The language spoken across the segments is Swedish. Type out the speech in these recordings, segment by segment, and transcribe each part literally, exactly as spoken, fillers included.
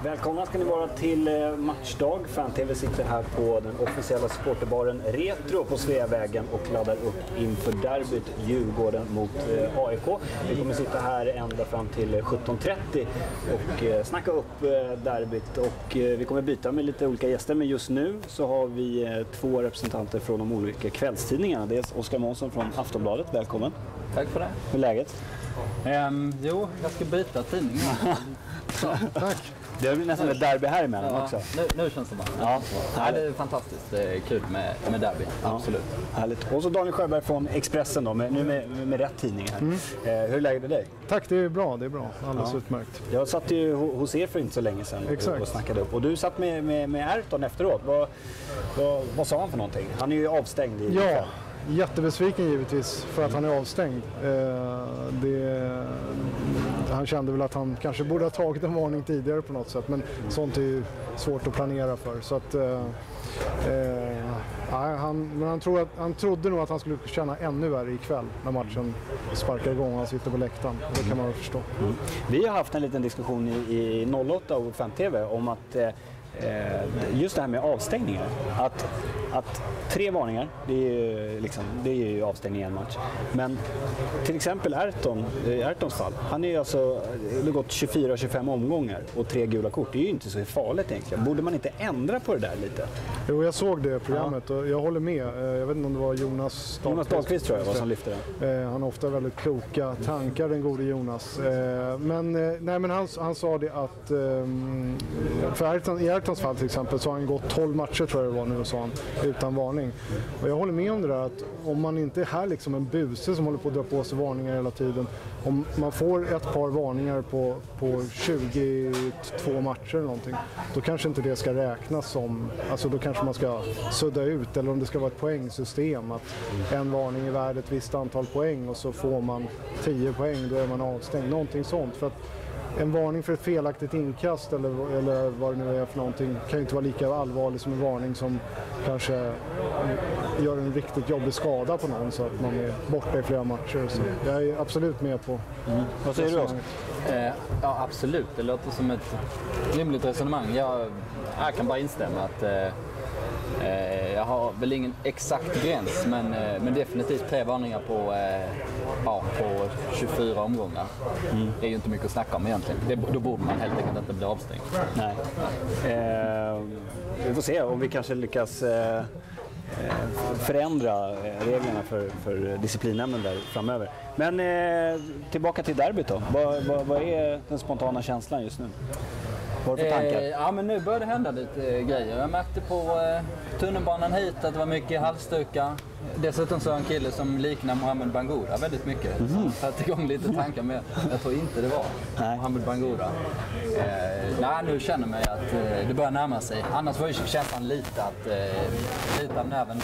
Välkomna ska ni vara till matchdag. Fan-T V sitter här på den officiella supporterbaren Retro på Sveavägen och laddar upp inför derbyt Djurgården mot A I K. Vi kommer sitta här ända fram till sjutton trettio och snacka upp derbyt, och vi kommer byta med lite olika gäster, men just nu så har vi två representanter från de olika kvällstidningarna. Det är Oskar Månsson från Aftonbladet, välkommen. Tack för det. Hur är läget? Um, jo, jag ska byta tidning. Tack. Det blir nästan ett derby här emellan ja, också. Nu, nu känns det bara. Ja, ja, det är fantastiskt. Det är kul med, med derby, ja, absolut. Härligt. Och så Daniel Sjöberg från Expressen då, med, nu med, med rätt tidning här. Mm. Eh, hur är läget med dig? Tack, det är bra. Det är bra. Alldeles ja. utmärkt. Jag satt ju hos er för inte så länge sedan och, och snackade upp. Och du satt med, med, med Ayrton efteråt. Vad, vad, vad sa han för någonting? Han är ju avstängd i Ja. Jättebesviken givetvis för att han är avstängd. Eh, det, han kände väl att han kanske borde ha tagit en varning tidigare på något sätt, men sånt är ju svårt att planera för. Så att, eh, eh, han, men han, tror att, han trodde nog att han skulle känna ännu värre ikväll när matchen sparkar igång och han sitter på läktaren. Det kan man väl förstå. Mm. Vi har haft en liten diskussion i, i noll åtta och Fan-T V om att eh, just det här med avstängningar. Att, att tre varningar, det är ju, liksom, det är ju avstängning i en match. Men till exempel Ayrton, Ayrtons fall, han är ju alltså, det har gått tjugofyra tjugofem omgångar och tre gula kort. Det är ju inte så farligt egentligen. Borde man inte ändra på det där lite? Jo, jag såg det programmet ja. och jag håller med. Jag vet inte om det var Jonas Jonas Dahlqvist tror jag var som lyfte det. Han har ofta väldigt kloka tankar, den gode Jonas. Men, nej, men han, han sa det att för Ayrton, i Ayrtons fall till exempel så har han gått tolv matcher tror jag det var nu, sa han, utan varning. Och jag håller med om det där att om man inte är här liksom en buse som håller på att dra på sig varningar hela tiden, om man får ett par varningar på, på tjugotvå matcher eller någonting, då kanske inte det ska räknas som, alltså då kanske man ska sudda ut, eller om det ska vara ett poängsystem, att en varning är värd ett visst antal poäng och så får man tio poäng, då är man avstängd, någonting sånt. För att en varning för ett felaktigt inkast eller, eller vad det nu är för någonting kan ju inte vara lika allvarlig som en varning som kanske gör en riktigt jobbig skada på någon så att man är borta i flera matcher. Så jag är absolut med på. Mm. Vad säger du, Oskar? Eh, ja, absolut. Det låter som ett rimligt resonemang. Jag, jag kan bara instämma att eh, jag har väl ingen exakt gräns, men, men definitivt tre varningar på, ja, på tjugofyra omgångar. Mm. Det är ju inte mycket att snacka om egentligen. Det, då borde man helt enkelt inte bli avstängd. Nej. Eh, vi får se om vi kanske lyckas eh, förändra reglerna för, för disciplinnämnden där framöver. Men eh, tillbaka till derbyt då. Vad, vad, vad är den spontana känslan just nu? Vad är det för tankar? Eh, ja, men nu börjar det hända lite eh, grejer. Jag märkte på eh, tunnelbanan hit att det var mycket halsdukar. Dessutom så är en kille som liknar Mohamed Bangura väldigt mycket. Mm. Så jag satte igång lite tankar, men jag tror inte det var nej. Mohamed Bangura. Eh, nej, nu känner jag att eh, det börjar närma sig. Annars var ju känslan lite att eh, lite av nerven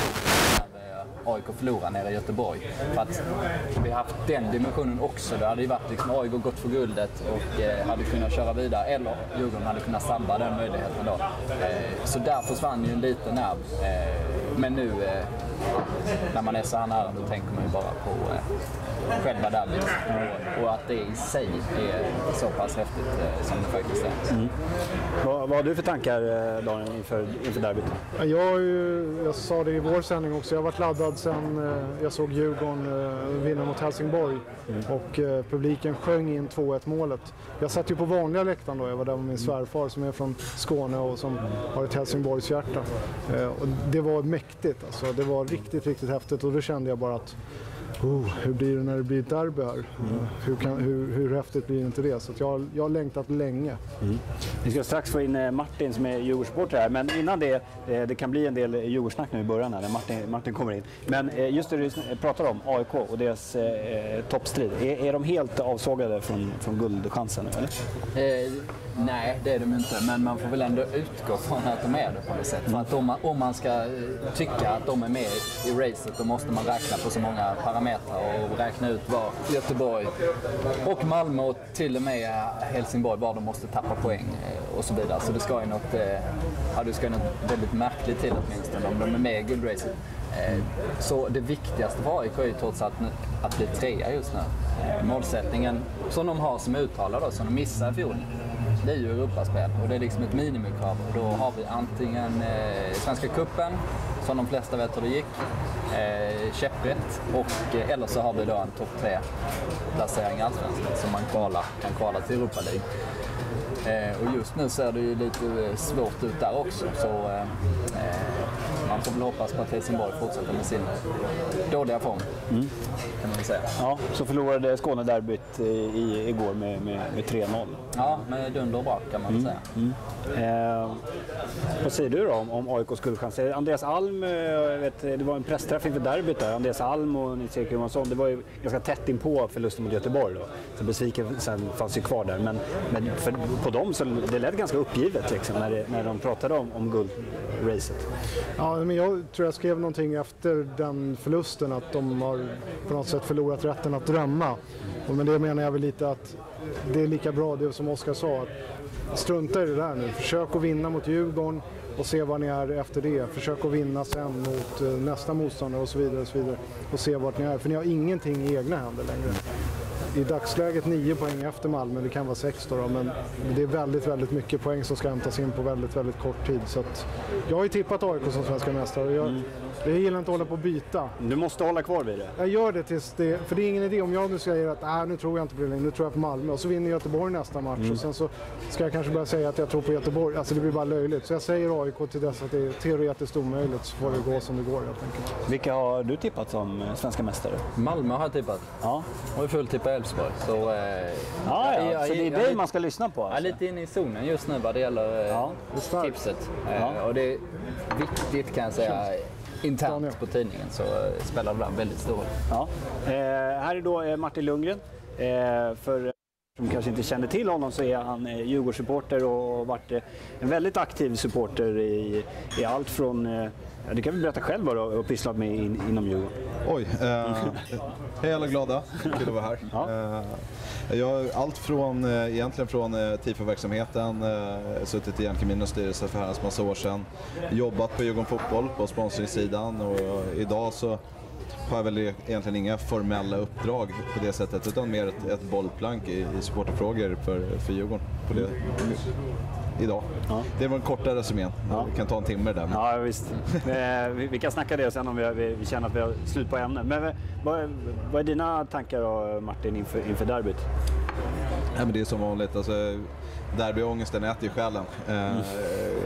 A I K förlorar nere i Göteborg. För att vi har haft den dimensionen också. Det hade ju varit liksom A I K gått för guldet och eh, hade kunnat köra vidare. Eller Djurgården hade kunnat sabba den möjligheten då. Eh, så där försvann ju en liten nerv. Eh, men nu eh, när man är så här nära, då tänker man ju bara på eh, själva derbyt. Och, och att det i sig är så pass häftigt eh, som det faktiskt är. Mm. Vad, vad har du för tankar, Daniel, inför, inför derbyt? Jag, jag sa det i vår sändning också. Jag har varit laddad sen jag såg Djurgården vinna mot Helsingborg. Mm. Och eh, publiken sjöng in två ett målet. Jag satt ju på vanliga läktaren då. Jag var där med min svärfar som är från Skåne och som har ett Helsingborgs hjärta. Eh, och det var mäktigt. Alltså. Det var riktigt, riktigt häftigt. Och då kände jag bara att oh, hur blir det när det blir ett derby här? Mm. Hur, kan, hur, hur häftigt blir inte det? Så att jag, jag har längtat länge. Mm. Vi ska strax få in Martin som är Djurgårdssportare här. Men innan det, det kan bli en del Djurgårdssnack nu i början här, när Martin, Martin kommer in. Men just det du pratar om, A I K och deras eh, toppstrid. Är, är de helt avsågade från, från guldchansen? Eller? Eh, nej, det är de inte. Men man får väl ändå utgå från att de är det på något sätt. För att om man, om man ska tycka att de är med i racet, då måste man räkna på så många parametrar och räkna ut var Göteborg och Malmö och till och med Helsingborg, var de måste tappa poäng och så vidare. Så det ska ju något, ja, det ska ju något väldigt märkligt till åtminstone om de är med i guldracet. Så det viktigaste för A I K är ju trots allt att bli trea just nu. Målsättningen som de har som uttalare då, som de missade i fjol, det är ju Europaspel och det är liksom ett minimikrav. Och då har vi antingen eh, Svenska cupen, som de flesta vet hur det gick, eh, käpprätt, och eh, eller så har vi då en topp tre placering i Allsvenskan som man kvala, kan kvala till Europa League. Eh, och just nu ser det ju lite svårt ut där också, så eh, man får väl hoppas på att Helsingborg fortsätter med sin dåliga form, mm. kan man säga. Ja, så förlorade Skåne-derbyt i, igår med, med, med tre noll. Ja, med dunder och brak kan man mm. säga. Mm. Eh, vad säger du då om, om A I K:s guldchanser? Andreas Alm, jag vet, det var en pressträff inför derbyt där. Andreas Alm och Nils-Erik Johansson, det var ju ganska tätt in på förlusten mot Göteborg då. Så besvikelsen fanns ju kvar där, men, men för, på dem så det lät ganska uppgivet liksom, när, det, när de pratade om, om guldracet. Ja, men jag tror jag skrev någonting efter den förlusten att de har på något sätt förlorat rätten att drömma. Och med det menar jag väl lite att det är lika bra det som Oskar sa, att strunta i det där nu. Försök att vinna mot Djurgården och se vad ni är efter det. Försök att vinna sen mot nästa motståndare och så vidare och så vidare och se vart ni är. För ni har ingenting i egna händer längre. I dagsläget nio poäng efter Malmö, det kan vara sex då, men det är väldigt, väldigt mycket poäng som ska hämtas in på väldigt, väldigt kort tid. Så att jag har ju tippat A I K som svenska mästare och jag, mm. jag gillar inte att hålla på att byta. Du måste hålla kvar vid det. Jag gör det tills det, för det är ingen idé om jag nu säger att äh, nu tror jag inte på det längre, nu tror jag på Malmö och så vinner Göteborg nästa match mm. och sen så ska jag kanske börja säga att jag tror på Göteborg, alltså det blir bara löjligt. Så jag säger A I K till dess att det är teoretiskt omöjligt, så får det gå som det går helt enkelt. Vilka har du tippat som svenska mästare? Malmö har jag tippat. Ja. Och full tippa Elfsborg. Så, eh, ja, ja. jag, så det är dig man ska lyssna på? Alltså. Jag är lite inne i zonen just nu vad det gäller ja. tipset. Ja. Eh, och det är viktigt kan jag säga. Internt på tidningen så spelar det väldigt stor roll. Ja. Eh, här är då Martin Lundgren. Eh, för som kanske inte känner till honom så är han eh, Djurgårdssupporter och har varit eh, en väldigt aktiv supporter i, i allt från... Eh, ja, du kan väl berätta själv vad du har pysslat med in, inom Djurgården. Oj, eh, hej alla glada. Kul att vara här. Ja. Eh, jag har allt från, eh, egentligen från eh, tifo-verksamheten, eh, suttit i Jankeminens styrelse för herrans massa år sedan, jobbat på Djurgården Fotboll på sponsringssidan och idag så har jag väl egentligen inga formella uppdrag på det sättet utan mer ett, ett bollplank i, i supporterfrågor för, för Djurgården på det, idag. Ja. Det var en kortare resumén. Ja. Vi kan ta en timme där. Ja, visst. vi, vi kan snacka det sen om vi, vi, vi känner att vi har slut på ämnen. Men vad, vad är dina tankar då, Martin, inför, inför derbyt? Ja, men det är som vanligt. Alltså, derbyångesten äter ju själen. Mm. Eh,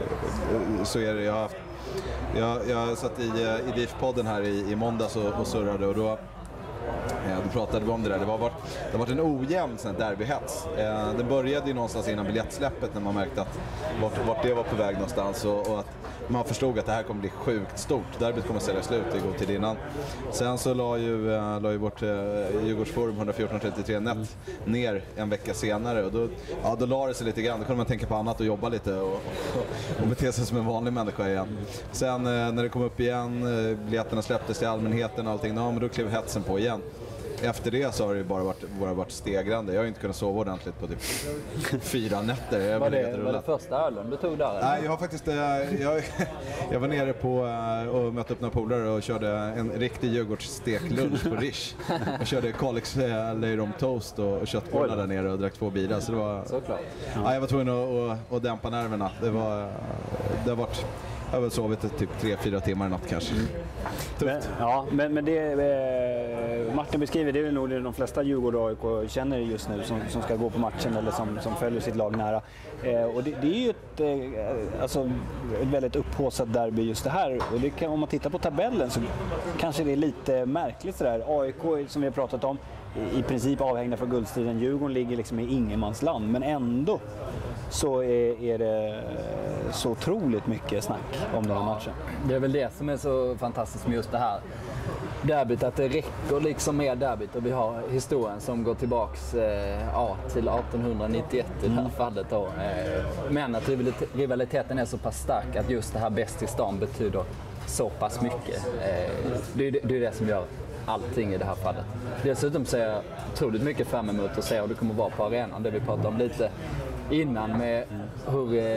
så är det. Jag har haft Jag, jag satt i, i D I F-podden här i, i måndags och, och surrade och då, ja, då pratade vi om det där. Det, var varit, det har varit en ojämn sån derbyhets. Eh, det började ju någonstans innan biljettsläppet när man märkte att vart, vart det var på väg någonstans och, och att man förstod att det här kommer bli sjukt stort. Derbyt kommer att sälja slut i god tid innan. Sen så la ju, äh, la ju vårt äh, Djurgårdsforum ett fjorton trettiotre net ner en vecka senare och då, ja, då la det sig lite grann. Då kunde man tänka på annat och jobba lite och, och, och bete sig som en vanlig människa igen. Sen äh, när det kom upp igen, äh, biljetterna släpptes till allmänheten och allting, ja, men då klev hetsen på igen. Efter det så har det bara varit, bara varit stegrande. Jag har inte kunnat sova ordentligt på typ fyra nätter. Jag var, det, var det första ölen du tog där? Eller? Nej, jag har faktiskt... Jag, jag var nere på och mötte upp några polare och körde en riktig Djurgårdssteklunch på Rish. Jag körde Kalix löjrom toast och, och köttbullar där nere och drack två bira. Så det var... Såklart. Ja, jag var tvungen att, att, att dämpa nerverna. Det var... Det har varit... Jag har väl sovit typ tre fyra timmar i natt kanske. Mm. Men, ja, men, men det eh, Martin beskriver, det är nog det de flesta Djurgårdare A I K känner just nu som, som ska gå på matchen eller som, som följer sitt lag nära. Eh, och det, det är ju ett, eh, alltså, ett väldigt upphaussat derby just det här. Och det kan, om man tittar på tabellen så kanske det är lite märkligt sådär. A I K som vi har pratat om, i, i princip avhängda från guldstriden. Djurgården ligger liksom i ingenmansland, men ändå så är, är det så otroligt mycket snack om den här matchen. Det är väl det som är så fantastiskt med just det här derbyt, att det räcker liksom med derbyt och vi har historien som går tillbaks eh, ja, till arton nittioett i det här fallet då. Eh, men att rivaliteten är så pass stark att just det här bäst i stan betyder så pass mycket. Eh, det, det, det är det som gör allting i det här fallet. Dessutom ser jag otroligt mycket fram emot att se hur det kommer vara på arenan, det vi pratade om lite innan med hur eh,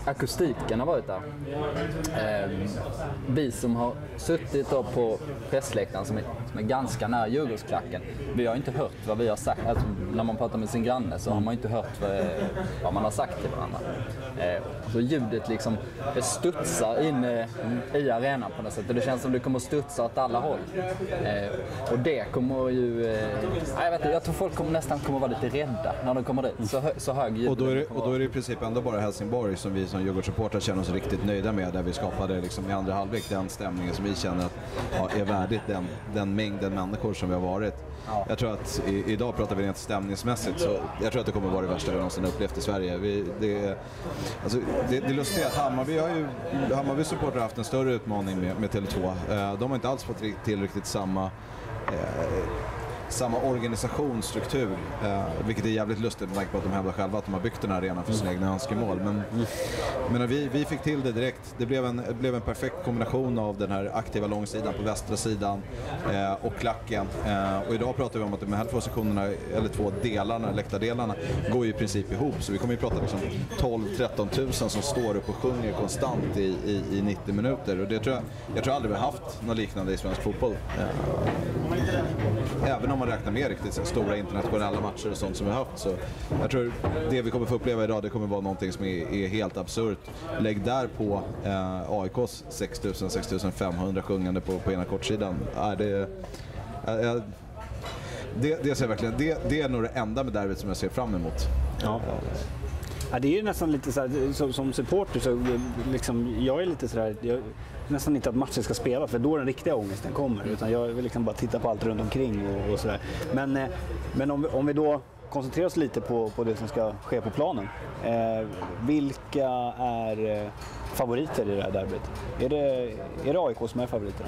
akustiken har varit där. Eh, vi som har suttit då på pressläktaren som är, som är ganska nära Djurgårdsklacken, vi har inte hört vad vi har sagt. Alltså, när man pratar med sin granne så har man inte hört vad, vad man har sagt till varandra. Eh, så ljudet liksom det studsar in eh, i arenan på något sätt. Det känns som det kommer att studsa åt alla håll. Eh, och det kommer ju... Eh, jag, vet inte, jag tror folk kommer, nästan kommer att vara lite rädda när de kommer dit. Så, hö, så hög ljud. Och då, är det, och då är det i princip ändå bara Helsingborg som vi som Djurgårdssupportrar känner oss riktigt nöjda med. Där vi skapade liksom i andra halvlek den stämningen som vi känner att ja, är värdigt den, den mängden människor som vi har varit. Ja. Jag tror att i, idag pratar vi rent stämningsmässigt, så jag tror att det kommer att vara det värsta vi någonsin upplevt i Sverige. Vi, det, alltså, det, det är lustigt att Hammarby har ju Hammarby supportrar haft en större utmaning med, med Tele två. De har inte alls fått till riktigt samma eh, samma organisationsstruktur, eh, vilket är jävligt lustigt med tanke på att de hävdar själva att de har byggt den här arenan för sina egna önskemål. Men, men vi, vi fick till det direkt. Det blev en, blev en perfekt kombination av den här aktiva långsidan på västra sidan eh, och klacken. Eh, och idag pratar vi om att de här två sektionerna, eller två delarna, läktardelarna, går ju i princip ihop. Så vi kommer ju prata liksom tolv till tretton tusen som står upp och sjunger konstant i, i, i nittio minuter. Och det tror jag, jag tror aldrig vi har haft något liknande i svensk fotboll. Eh, även om man räknar med riktigt så stora internationella matcher och sånt som vi har haft, så jag tror det vi kommer få uppleva idag, det kommer vara någonting som är, är helt absurt. Lägg där på eh, A I K:s sex tusen till sex tusen femhundra sjungande på, på ena kortsidan. Är det, äh, det, det, ser verkligen, det, det är nog det enda med derbyt som jag ser fram emot. Ja. Ja, det är ju nästan lite så här, som, som supporter så liksom, jag är lite sådär, jag nästan inte att matchen ska spela för då den riktiga ångesten kommer, utan jag vill liksom bara titta på allt runt omkring och, och sådär. Men, eh, men om, vi, om vi då koncentrerar oss lite på, på det som ska ske på planen. Eh, vilka är eh, favoriter i det här derbyt? Är det, är det A I K som är favoriter?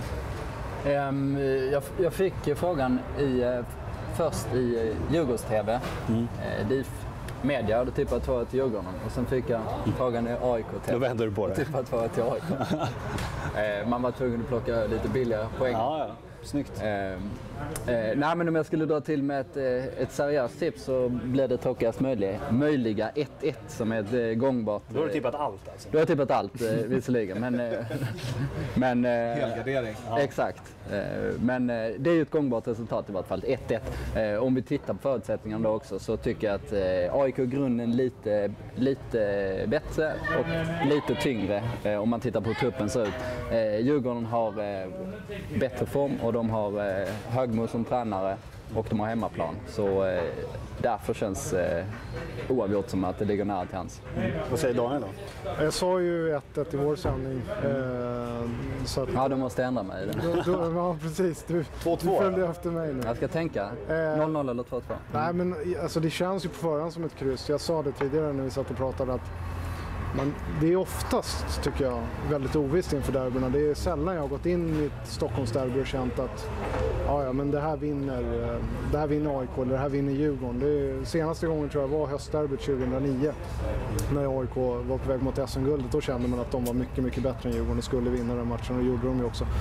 Um, jag, jag fick frågan i, uh, först i uh, Djurgårds-T V. Mm. Uh, D I F Media hade tippat två till Djurgården och sen fick jag frågan i A I K-T V. Då vänder du på det. Tippat två till A I K. uh, man var tvungen att plocka lite billiga poäng. Ja, ja. Snyggt. Uh, uh, nej, men om jag skulle dra till med ett, uh, ett seriöst tips så blir det tråkigast möjliga, möjliga ett ett som är ett uh, gångbart. Då har du tippat allt alltså? Då har jag tippat allt, uh, visserligen. Men, uh, men, uh, Helgardering. Ja. Exakt. Uh, men uh, det är ju ett gångbart resultat i vart fall, ett ett. Uh, om vi tittar på förutsättningarna då också så tycker jag att uh, A I K-grunden är lite, lite bättre och lite tyngre uh, om man tittar på hur truppen ser ut. Uh, Djurgården har uh, bättre form och de har eh, Högmo som tränare och de har hemmaplan. Så eh, därför känns eh, oavgjort som att det ligger nära till hans. Mm. Vad säger Daniel då? Jag sa ju ett ett i vår sändning. Eh, så att, ja, du måste ändra mig. Då, då, ja, precis. Du, två två, du följde ja. efter mig nu. Jag ska tänka. noll noll eller två två. Nej, men alltså, det känns ju på förhand som ett kryss. Jag sa det tidigare när vi satt och pratade att men det är oftast, tycker jag, väldigt ovisst inför derbyna. Det är sällan jag har gått in i ett Stockholmsderby och känt att ja, ja, men det här vinner, det här vinner A I K eller det här vinner Djurgården. Det är, senaste gången tror jag var höstderbyt tjugohundranio när A I K var på väg mot S M-guldet. Då kände man att de var mycket, mycket bättre än Djurgården och skulle vinna den matchen, och det gjorde de ju också.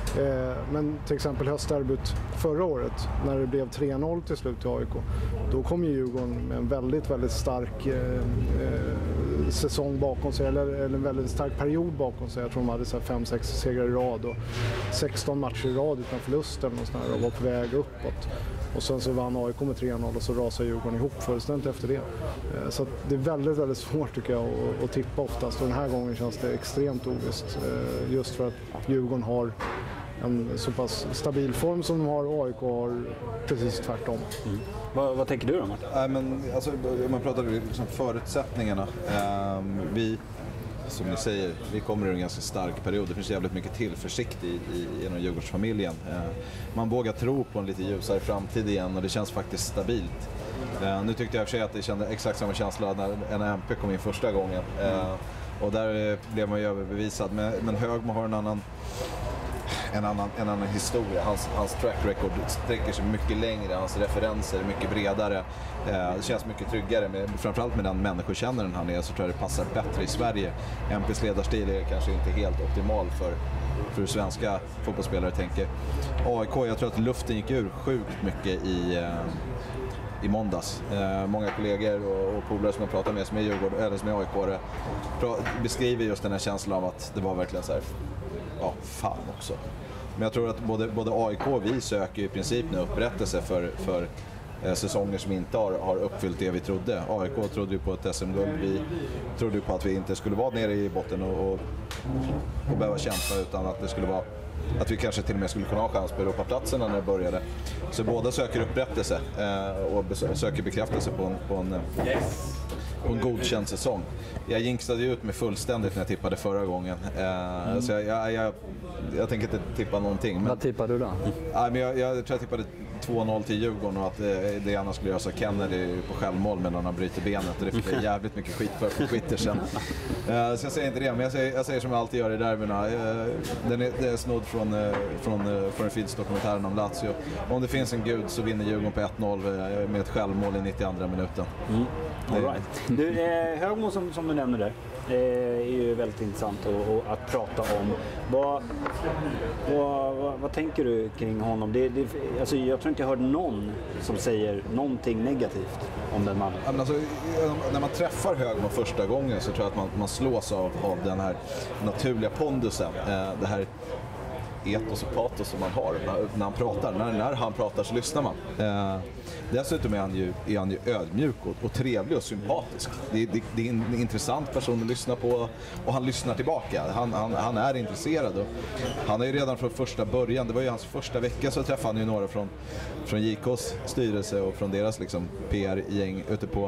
Men till exempel höstderbyt förra året när det blev tre noll till slut till A I K, då kom ju Djurgården med en väldigt, väldigt stark eh, eh, säsong bakom sig, eller, eller en väldigt stark period bakom sig. Jag tror de hade så här fem sex segrar i rad och sexton matcher i rad utan förluster och, sån här, och var på väg uppåt. Och sen så vann A I K med tre noll och så rasade Djurgården ihop fullständigt efter det. Eh, så det är väldigt, väldigt svårt tycker jag att, att tippa oftast, och den här gången känns det extremt ovisst. Eh, just för att Djurgården har en så pass stabil form som de har, och A I K har precis tvärtom. Mm. Vad, vad tänker du då, Martin? Nej, men alltså, om man pratar liksom förutsättningarna. Eh, vi, som ni säger, vi kommer ur en ganska stark period. Det finns jävligt mycket tillförsikt i, i, genom Djurgårdsfamiljen. Eh, man vågar tro på en lite ljusare framtid igen och det känns faktiskt stabilt. Eh, nu tyckte jag för sig att det kände exakt samma känsla när, när M P kom in första gången. Eh, och där blev man ju överbevisad. Men, men Högmo har en annan... en annan, en annan historia. Hans, hans track record sträcker sig mycket längre, hans referenser är mycket bredare. Eh, det känns mycket tryggare, med, framförallt med den människokännaren han är, så tror jag det passar bättre i Sverige. M P:s ledarstil är kanske inte helt optimal för, för hur svenska fotbollsspelare tänker. A I K, jag tror att luften gick ur sjukt mycket i... Eh, i måndags. Eh, många kollegor och, och polare som jag pratar med som är Djurgård, eller som är A I K-are beskriver just den här känslan av att det var verkligen så här, ja, fan också. Men jag tror att både, både A I K och vi söker i princip nu upprättelse för, för eh, säsonger som inte har, har uppfyllt det vi trodde. A I K trodde ju på ett S M-guld, vi trodde ju på att vi inte skulle vara nere i botten och, och, och behöva kämpa, utan att det skulle vara att vi kanske till och med skulle kunna ha chans på Europaplatserna när det började. Så båda söker upprättelse eh, och söker bekräftelse på en, på en, yes. på en godkänd säsong. Jag jinxade ut mig fullständigt när jag tippade förra gången. Eh, mm. Så jag, jag, jag, jag tänker inte tippa någonting. Men, vad tippade du då? Nej, men jag, jag tror jag tippade två noll till Djurgården och att det, det ena skulle göras av Kennedy på självmål med någon han bryter benet. Och det fick jag jävligt mycket skit för på Twitter sen. Uh, så jag säger inte det, men jag säger, jag säger som jag alltid gör i derbyna. Uh, den är, det är snodd från, uh, från, uh, från Fields-dokumentären om Lazio. Om det finns en gud så vinner Djurgården på ett noll med ett självmål i nittioandra minuten. Mm. All right. Du, eh, Högmo som, som du nämner där, eh, är ju väldigt intressant och, och att prata om. Vad, vad, vad, vad tänker du kring honom? Det, det, alltså, jag tror inte jag hört någon som säger någonting negativt om den mannen. Ja, men alltså, när man träffar Högmo första gången så tror jag att man, man slås av, av den här naturliga pondusen. Eh, det här etos och patos som man har när, när han pratar. När, när han pratar så lyssnar man. Eh, dessutom är han ju, är han ju ödmjuk och, och trevlig och sympatisk. Det, det, det är en intressant person att lyssna på och han lyssnar tillbaka. Han, han, han är intresserad. Och han är ju redan från första början, det var ju hans första vecka, så träffade han ju några från, från J K:s styrelse och från deras liksom, P R-gäng ute på.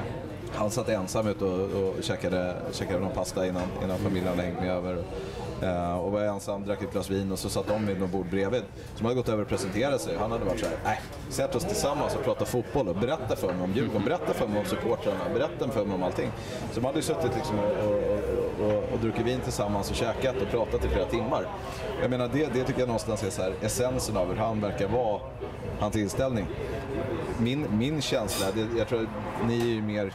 Han satt ensam ut och, och käkade, käkade någon pasta innan, innan familjen hade hängt med över. Uh, och var ensam, drack ett glas vin och så satt de vid någon bord bredvid som hade gått över och presenterat sig. Han hade varit så här: nej, sätt oss tillsammans och prata fotboll och berätta för mig om Djurgården, berätta för mig om supportrarna, berätta för mig om allting. Så man hade ju suttit liksom och, och, och, och, och druckit vin tillsammans och käkat och pratat i flera timmar. Jag menar, det, det tycker jag någonstans är så här, essensen av hur han verkar vara, hans inställning. Min, min känsla, det, jag tror att ni är ju mer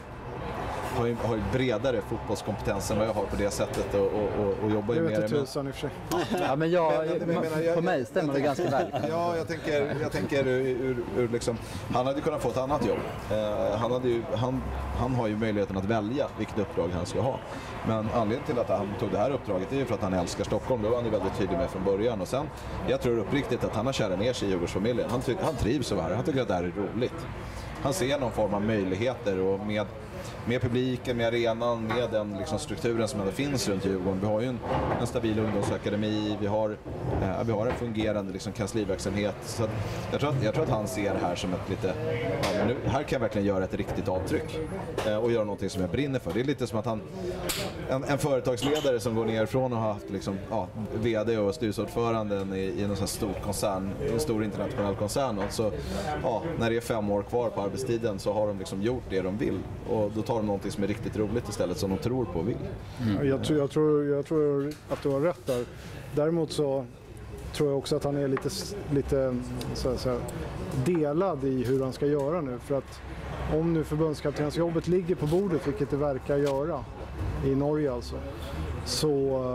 har ju, har ju bredare fotbollskompetens än vad jag har på det sättet och, och, och, och jobbar ju mer med... Jag vet inte tusan i och för sig. Ja, men jag, men, men, men, jag, på mig stämmer det ganska väl. Ja, jag tänker, jag tänker ur, ur, ur liksom, han hade kunnat få ett annat jobb. Uh, han, hade ju, han, han har ju möjligheten att välja vilket uppdrag han ska ha. Men anledningen till att han tog det här uppdraget är ju för att han älskar Stockholm. Det var han ju väldigt tydlig med från början. Och sen, jag tror uppriktigt att han har kärat ner sig i Djurgårdsfamiljen. Han, ty, han trivs så här. Han tycker att det här är roligt. Han ser någon form av möjligheter och med med publiken, med arenan, med den liksom strukturen som ändå finns runt Djurgården. Vi har ju en, en stabil ungdomsakademi, vi har, eh, vi har en fungerande liksom, kansliverksamhet. Så att jag, tror att, jag tror att han ser det här som ett lite, ja, nu, här kan jag verkligen göra ett riktigt avtryck eh, och göra någonting som jag brinner för. Det är lite som att han, en, en företagsledare som går ner från och har haft liksom, ja, vd och styrelseordföranden i, i en sån stor koncern, en stor internationell koncern. Och så, ja, när det är fem år kvar på arbetstiden så har de liksom gjort det de vill. Och då tar de någonting som är riktigt roligt istället, som de tror på och vill. Mm. Jag, tror, jag, tror, jag tror att du har rätt där. Däremot så tror jag också att han är lite, lite så här, så här, delad i hur han ska göra nu. För att om nu förbundskaptensjobbet ligger på bordet, vilket det verkar göra i Norge alltså, så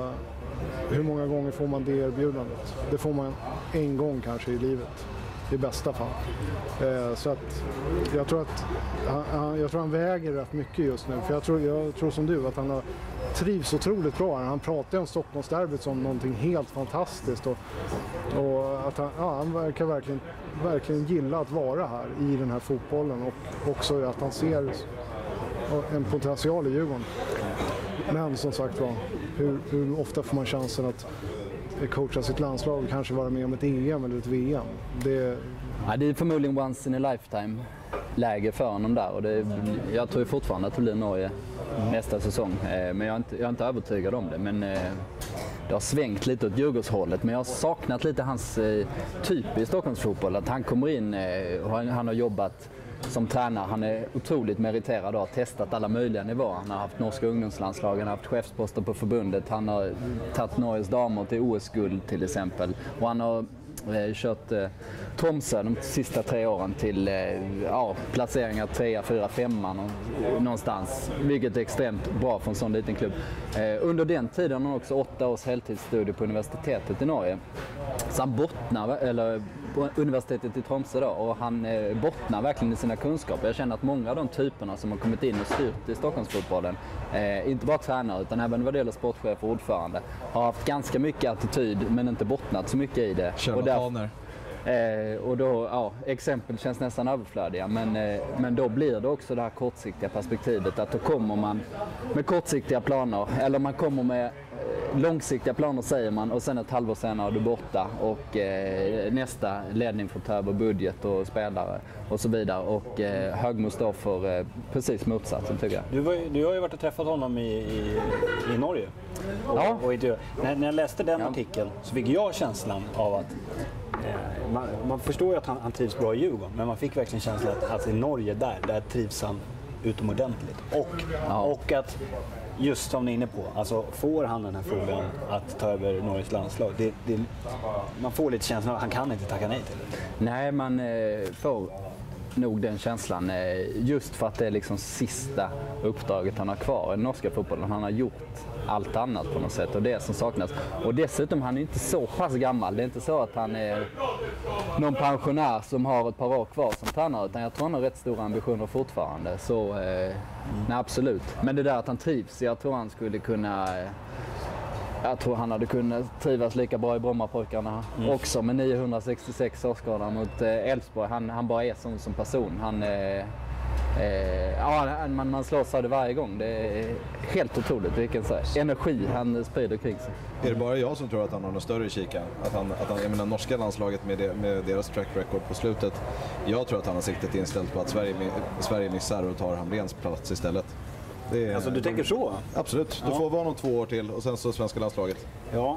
hur många gånger får man det erbjudandet? Det får man en gång kanske i livet. I bästa fall. Eh, så att jag tror att han, jag tror han väger rätt mycket just nu. För jag tror, jag tror som du att han har trivs otroligt bra. Han pratar om Stockholmsderbyt som någonting helt fantastiskt. Och, och att han, ja, han verkar verkligen, verkligen gilla att vara här i den här fotbollen. Och också att han ser en potential i Djurgården. Men som sagt var, hur, hur ofta får man chansen att coacha sitt landslag och kanske vara med om ett E M eller ett V M. Det, ja, det är förmodligen once in a lifetime läge för honom där. Och det, jag tror fortfarande att det blir Norge mm. nästa säsong. Men jag är, inte, jag är inte övertygad om det. Men det har svängt lite åt Djurgårdshållet. Men jag har saknat lite hans typ i Stockholmsfotboll. Att han kommer in och han, han har jobbat som tränare. Han är otroligt meriterad och har testat alla möjliga nivåer. Han har haft norska ungdomslandslag, han har haft chefsposter på förbundet, han har tagit Norges damer till O S-guld till exempel. Och han har eh, kört eh, Tromsø de sista tre åren till eh, ja, placeringar tre, fyra, fem någonstans. Vilket är extremt bra för en sån liten klubb. Eh, under den tiden har han också åtta års heltidsstudier på universitetet i Norge. Så han bottnar, eller på universitetet i Tromsø då, och han eh, bottnar verkligen i sina kunskaper. Jag känner att många av de typerna som har kommit in och styrt i Stockholmsfotbollen, eh, inte bara tränare utan även vad det gäller sportchef och ordförande, har haft ganska mycket attityd men inte bottnat så mycket i det. Charlataner. Eh, och då, ja, exempel känns nästan överflödiga, men, eh, men då blir det också det här kortsiktiga perspektivet, att då kommer man med kortsiktiga planer, eller man kommer med eh, långsiktiga planer säger man, och sen ett halvår senare är du borta och eh, nästa ledning får ta över budget och spelare och så vidare, och eh, Högmo står för eh, precis motsatsen tycker jag. Du, var, du har ju varit och träffat honom i, i, i Norge. Ja. Och, och i, när, när jag läste den Ja. artikeln så fick jag känslan av att Man, man förstår ju att han, han trivs bra i Djurgården, men man fick verkligen känslan att alltså, i Norge där, där trivs han utomordentligt. Och, Ja. och att, just som ni är inne på, alltså får han den här frågan att ta över Norges landslag, det, det, man får lite känslan att han kan inte tacka nej till det. Nej, man eh, får nog den känslan eh, just för att det är liksom sista uppdraget han har kvar i den norska fotbollen. Han har gjort allt annat på något sätt och det som saknas. Och dessutom, han är inte så pass gammal. Det är inte så att han är någon pensionär som har ett par år kvar som tränare, utan jag tror han har rätt stora ambitioner fortfarande. Så eh, nej, absolut. Men det där att han trivs, jag tror han skulle kunna... Eh, Jag tror han hade kunnat trivas lika bra i Brommapojkarna mm. också med niohundrasextiosex årsskador mot Elfsborg. Han, han bara är som, som person. Han, eh, eh, ja, man, man slås av det varje gång. Det är helt otroligt vilken så här, energi han sprider kring sig. Är det bara jag som tror att han har något större i kikan? Att han, att han, jag menar, norska landslaget med, det, med deras track record på slutet. Jag tror att han har siktet inställt på att Sverige, Sverige missar och tar Hamrens plats istället. Det är, Alltså du tänker så? Absolut, du Ja. får vara någon två år till och sen så svenska landslaget. Ja.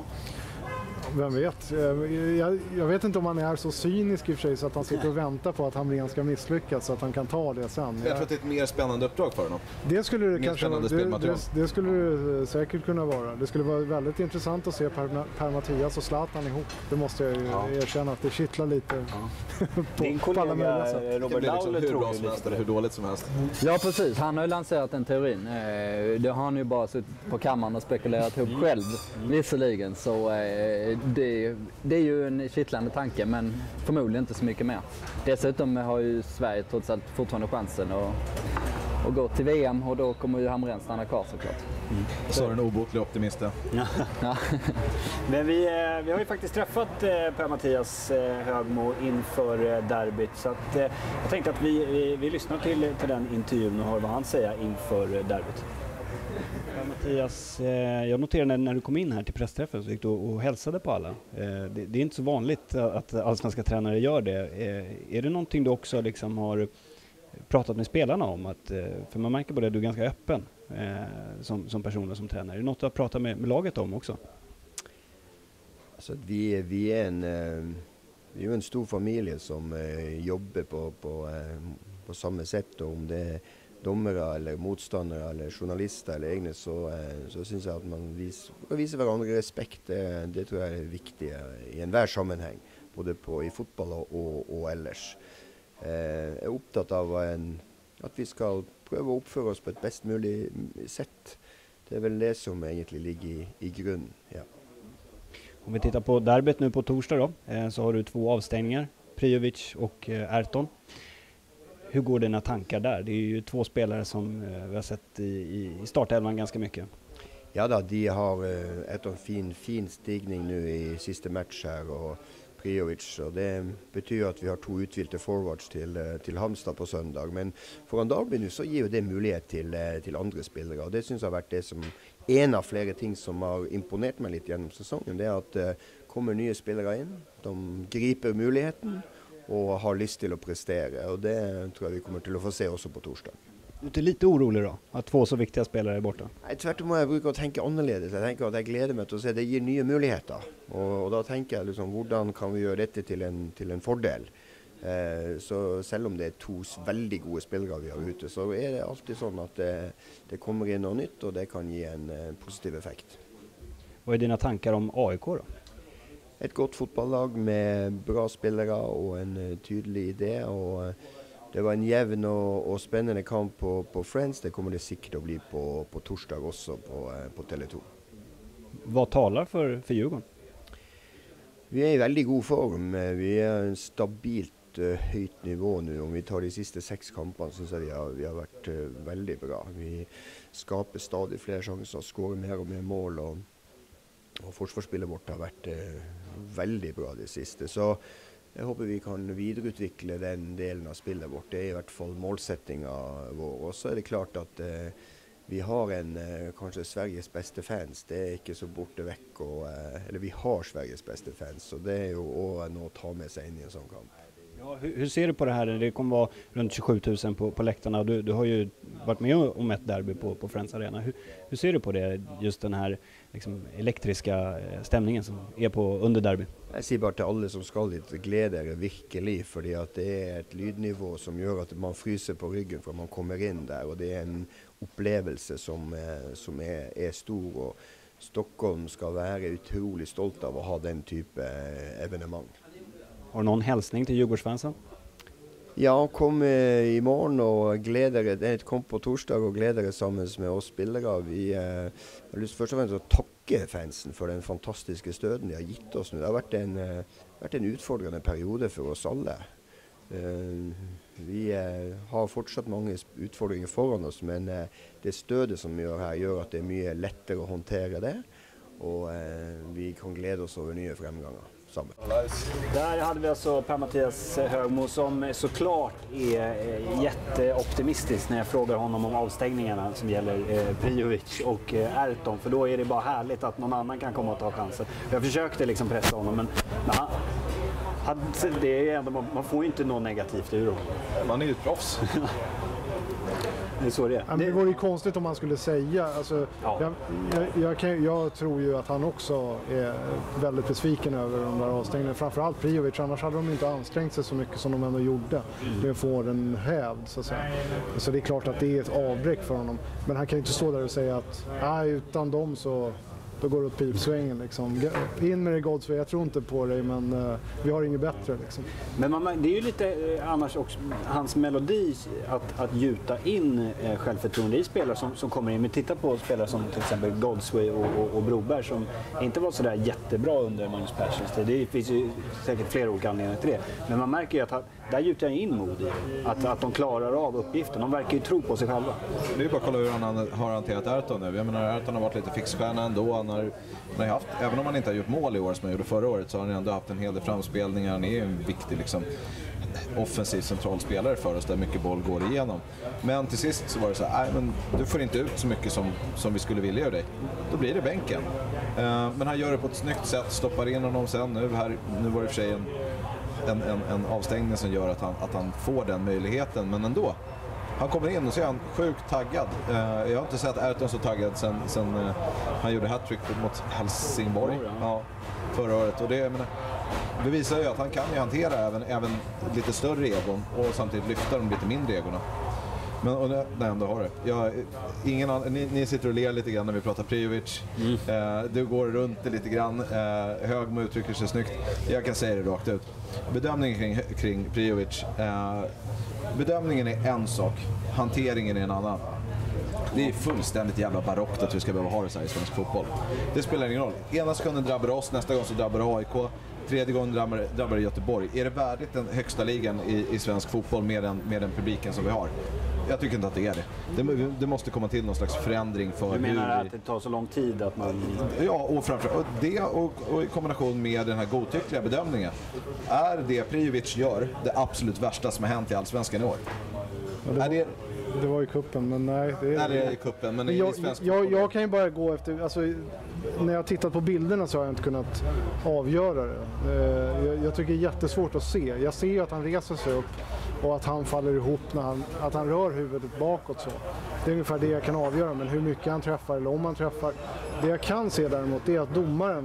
Vem vet? Jag, jag vet inte om han är så cynisk i och för sig så att han sitter och väntar på att Hamrén ska misslyckas så att han kan ta det sen. Jag tror att det är ett mer spännande uppdrag för honom. Det skulle det Mer kanske spännande det, spelmaterial. det, det skulle det säkert kunna vara. Det skulle vara väldigt intressant att se Per, per Mattias och Zlatan ihop. Det måste jag ju Ja. erkänna att det kittlar lite Ja. på, Din på alla kollega möjliga sätt. Det Robert blir liksom Laul hur tror bra ju som lite helst på eller det. hur dåligt som helst. Ja precis, han har ju lanserat den teorin. Eh, det har han ju bara suttit på kammaren och spekulerat ihop själv visserligen. Så eh, det, det är ju en kittlande tanke, men förmodligen inte så mycket mer. Dessutom har ju Sverige trots allt fortfarande chansen att, att gå till V M, och då kommer ju Hamrén stanna kvar såklart. Mm. Så är den obotlig optimist. Ja. Men vi, eh, vi har ju faktiskt träffat eh, Per-Mattias eh, Högmo inför eh, derbyt, så att, eh, jag tänkte att vi, vi, vi lyssnar till, till den intervjun och hör vad han säger inför eh, derbyt. Mattias, eh, jag noterade när du kom in här till pressträffen så gick du och hälsade på alla. Eh, det, det är inte så vanligt att allsvenska tränare gör det. Eh, är det någonting du också liksom har pratat med spelarna om? Att, eh, för man märker både att du är ganska öppen eh, som, som person och som tränare. Är det något du har pratat med, med laget om också? Altså, vi, vi er en eh, vi er jo en stor familie som eh, jobber på, på, eh, på samme sett, og om det er dommere eller motstandere eller journalister eller egne, så, eh, så synes jeg at man viser, viser hverandre respekt. Det, det tror jeg er viktig i enhver sammenheng, både på, i fotball og, og, og ellers. Eh, jeg er opptatt av en, at vi skal prøve å oppføre oss på et best mulig sett. Det är väl det som egentligen ligger i, i grund. Ja. Om vi tittar på derbyt nu på torsdag då, eh, så har du två avstängningar, Prijovic och eh, Ayrton. Hur går dina tankar där? Det är ju två spelare som eh, vi har sett i, i, i startelvan ganska mycket. Ja da, de har uh, etter en fin, fin stigning nu i siste match her, og Prijovic, og det betyr at vi har to uthvilte forwards til, uh, til Halmstad på søndag. Men foran Derby nu så gir jo det mulighet til, uh, til andre spillere, og det synes jeg har vært det som en av flere ting som har imponert meg litt gjennom sesongen. Det er at det uh, kommer nye spillere inn, de griper muligheten og har lyst til å prestere, og det tror jeg vi kommer til å få se også på torsdag. Du är lite orolig då, att två så viktiga spelare är borta? Nei, tvert må jeg bruke å tenke annerledes. Jeg tenker at jeg gleder meg til å se det gir nye muligheter. Og, og da tenker jeg liksom, hvordan kan vi gjøre dette til en, til en fordel? Eh, så selv om det er to veldig gode spillere vi har ute, så er det alltid sånn at det, det kommer inn noe nytt, og det kan gi en, en positiv effekt. Vad är dina tankar om A I K då? Et godt fotballag med bra spillere og en uh, tydelig idé, og uh, det var en jevn og, og spennende kamp på, på Friends. Det kommer det sikkert å bli på, på torsdag også på, uh, på Tele to. Vad talar för, för Djurgården? Vi er i veldig god form. Vi er en stabilt uh, høyt nivå nå. Om vi tar de siste seks kampene, synes jeg vi har, vi har vært uh, veldig bra. Vi skaper stadig flere sjanser, skårer mer og mer mål, og, og forsvarsspillet vårt har vært uh, veldig bra det siste. Så jeg håper vi kan videreutvikle den delen av spillet vårt. Det er i hvert fall målsettingen vår. Og så er det klart at uh, vi har en, uh, kanskje Sveriges beste fans. Det er ikke så borte vekk. Og, uh, eller vi har Sveriges beste fans, så det er jo også noe å ta med sig in i en sån kamp. Ja, hur, hur ser du på det här? Det kommer vara runt tjugosju tusen på, på läktarna. Du, du har ju varit med om ett derby på, på Friends Arena. Hur, hur ser du på det, just den här liksom, elektriska stämningen som är på under derby? Jeg sier bare til alle som skal dit, gled dere virkelig, fordi at det er et lydnivå som gjør at man fryser på ryggen for man kommer inn der, og det er en opplevelse som, som er, er stor, og Stockholm skal være utrolig stolt av å ha den type evenement. Har du någon hälsning till Djurgårdsfansen? Ja, kom eh, i morgen og gled dere. Det kom på torsdag og gled dere sammen med oss spillere. Vi eh, har lyst først og fremst å takke fansen for den fantastiske støden de har gitt oss nå. Det har vært en, eh, vært en utfordrende periode for oss alle. Eh, vi eh, har fortsatt mange utfordringer foran oss, men eh, det stødet som vi gjør her gjør at det er mye lettere å håndtere det. Og eh, vi kan glede oss over nye fremganger. Där hade vi alltså Per-Mattias Högmo som såklart är jätteoptimistisk när jag frågar honom om avstängningarna som gäller eh, Prijovic och eh, Ayrton, för då är det bara härligt att någon annan kan komma och ta chansen. Jag försökte liksom pressa honom, men nah, han, det är ändå, man får ju inte något negativt ur honom. Man är ju ett proffs. Det är så det är. Ja, men det vore ju konstigt om man skulle säga. Alltså, ja. jag, jag, jag, kan, jag tror ju att han också är väldigt besviken över de där avstängningarna. Framförallt Prijovic, annars hade de inte ansträngt sig så mycket som de ändå gjorde. Det får en hävd, så att säga. Så det är klart att det är ett avbräck för honom. Men han kan ju inte stå där och säga att nej, utan dem så då går det åt pipsvängen. Liksom. In med det Godsway, jag tror inte på dig, men uh, vi har inget bättre. Liksom. Men man, det är ju lite eh, annars också hans melodi att, att gjuta in eh, självförtroende i spelare som, som kommer in. Men titta på spelare som till exempel Godsway och, och, och Broberg som inte var så där jättebra under Magnus Perssons tid. Det finns ju säkert flera olika anledningar till det. Men man märker ju att han, där gjuter han in mod i. Att, att de klarar av uppgiften. De verkar ju tro på sig själva. Det är ju bara att kolla hur han har hanterat Ayrton nu. Jag menar, Ayrton har varit lite fixstjärna ändå. Han har, han har haft, även om han inte har gjort mål i år som han gjorde förra året, så har han ändå haft en hel del framspelningar. Han är ju en viktig liksom, offensiv centralspelare för oss där mycket boll går igenom. Men till sist så var det så här, nej, men du får inte ut så mycket som, som vi skulle vilja av dig. Då blir det bänken. Uh, men han gör det på ett snyggt sätt, stoppar in honom sen. Nu, här, nu var det för sig en, en, en, en avstängning som gör att han, att han får den möjligheten, men ändå. Han kommer in och så är han sjukt taggad. Uh, jag har inte sett Ayrton så taggad sen, sen uh, han gjorde hattrick mot Helsingborg ja, förra året. Och det, jag menar, det visar ju att han kan ju hantera även, även lite större egon och samtidigt lyfta de lite mindre egorna. Men och när jag ändå har det. Jag, ingen annan, ni, ni sitter och ler lite grann när vi pratar Prijovic. Mm. Eh, du går runt det lite grann. Eh, Högmo uttrycker sig snyggt. Jag kan säga det rakt ut. Bedömningen kring, kring Prijovic. Eh, bedömningen är en sak. Hanteringen är en annan. Det är fullständigt jävla barockt att vi ska behöva ha det så här i svensk fotboll. Det spelar ingen roll. Ena sekunden drabbar oss, nästa gång så drabbar A I K. Tredje gången drabbar, drabbar Göteborg. Är det värdigt den högsta ligan i, i svensk fotboll med den, med den publiken som vi har? Jag tycker inte att det är det. Det, det måste komma till någon slags förändring för. Du menar hur att det tar så lång tid att man... Ja, och framförallt det och, och i kombination med den här godtyckliga bedömningen. Är det Prijovic gör det absolut värsta som har hänt i Allsvenskan i år? Ja, det, var, är det... det var i kuppen, men nej. Det är, nej, det är i kuppen, men jag, i svensk jag, jag kan ju bara gå efter... Alltså, när jag har tittat på bilderna så har jag inte kunnat avgöra det. Jag, jag tycker det är jättesvårt att se. Jag ser ju att han reser sig upp och att han faller ihop när han, att han rör huvudet bakåt så. Det är ungefär det jag kan avgöra, men hur mycket han träffar eller om han träffar. Det jag kan se däremot är att domaren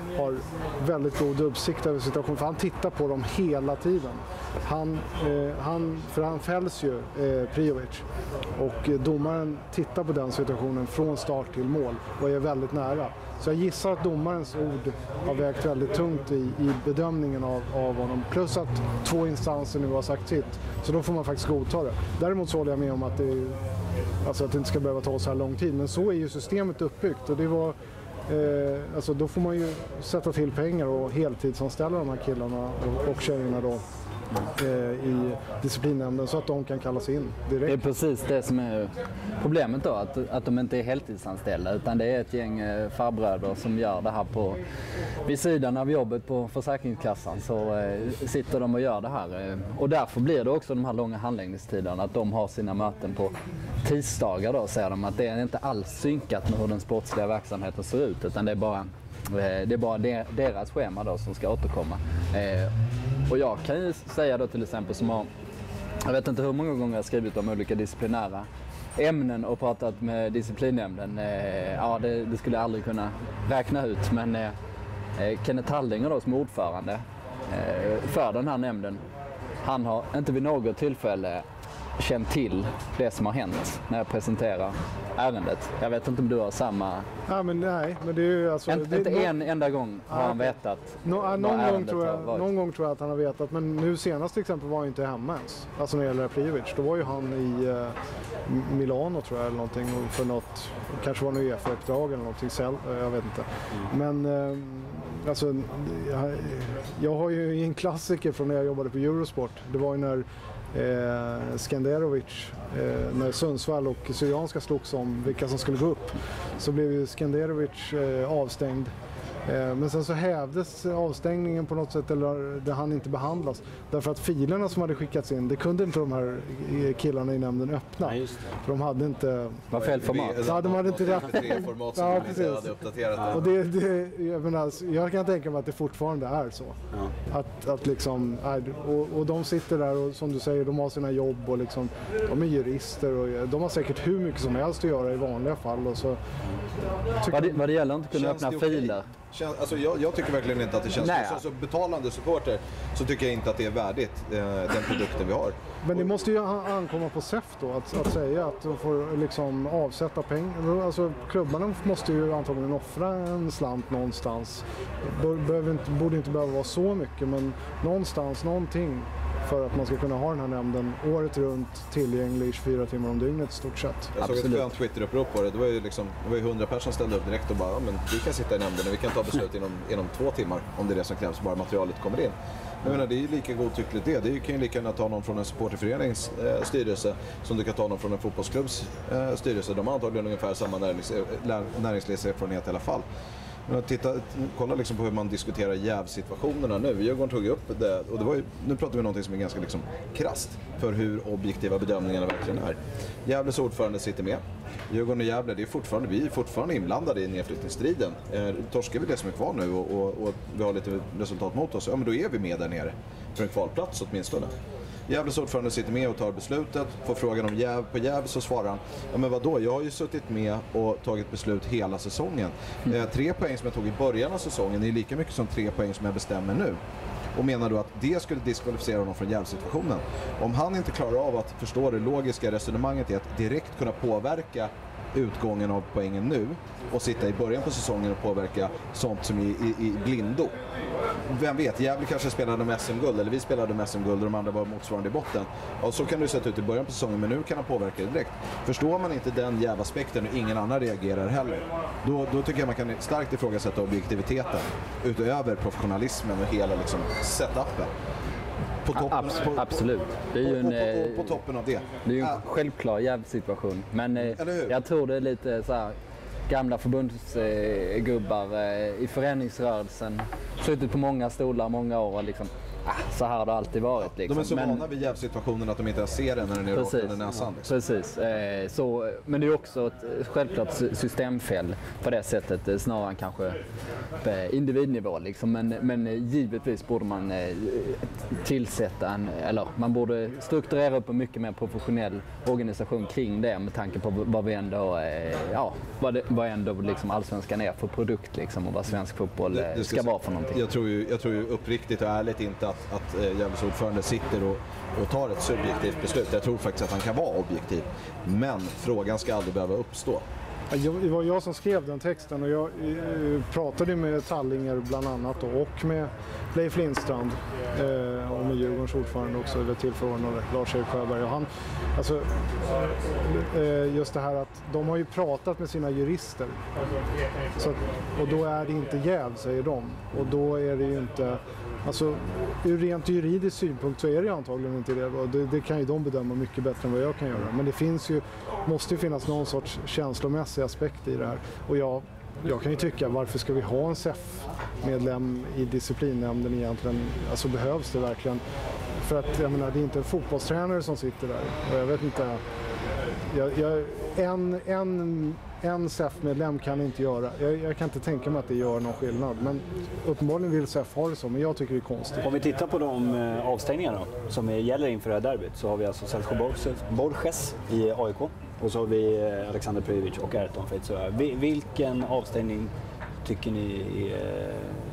har väldigt god uppsikt över situationen, för han tittar på dem hela tiden. Han, eh, han, för han fälls ju, eh, Prijovic, och eh, domaren tittar på den situationen från start till mål och är väldigt nära. Så jag gissar att domarens ord har vägt väldigt tungt i, i bedömningen av, av honom. Plus att två instanser nu har sagt sitt. Så då får man faktiskt godta det. Däremot så håller jag med om att det, alltså att det inte ska behöva ta så här lång tid. Men så är ju systemet uppbyggt. Och det var, eh, alltså då får man ju sätta till pengar och heltidsanställa de här killarna och, och tjejerna då. I disciplinnämnden så att de kan kallas in direkt. Det är precis det som är problemet då, att, att de inte är heltidsanställda, utan det är ett gäng farbröder som gör det här på vid sidan av jobbet på Försäkringskassan, så eh, sitter de och gör det här. Och därför blir det också de här långa handläggningstiderna, att de har sina möten på tisdagar då, säger de att det är inte alls synkat med hur den sportsliga verksamheten ser ut, utan det är bara, det är bara deras schema då som ska återkomma. Eh, Och jag kan ju säga då till exempel som har, jag vet inte hur många gånger jag har skrivit om olika disciplinära ämnen och pratat med disciplinnämnden. Eh, ja, det, det skulle jag aldrig kunna räkna ut, men eh, Kenneth Haldinger då som ordförande eh, för den här nämnden, han har inte vid något tillfälle känt till det som har hänt när jag presenterar ärendet. Jag vet inte om du har samma... Ja, men nej, men det är ju alltså... En, det, inte no... en enda gång har ah, han vetat no, ah, någon, gång tror jag, varit. någon gång tror jag att han har vetat, men nu senast till exempel var han inte hemma ens. Alltså när det gäller Prijovic. Då var ju han i uh, Milano tror jag eller någonting för något, kanske var något U E F A-uppdrag eller någonting, jag vet inte. Mm. Men uh, alltså, jag, jag har ju en klassiker från när jag jobbade på Eurosport. Det var ju när Eh, Skanderovic, eh, när Sundsvall och Syrianska slogs om vilka som skulle gå upp, så blev ju Skanderovic eh, avstängd. Eh, men sen så hävdes avstängningen på något sätt, eller det hann inte behandlas. Därför att filerna som hade skickats in, det kunde inte de här killarna i nämnden öppna. Ja, just det. För de hade inte... Var fel format. Ja, de hade inte rätt. format som ja, de inte hade uppdaterat det. Och det, det, jag, menar, jag kan tänka mig att det fortfarande är så. Ja. Att, att liksom, och, och de sitter där och som du säger, de har sina jobb och liksom, de är jurister och de har säkert hur mycket som helst att göra i vanliga fall. Och så, vad, det, vad det gäller inte kunna öppna filer. Känns, alltså jag, jag tycker verkligen inte att det känns... Så, så betalande supporter så tycker jag inte att det är värdigt eh, den produkten vi har. Men det måste ju ankomma på S E F då att, att säga att de får liksom avsätta pengar. Alltså klubbarna måste ju antagligen offra en slant någonstans. Behöver inte, borde inte behöva vara så mycket, men någonstans, någonting för att man ska kunna ha den här nämnden året runt tillgänglig tjugofyra timmar om dygnet i stort sett. Jag såg ett skönt Twitter-upprop på det. Det var ju liksom, det var ju hundra personer som ställde upp direkt och bara, ja, men vi kan sitta i nämnden och vi kan ta beslut inom, inom två timmar om det är det som krävs, bara materialet kommer in. Jag menar, det är ju lika godtyckligt det. Det kan ju lika gärna ta någon från en supporterförenings eh, styrelse som du kan ta någon från en fotbollsklubbs eh, styrelse. De har antagligen ungefär samma närings, eh, näringslivserfarenhet i alla fall. Men titta, kolla liksom på hur man diskuterar jävsituationerna nu. Djurgården tog upp det, och det var ju, nu pratar vi om någonting som är ganska liksom krasst för hur objektiva bedömningarna verkligen är. Gävles ordförande sitter med. Djurgården och Gävle, det är fortfarande, vi är fortfarande inblandade i nedflyttningsstriden. Eh, torskar vi det som är kvar nu och, och, och vi har lite resultat mot oss, ja men då är vi med där nere för en kvalplats åtminstone. Gävles ordförande sitter med och tar beslutet, får frågan om Jäv på Jäv, så svarar han, ja men vadå, jag har ju suttit med och tagit beslut hela säsongen. Eh, tre poäng som jag tog i början av säsongen är lika mycket som tre poäng som jag bestämmer nu. Och menar du att det skulle diskvalificera honom från Jävsituationen? Om han inte klarar av att förstå det logiska resonemanget i att direkt kunna påverka utgången av poängen nu och sitta i början på säsongen och påverka sånt som är i, i, i blindo. Vem vet, Gävle kanske spelade med S M-guld, eller vi spelade med S M-guld och de andra var motsvarande i botten. Ja, så kan du sätta ut i början på säsongen, men nu kan han påverka det direkt. Förstår man inte den jävla aspekten och ingen annan reagerar heller, då, då tycker jag man kan starkt ifrågasätta objektiviteten utöver professionalismen och hela liksom setupen. På toppen, Abs- på, absolut. Det är ju en, på, på, på toppen av det. Det är ju en äh. självklar jävsituation. Men eh, jag tror det är lite så här, gamla förbundsgubbar eh, i föreningsrörelsen. Suttit på många stolar många år och liksom så här har det alltid varit. Liksom. De är så men, vana vid jävsituationen att de inte ens ser den när den är rakt under näsan. Liksom. Precis. Eh, så, men det är också ett självklart systemfel på det sättet, snarare än kanske på individnivå. Liksom. Men, men givetvis borde man eh, tillsätta en, eller man borde strukturera upp en mycket mer professionell organisation kring det med tanke på vad vi ändå, eh, ja, vad, det, vad ändå liksom allsvenskan är för produkt liksom, och vad svensk fotboll det, det ska, ska vara för någonting. Jag tror ju, jag tror ju uppriktigt och ärligt inte att, att eh, Gävles ordförande sitter och, och tar ett subjektivt beslut. Jag tror faktiskt att han kan vara objektiv. Men frågan ska aldrig behöva uppstå. Det var jag som skrev den texten och jag eh, pratade med Tallinger bland annat då, och med Leif Lindstrand eh, och med Djurgårdens ordförande också, eller tillförordnade Lars-Erik Sjöberg. Och han, alltså, eh, just det här att de har ju pratat med sina jurister. Så att, och då är det inte jäv, säger de. Och då är det ju inte... Alltså, ur rent juridisk synpunkt så är det antagligen inte det. Och det, det kan ju de bedöma mycket bättre än vad jag kan göra. Men det finns ju, måste ju finnas någon sorts känslomässig aspekt i det här. Och jag, jag kan ju tycka, varför ska vi ha en S E F-medlem i disciplinnämnden egentligen? Alltså behövs det verkligen? För att jag menar, det är inte en fotbollstränare som sitter där. Och jag vet inte... Jag, jag, en, en, en S E F-medlem kan inte göra. Jag, jag kan inte tänka mig att det gör någon skillnad. Men uppenbarligen vill S E F ha det så, men jag tycker det är konstigt. Om vi tittar på de eh, avstängningarna då, som är, gäller inför det här derbyt, så har vi alltså Sergio Borges i A I K och så har vi eh, Alexander Prijovic och Ayrton Feitzöa. Vilken avstängning tycker ni är,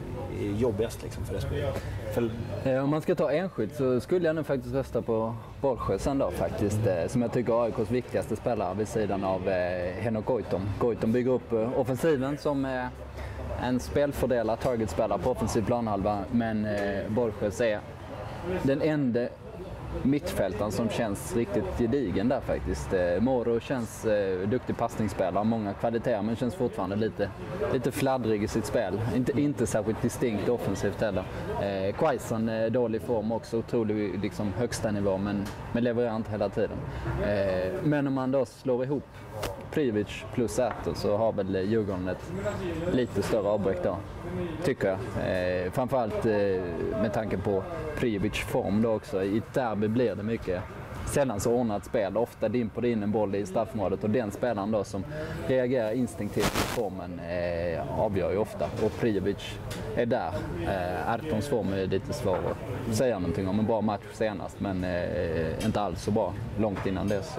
är jobbigast liksom, för det för... Om man ska ta enskilt så skulle jag nog faktiskt rösta på Borges ändå faktiskt, som jag tycker är A I K:s viktigaste spelare vid sidan av eh, Henok Goitom. Goitom bygger upp eh, offensiven som eh, en spelfördelad targetspelare på offensiv planhalva, men eh, Borges är den enda mittfältaren som känns riktigt gedigen där faktiskt. Eh, Moro känns eh, duktig passningsspelare, många kvaliteter, men känns fortfarande lite, lite fladdrig i sitt spel. Inte, inte särskilt distinkt offensivt heller. Eh, Quaison är dålig form också, otrolig liksom, högsta nivå, men, men levererar inte hela tiden. Eh, men om man då slår ihop Prijovic plus Äto så har väl Djurgården ett lite större avbräck då, tycker jag. Eh, framförallt eh, med tanke på Prijovic form då också. I ett derby blir det mycket sällan så ordnat spel. Ofta dimper det in en boll i straffområdet och den spelaren då som reagerar instinktivt på formen eh, avgör ju ofta. Och Prijovic är där. Eh, Ayrtons form är lite svår att säga någonting om. En bra match senast, men eh, inte alls så bra långt innan dess. Så.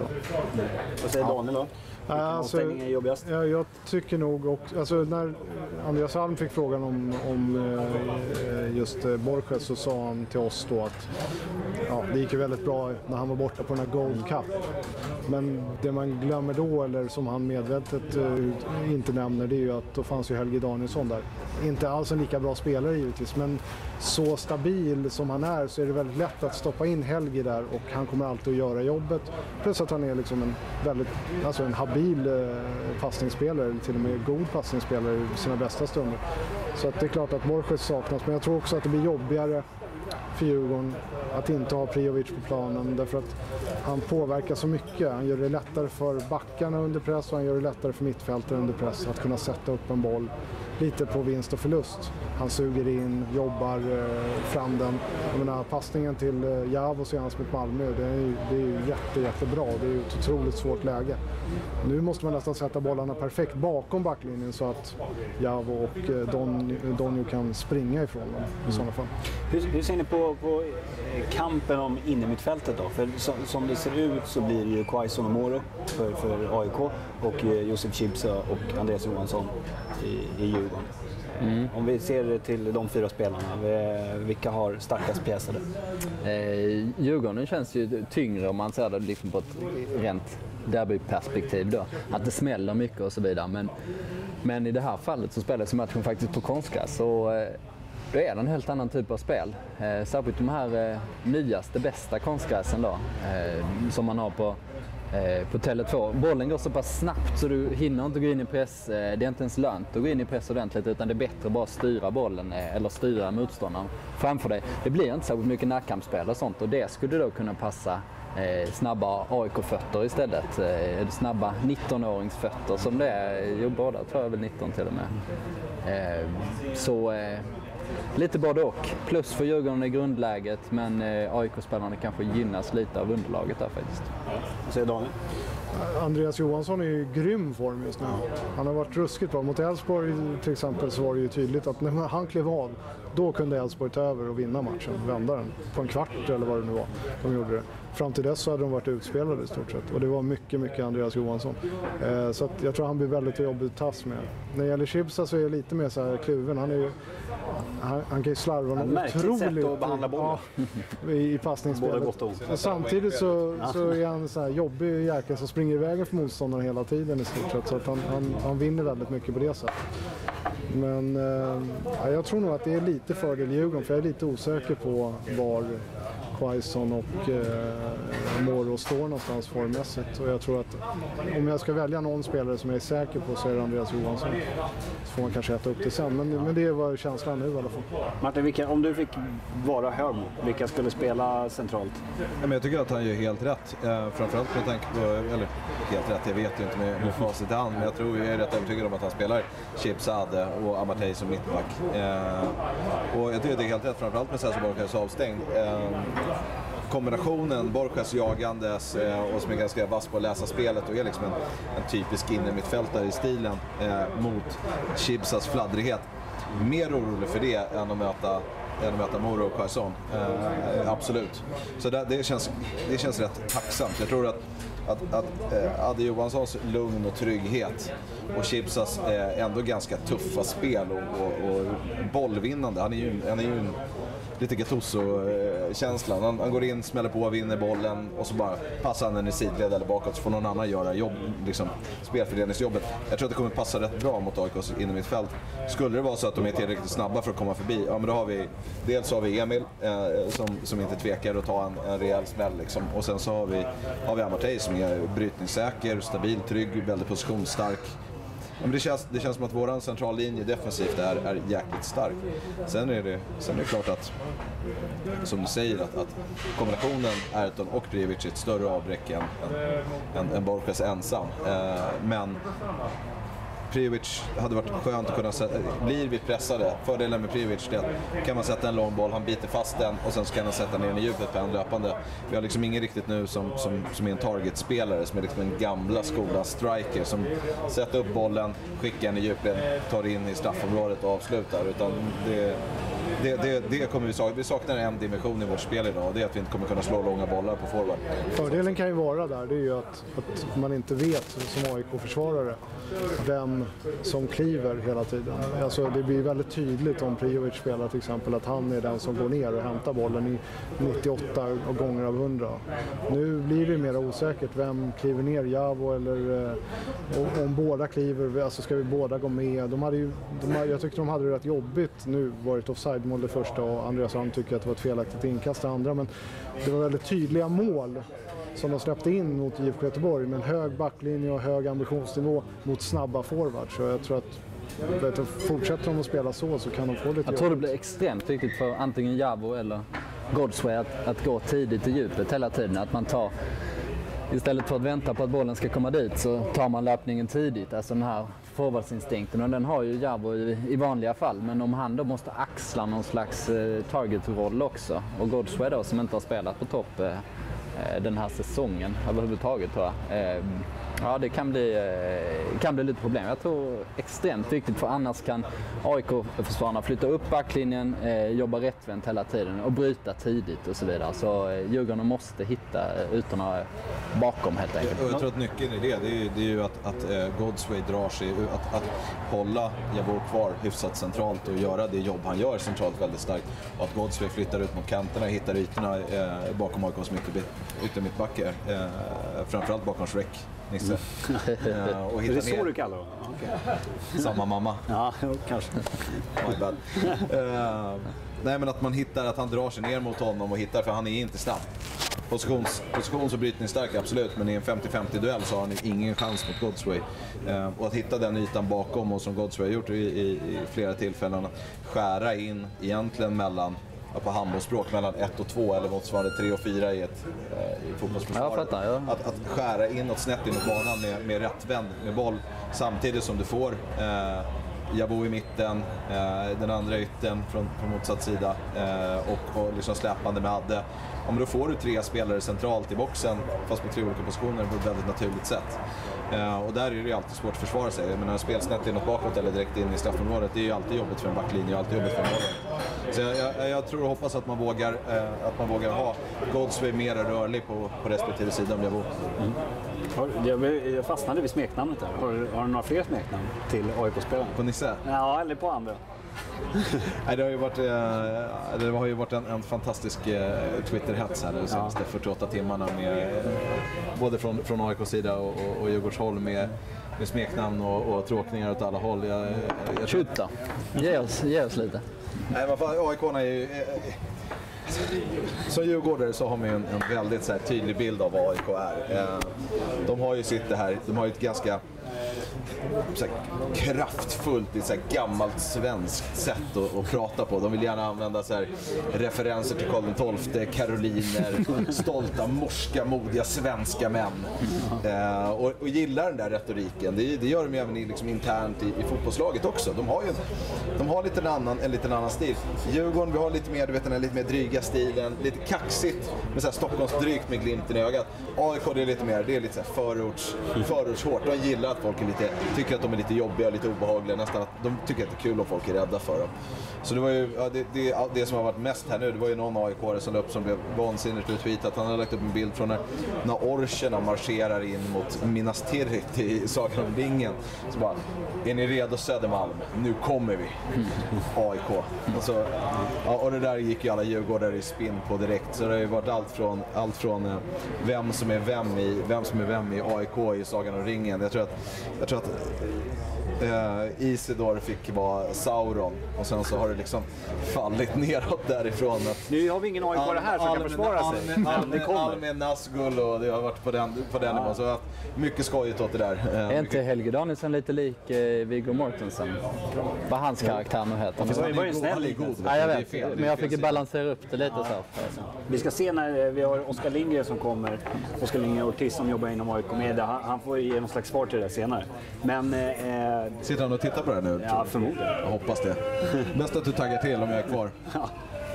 Vad säger Daniel då? Vilken alltså, avstängning är jobbigast? Ja, jag tycker nog också, alltså när Andreas Alm fick frågan om, om just Borges så sa han till oss då att ja, det gick ju väldigt bra när han var borta på den här Gold Cup. Men det man glömmer då, eller som han medvetet uh, inte nämner, det är ju att då fanns ju Helge Danielsson där. Inte alls en lika bra spelare givetvis, men så stabil som han är så är det väldigt lätt att stoppa in Helge där och han kommer alltid att göra jobbet. Plus att han är liksom en väldigt, alltså en habil eh, passningsspelare, eller till och med god passningsspelare i sina bästa stunder. Så att det är klart att Borges saknas, men jag tror också att det blir jobbigare för Djurgården att inte ha Prijovic på planen, därför att han påverkar så mycket. Han gör det lättare för backarna under press och han gör det lättare för mittfältare under press att kunna sätta upp en boll lite på vinst och förlust. Han suger in, jobbar eh, fram den. Jag menar, passningen till eh, Javo senast mot Malmö, det är ju, det är ju jätte, jättebra. Det är ju ett otroligt svårt läge. Nu måste man nästan sätta bollarna perfekt bakom backlinjen så att Javo och eh, Don, Donjo kan springa ifrån dem i sådana fall. Hur, hur ser ni på, på kampen om innermittfältet då? För som, som det ser ut så blir det ju Quaison och Moro för, för A I K och eh, Josef Chibsa och Andreas Johansson i, i Djurgården. Mm. Om vi ser till de fyra spelarna, vilka har starkast pjäser? Eh, Djurgården känns ju tyngre om man ser det liksom på ett rent derbyperspektiv då. Att det smäller mycket och så vidare. Men, men i det här fallet så spelas matchen faktiskt på konstgräs. Och, eh, då är det en helt annan typ av spel. Eh, särskilt de här eh, nyaste, bästa konstgräsen då, eh, som man har på på Tele två. Bollen går så pass snabbt så du hinner inte gå in i press. Det är inte ens lönt att gå in i press ordentligt, utan det är bättre att bara styra bollen eller styra motståndaren framför dig. Det blir inte så mycket närkampsspel och sånt, och det skulle då kunna passa eh, snabba A I K-fötter istället. Eh, snabba nittonåringsfötter som det är. Jo, båda tror jag väl nitton till och med. Eh, så eh, lite både och. Plus för Djurgården i grundläget, men eh, A I K-spelarna kanske gynnas lite av underlaget där faktiskt. Vad säger Daniel? Andreas Johansson är ju grym form just nu. Han har varit ruskigt bra. Mot Elfsborg till exempel så var det ju tydligt att när han klev av, då kunde Elfsborg ta över och vinna matchen, vända den på en kvart eller vad det nu var. De gjorde det. Fram till dess så hade de varit utspelade i stort sett och det var mycket, mycket Andreas Johansson. Eh, så att jag tror han blir väldigt jobbig att tas med. När det gäller Chibsa så är jag lite mer så här kluven. Han, är ju, han, han kan ju slarva något otroligt sätt att behandla bollen. Ja, i, i passningsspelet. Både gott och ont. Och samtidigt så, så är han så här jobbig jäkel som springer i vägen för motståndarna hela tiden i stort sett. Så att han, han, han vinner väldigt mycket på det sättet. Men eh, jag tror nog att det är lite fördel i Djurgården, för jag är lite osäker på var Quaison och eh, Moro står någonstans formmässigt. Och jag tror att om jag ska välja någon spelare som jag är säker på så är det Andreas Johansson. Så får man kanske äta upp det sen, men, men det var känslan nu i alla fall. Martin, vilka, om du fick vara hög, vilka skulle spela centralt? Ja, men jag tycker att han gör helt rätt. Eh, framförallt med tanke på, eller helt rätt, jag vet ju inte med, med facit i hand, men jag tror jag är rätt övertygad om att han spelar Chibsa, Adde och Amartey som mittback. Eh, och jag tycker det är helt rätt, framförallt med Cesar Borges avstängd. Eh, kombinationen Borges jagandes eh, och som är ganska vass på att läsa spelet och är liksom en, en typisk innermittfältare i stilen eh, mot Chibsas fladdrighet. Mer orolig för det än att möta än att möta Moro och Quaison. Eh, absolut. Så det, det, känns, det känns rätt tacksamt. Jag tror att, att, att eh, Adde Johanssons lugn och trygghet och Chibsas eh, ändå ganska tuffa spel och, och, och bollvinnande. Han är ju, han är ju en, lite Gattuso-känslan. Han, han går in, smäller på, vinner bollen och så bara passar han den i sidled eller bakåt så får någon annan göra jobb, liksom, spelfördelningsjobbet. Jag tror att det kommer passa rätt bra mot A I K:s inom mitt fält. Skulle det vara så att de är tillräckligt snabba för att komma förbi, ja men då har vi, dels har vi Emil eh, som, som inte tvekar att ta en, en rejäl smäll liksom. Och sen så har vi, har vi Amartey som är brytningssäker, stabil, trygg, väldigt positionsstark. Men det, känns, det känns som att våran centrallinje defensivt är, är jäkligt stark. Sen är, det, sen är det klart att, som du säger, att, att kombinationen Ayrton och Prijovic är ett större avbräck än, än, än Borges ensam. Eh, men Prijovic hade varit skönt att kunna sätta, blir vi pressade, fördelen med Prijovic är att kan man sätta en lång boll, han biter fast den och sen så kan han sätta ner den i djupet på en löpande. Vi har liksom ingen riktigt nu som, som, som är en targetspelare som är liksom en gamla skola striker som sätter upp bollen, skickar den i djupled, tar in i straffområdet och avslutar, utan det Det, det, det kommer vi sakna. Vi saknar en dimension i vårt spel idag och det är att vi inte kommer kunna slå långa bollar på forward. Fördelen kan ju vara där, det är ju att, att man inte vet som A I K-försvarare vem som kliver hela tiden. Alltså det blir väldigt tydligt om Prijovic spelar till exempel att han är den som går ner och hämtar bollen i nittioåtta gånger av hundra. Nu blir det mer osäkert vem kliver ner, Javo eller eh, om båda kliver, alltså ska vi båda gå med. De hade ju, de, jag tyckte de hade det rätt jobbigt nu, varit offside-mål det första och Andreas Rand tycker att det var ett felaktigt inkast det andra, men det var väldigt tydliga mål som de släppte in mot I F K Göteborg med en hög backlinje och hög ambitionsnivå mot snabba forwards. Så jag tror att vet du, fortsätter de att spela så så kan de få lite. Jag tror det blir extremt viktigt för antingen Jabo eller Godsway att, att gå tidigt i djupet hela tiden. Att man tar, istället för att vänta på att bollen ska komma dit så tar man löpningen tidigt. Alltså den här forwardsinstinkten, och den har ju Jabo i, i vanliga fall. Men om han då måste axla någon slags eh, target-roll också, och Godsway då som inte har spelat på topp eh, den här säsongen överhuvudtaget tror jag. Eh, ja, det kan bli, eh, kan bli lite problem. Jag tror extremt viktigt, för annars kan A I K-försvararna flytta upp backlinjen, eh, jobba rättvänt hela tiden och bryta tidigt och så vidare. Så eh, Djurgården måste hitta ytorna bakom helt enkelt. Och jag tror att nyckeln i det, det är ju, det är ju att, att eh, Godsway drar sig, att, att hålla Javor kvar hyfsat centralt och göra det jobb han gör centralt väldigt starkt. Och att Godsway flyttar ut mot kanterna och hittar ytorna eh, bakom A I K:s yttermittbackar, eh, framförallt bakom Shrek. Nisse. uh, och är det så ner. Du kallar dem? Okay. Samma mamma. Ja, kanske. My bad. Uh, nej, men att man hittar, att han drar sig ner mot honom och hittar, för han är inte snabb. Positions, positions- och brytningsstark, absolut, men i en femtio femtio duell så har han ingen chans mot Godsway. Uh, och att hitta den ytan bakom, och som Godsway har gjort i, i, i flera tillfällen, skära in egentligen mellan, på handbollsspråk, mellan ett och två eller motsvarande tre och fyra i ett eh, i fotbollsförsvar. Ja, fattar, ja. Att, att skära inåt snett in mot banan med, med rätt vänd med boll samtidigt som du får eh, Jabo i mitten, eh, den andra ytten från, från motsatt sida eh, och, och liksom släpande med Adde. Om då får du tre spelare centralt i boxen, fast på tre olika positioner på ett väldigt naturligt sätt. Uh, och där är det ju alltid svårt att försvara sig. Jag menar, spelsnett inåt bakåt eller direkt in i straffområdet, det är ju alltid jobbigt för en backlinje och alltid jobbigt för en målvakt. Så jag, jag, jag tror och hoppas att man vågar, uh, att man vågar ha Godsway mer rörlig på, på respektive sida om Jabo. Mm. Jag, jag fastnade vid smeknamnet där. Har, har du några fler smeknamn till A I K-spelarna? På Nisse? Ja, eller på andra. Nej, det har ju varit, eh, det har ju varit en, en fantastisk eh, Twitter-hets här de senaste ja. fyrtioåtta timmarna med, eh, både från, från A I K-sida och, och, och Djurgårdshåll med, med smeknamn och, och tråkningar åt alla håll. Jag, jag Skjuta. Ge oss, ge oss lite. Nej, vad fan, A I K är ju... Eh, som djurgårdare så har man ju en, en väldigt så här, tydlig bild av vad A I K är. Eh, de har ju sitt det här, de har ju ett ganska så här, kraftfullt, ett så här gammalt svenskt sätt att, att prata på. De vill gärna använda så här, referenser till Karl den tolfte, karoliner, stolta, morska, modiga svenska män. Eh, och, och gillar den där retoriken. Det, det gör de ju även i, liksom, internt i, i fotbollslaget också. De har ju de har lite en annan, en lite annan stil. Djurgården, vi har lite mer, du vet, den här lite mer dryga stilen, lite kaxigt med så här Stockholmsdrygt med glimten i ögat. A I K, det är lite mer, det är lite så här förorts, förortshårt. De gillar att folk är lite, tycker att de är lite jobbiga, lite obehagliga, nästan att de tycker att det är kul om folk är rädda för dem. Så det var ju, ja, det, det, det som har varit mest här nu, det var ju någon A I K-are som la upp som blev vansinnigt uttweetat. Han hade lagt upp en bild från när, när orcherna marscherar in mot Minas Tirith i Sagan om ringen. Så bara, är ni redo Södermalm? Nu kommer vi. A I K. Och, så, ja, och det där gick ju alla djurgårdare i spinn på direkt. Så det har ju varit allt från, allt från eh, vem som är vem i, vem som är vem i A I K i Sagan om ringen. Jag tror att, jag tror att Uh, Isidor fick vara Sauron och sen så har det liksom fallit neråt därifrån. Att nu har vi ingen A I K här som kan försvara sig. Almen Nazgul och det har varit på den, på den ja. nivån. Så att mycket skojigt åt det där. Uh, är inte Helge Danielsson lite lik eh, Viggo Mortensen? Vad hans karaktär nu heter. Det var, var ju en snäll god. Ja, jag vet, fel, men jag fick ju balansera upp det lite ja. så. Alltså. Vi ska se när vi har Oskar Lindgren som kommer. Oskar Lindgren Ortiz som jobbar inom A I K Media. Han, han får ge någon slags svar till det senare. Men... Eh, sitter han och tittar på det nu? Ja, förmodligen. Jag hoppas det. Bäst att du taggar till om jag är kvar. Ja.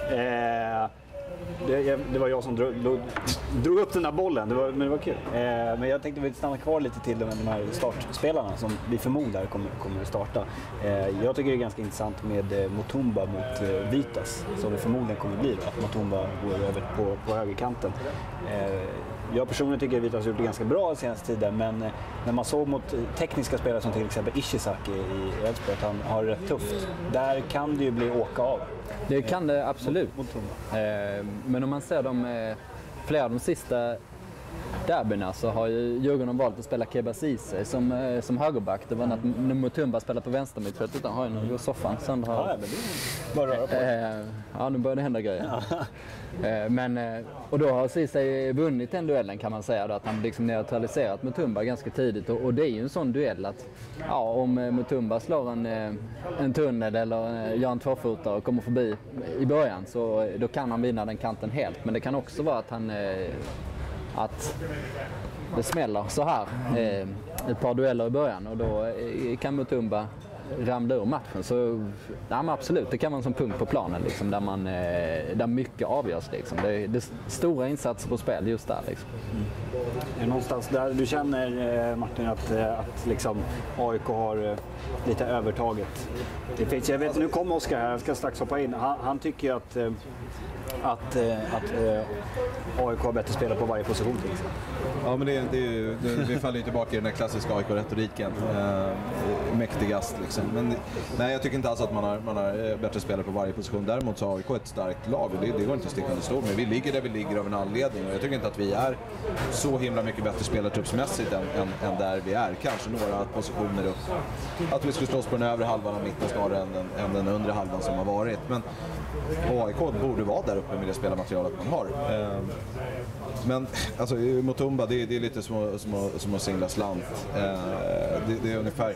Eh, det, det var jag som drog, drog, drog upp den där bollen, det var, men det var kul. Eh, men jag tänkte vi stanna kvar lite till de här startspelarna som vi förmodar kommer, kommer att starta. Eh, jag tycker det är ganska intressant med eh, Mutumba mot eh, Vitas, som det förmodligen kommer bli då, att Mutumba går över på, på högerkanten. Eh, Jag personligen tycker att Vitas har gjort det ganska bra senaste tiden, men när man såg mot tekniska spelare som till exempel Ishizaki i Elfsborg att han har rätt tufft, där kan det ju bli åka av. Det kan det absolut. Mot, mot eh, men om man ser de eh, flera av de sista derbyna så har ju Djurgården valt att spela Keba Ceesay som, eh, som högerback. Det var när Mutumba spelade på vänstermittfält utan har ju en soffan. Sen har, ja, men det bara röra på. Eh, ja, nu börjar det hända grejer. Ja. Eh, men, eh, och då har Ceesay vunnit den duellen kan man säga då, att han liksom neutraliserat Mutumba ganska tidigt. Och, och det är ju en sån duell att ja, om eh, Mutumba slår en, eh, en tunnel eller eh, gör en tvåfotare och kommer förbi i början så eh, då kan han vinna den kanten helt. Men det kan också vara att han eh, att det smäller så här eh, ett par dueller i början och då eh, kan Mutumba ramla ur matchen. Så ja, men absolut, det kan vara en sån punkt på planen liksom, där, man, eh, där mycket avgörs. Liksom. Det är, det är stora insatser på spel just där. Liksom. Mm. Är det någonstans där du känner, eh, Martin, att, att liksom A I K har eh, lite övertaget? Det finns, jag vet, nu kommer Oskar här, jag ska strax hoppa in. Han, han tycker att eh, att, att äh, A I K har bättre spelare på varje position till exempel. Ja, men det, det är ju, det, vi faller ju tillbaka i den här klassiska A I K-retoriken. Äh, mäktigast liksom. Men nej, jag tycker inte alls att man har, man har bättre spelare på varje position. Däremot så har A I K ett starkt lag och det, det går inte att sticka under stol. Men vi ligger där vi ligger av en anledning och jag tycker inte att vi är så himla mycket bättre spelartruppsmässigt än, än, än där vi är. Kanske några positioner upp. Att vi skulle slåss på den övre halvan av mitten snarare än den, än den undre halvan som har varit. Men A I K borde vara där uppe med det spelarmaterialet man har. Men alltså, Mutumba, det, det är lite som, som, som att singla slant. Det, det är ungefär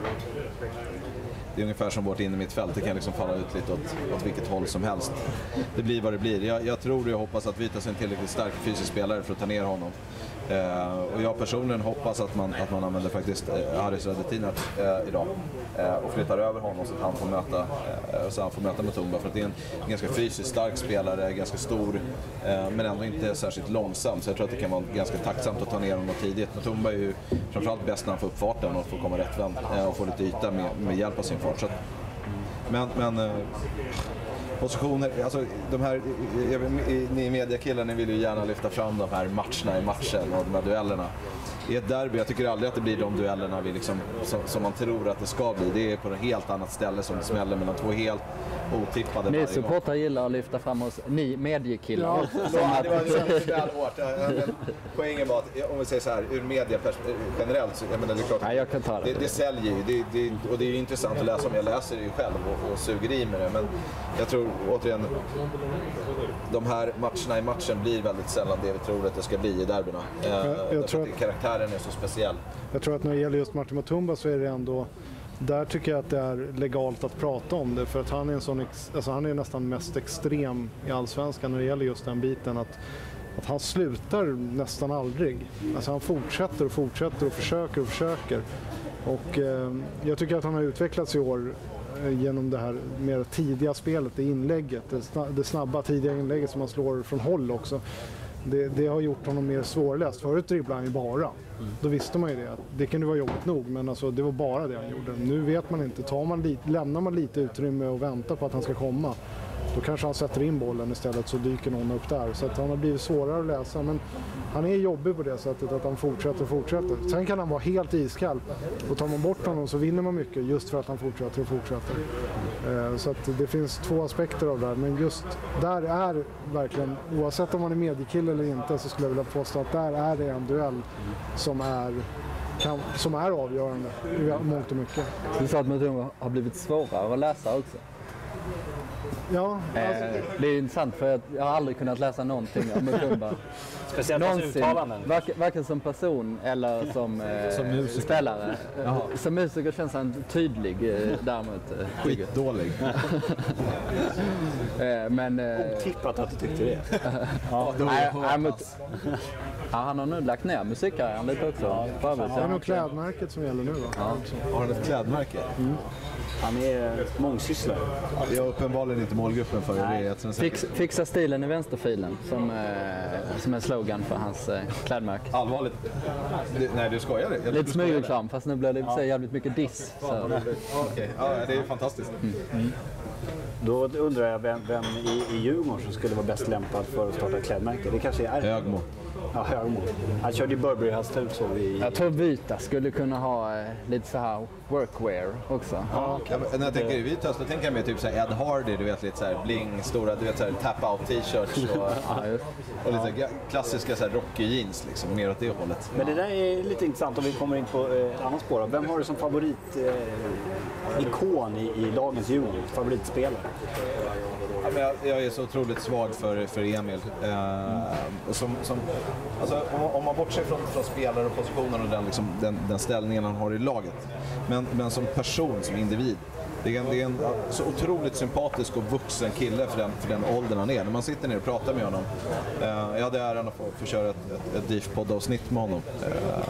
det är ungefär som vårt inne mittfält. Det kan liksom falla ut lite åt, åt vilket håll som helst. Det blir vad det blir. Jag, jag tror och jag hoppas att Vitas är en tillräckligt stark fysisk spelare för att ta ner honom. Eh, och jag personligen hoppas att man, att man använder faktiskt eh, Haris Radetinac eh, idag eh, och flyttar över honom så att han får möta, eh, så han får möta Mutumba, för att det är en ganska fysiskt stark spelare, ganska stor eh, men ändå inte särskilt långsam, så jag tror att det kan vara ganska tacksamt att ta ner honom tidigt. Mutumba är ju framförallt bäst när han får upp farten och får komma rättvänd eh, och få lite yta med, med hjälp av sin fart. Så att, men, men eh, positioner, alltså de här, ni mediakillar, ni vill ju gärna lyfta fram de här matcherna i matchen och de här duellerna. I ett derby, jag tycker aldrig att det blir de duellerna vi liksom, som, som man tror att det ska bli. Det är på ett helt annat ställe som det smäller mellan två helt otippade. Ni supportrar gillar att lyfta fram oss, ni mediekillar. Ja, ja, det var väl hårt. Poängen var att, om vi säger så här, ur media generellt, så, jag menar, det är klart, ja, jag kan ta det. Det, det säljer ju, det, det, och det är ju intressant att läsa om. Jag läser det ju själv och, och suger i med det, men jag tror återigen, de här matcherna i matchen blir väldigt sällan det vi tror att det ska bli i derbyna. Jag, jag tror att karaktären är så speciell. Jag tror att när det gäller just Martin Mutumba så är det ändå, där tycker jag att det är legalt att prata om det, för att han är en sån, alltså han är nästan mest extrem i Allsvenskan när det gäller just den biten, att, att han slutar nästan aldrig. Alltså han fortsätter och fortsätter och försöker och försöker. Och eh, jag tycker att han har utvecklats i år eh, genom det här mer tidiga spelet, det inlägget, det, det snabba tidiga inlägget som han slår från håll också. Det, det har gjort honom mer svårläst. Förut dribblade han ju bara. Mm. Då visste man ju det. Det kunde vara jobbigt nog, men alltså, det var bara det han gjorde. Nu vet man inte. Tar man lite, lämnar man lite utrymme och väntar på att han ska komma, då kanske han sätter in bollen istället, så dyker någon upp där. Så att han har blivit svårare att läsa. Men han är jobbig på det sättet att han fortsätter och fortsätter. Sen kan han vara helt iskall. Och tar man bort honom så vinner man mycket just för att han fortsätter och fortsätter. Eh, så att det finns två aspekter av det här. Men just där är verkligen, oavsett om man är mediekille eller inte, så skulle jag vilja påstå att där är det en duell som är, kan, som är avgörande i mångt och mycket. Du sa att Mutumba har blivit svårare att läsa också. Ja, alltså... eh, det är intressant, för jag har aldrig kunnat läsa någonting om Mutumba. Speciellt hans uttalanden. Varken, varken som person eller som, eh, som musiker. Spelare. Jaha. Som musiker känns han tydlig, eh, däremot. Eh, Skitdålig. eh, men... Eh, Otippat att du tyckte det. ja, nej, nej, mot, ja, han har nu lagt ner musikkarriären lite också. Ja, det är nog klädmärket som gäller nu då. Ja. Har han ett klädmärke? Mm. Han är mångsysslare. Jag är uppenbarligen inte målgruppen för det. Fix, fixa stilen i vänsterfilen som, eh, som är slogan för hans eh, klädmärke. Allvarligt? Det, nej, du skojar det? Lite smygreklam, fast nu blir det ja. jävligt mycket diss. Så. Okay. Ja, det är fantastiskt. Mm. Mm. Då undrar jag vem, vem i, i Djurgården som skulle vara bäst lämpad för att starta klädmärke. Det kanske är Högmo. Ja, Högmo. Han körde ju Burberry hastigt så vi... Jag tror Vita skulle kunna ha eh, lite så här workwear också. Ja, okay. Ja, när jag tänker i Vita så tänker jag mig typ så här Ed Hardy, du vet, lite så här bling, stora, du vet, så här tap-out t-shirts och, ja, och lite ja. klassiska så här rocky jeans liksom, mer åt det hållet. Men det där är lite intressant om vi kommer in på ett eh, annat spår. Vem har du som favorit eh, ikon i, i lagens Djurgården, favoritspelare? Ja, men jag, jag är så otroligt svag för, för Emil. Eh, som, som, alltså, om, om man bortser från, från spelare och positionen och den, liksom, den, den ställningen han har i laget. Men, men som person, som individ. Det är, en, det är en så otroligt sympatisk och vuxen kille för den, för den åldern han är. När man sitter ner och pratar med honom. Eh, jag hade äran att få, få köra ett, ett, ett D I F-poddavsnitt med honom eh,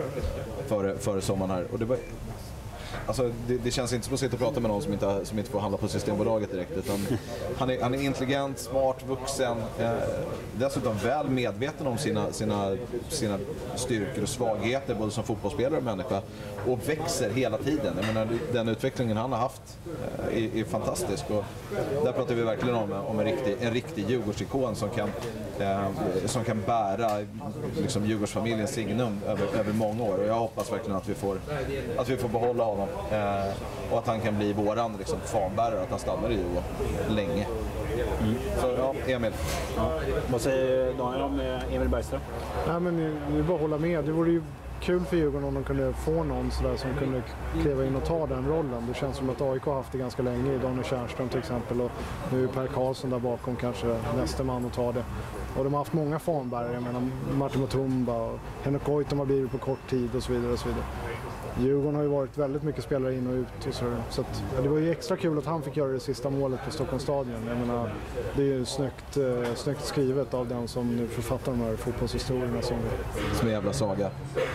före, före sommaren här. Och det var, alltså, det, det känns inte som att sitta och prata med någon som inte, som inte får handla på Systembolaget direkt. Utan han, är, han är intelligent, smart, vuxen. Eh, dessutom väl medveten om sina, sina, sina styrkor och svagheter både som fotbollsspelare och människa. Och växer hela tiden. Jag menar, den utvecklingen han har haft eh, är, är fantastisk. Och där pratar vi verkligen om, om en riktig, en riktig Djurgårdsikon som kan, eh, som kan bära liksom, Djurgårdsfamiljens signum över, över många år. Och jag hoppas verkligen att vi får, att vi får behålla honom. Eh, och att han kan bli våran liksom, fanbärare, att han stannar i Djurgården länge. Mm. Så ja, Emil. Ja. Vad säger Daniel om Emil Bergström? Nej, men vi bara hålla med. Det vore ju kul för Djurgården om de kunde få någon sådär som kunde kliva in och ta den rollen. Det känns som att A I K har haft det ganska länge, i Daniel Tjärnström till exempel, och nu är Per Karlsson där bakom kanske nästa man att ta det. Och de har haft många fanbärare, jag menar Martin Mutumba och Henrik Goitom har blivit på kort tid och så vidare och så vidare. Djurgården har ju varit väldigt mycket spelare in och ut och så. Så att, ja, det var ju extra kul att han fick göra det sista målet på Stockholms stadion. Jag menar, det är ju snyggt, eh, snyggt skrivet av den som nu författar de här fotbollshistorierna. Som, som en jävla saga.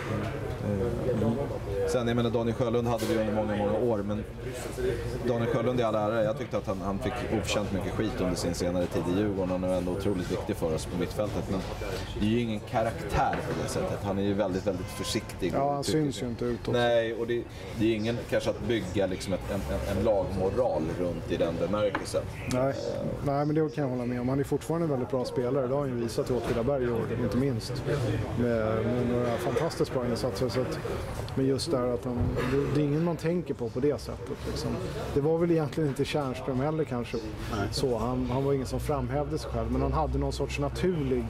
Mm. Sen, jag menar, Daniel Sjölund hade vi under många, många år, men Daniel Sjölund i alla ära, jag tyckte att han, han fick oförtjänt mycket skit under sin senare tid i Djurgården. Han är ändå otroligt viktig för oss på mittfältet, men det är ju ingen karaktär på det sättet. Han är ju väldigt, väldigt försiktig. Ja, han syns ju inte utåt. Nej, och det, det är ingen kanske att bygga liksom ett, en, en, en lagmoral runt i den bemärkelsen. Nej, uh, nej, men det kan jag hålla med om. Han är fortfarande en väldigt bra spelare. Det har han ju visat i Åtvidaberg i år, inte minst. Med, med några fantastiskt bra insatser. Så att, men just där att han, det, det är ingen man tänker på på det sättet. Liksom. Det var väl egentligen inte Tjärnström heller kanske. Så, han, han var ingen som framhävde sig själv, men han hade någon sorts naturlig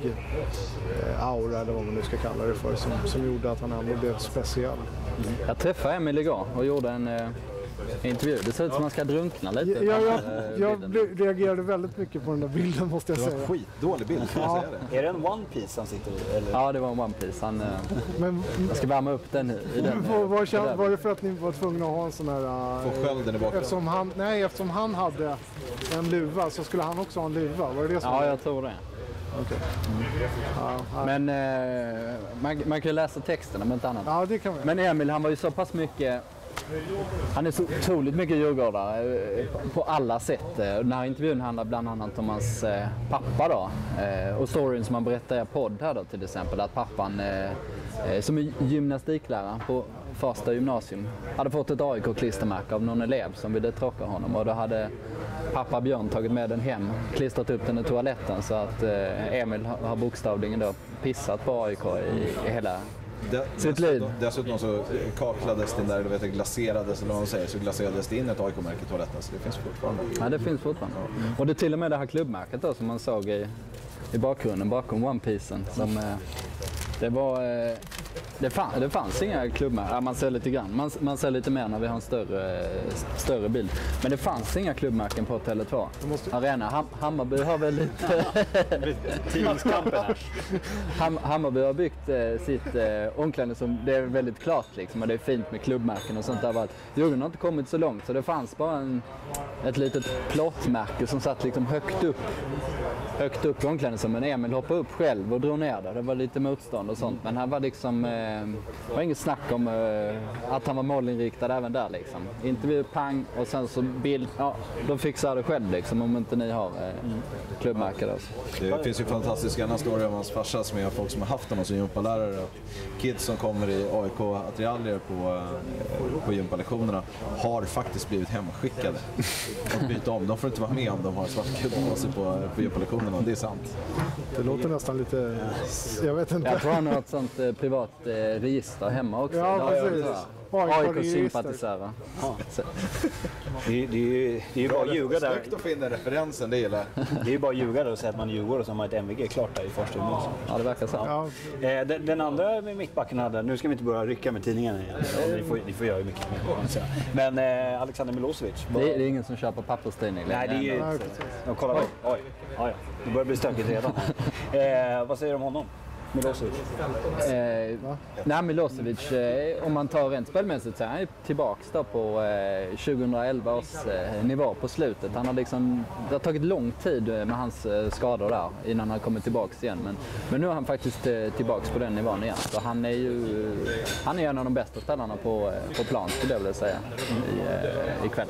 eh, aura, eller vad man nu ska kalla det för, som, som gjorde att han ändå blev speciell. Mm. Jag träffade Emil igår och gjorde en eh, intervju. Det ser ut som att man ska drunkna lite. Ja, jag jag blev, reagerade väldigt mycket på den där bilden, måste jag säga. Det var en skitdålig bild, kan ja. jag säga det. Är det en One Piece han sitter i? Eller? Ja, det var en One Piece. Han, men, jag ska värma upp den i den. Var, var, var det för att ni var tvungna att ha en sån här... Få skölden i baken? Eftersom han, nej, eftersom han hade en luva så skulle han också ha en luva. Var det det som ja, var? jag tror det. Okay. Mm. Ja, ja. Men eh, man, man kan ju läsa texten om inte annat. Ja, det kan man. Men Emil, han var ju så pass mycket... Han är så otroligt mycket djurgårdare på alla sätt. Den här intervjun handlar bland annat om hans eh, pappa då. Eh, och storyn som han berättar i podd här då, till exempel. Att pappan eh, som är gymnastiklärare på första gymnasium hade fått ett A I K-klistermärke av någon elev som ville tråka honom. Och då hade pappa Björn tagit med den hem, klistrat upp den i toaletten, så att eh, Emil har bokstavligen då pissat på A I K i, i hela det, sitt liv. Dessutom så kaklades den där, du vet, glaserades, eller vad man säger, så glaserades det in ett A I K-märke i toaletten, så det finns fortfarande. Ja, det finns fortfarande. Och det är till och med det här klubbmärket då som man såg i, i bakgrunden, bakom One Piecen, som eh, det var... Eh, Det, fann, det fanns inga klubbar, ja, man ser lite grann, man, man ser lite mer när vi har en större, större bild. Men det fanns inga klubbmärken på Tele två måste... Arena. Ham, Hammarby har väl lite... Tidningskampen här. Ham, Hammarby har byggt eh, sitt eh, omklädningsrum, det är väldigt klart liksom, och det är fint med klubbmärken och sånt där. Djurgården har inte kommit så långt, så det fanns bara en, ett litet plåtmärke som satt liksom högt upp. Högt upp i omklädningsrummet, men Emil hoppade upp själv och drog ner det. Det var lite motstånd och sånt, men han var liksom, eh, det var inget snack om eh, att han var målinriktad även där liksom. Intervju, pang, och sen så bild, ja, de fixar det själv liksom, om inte ni har eh, klubbmärken. Alltså. Det finns ju fantastiska historier om hans farsa som är folk som har haft honom som gympalärare. Kids som kommer i A I K-attiraljer på, på gympalektionerna har faktiskt blivit hemskickade och byta om. De får inte vara med om de har svart kubb på sig på, på gympalektionerna, det är sant. Det låter nästan lite, jag vet inte. Jag tror han har ett sånt eh, privat eh, register hemma också. Ja, precis. A I K-sympatisörer. Ja. Det, det är ju det är ju bara att ljuga där. Snyggt att finna referensen, det gillar jag. Det är ju bara att ljuga där och säga att man ljuger och så har man ett M V G klart där i första gymnasium. Ja, det verkar så. Ja. Eh, den, den andra med mittbacken hade, nu ska vi inte börja rycka med tidningen igen. Ni får, ni får göra mycket mer. Men eh, Alexander Milosevic. Var... Det, är, det är ingen som köper papperstidning. Nej, det är ju... Nej, de kollar, oj, oj, oj, oj. Det börjar bli stökigt redan. eh, vad säger du om honom? Milosevic? Eh, nej, Milosevic, eh, om man tar rent spelmässigt så är han tillbaks då på eh, tjugoelva års eh, nivå på slutet. Han har liksom, det har tagit lång tid med hans eh, skador där innan han kommer tillbaks igen. Men, men nu är han faktiskt eh, tillbaks på den nivån igen. Så han är ju han är en av de bästa spelarna på, eh, på plan, skulle jag vilja säga, i, eh, ikväll.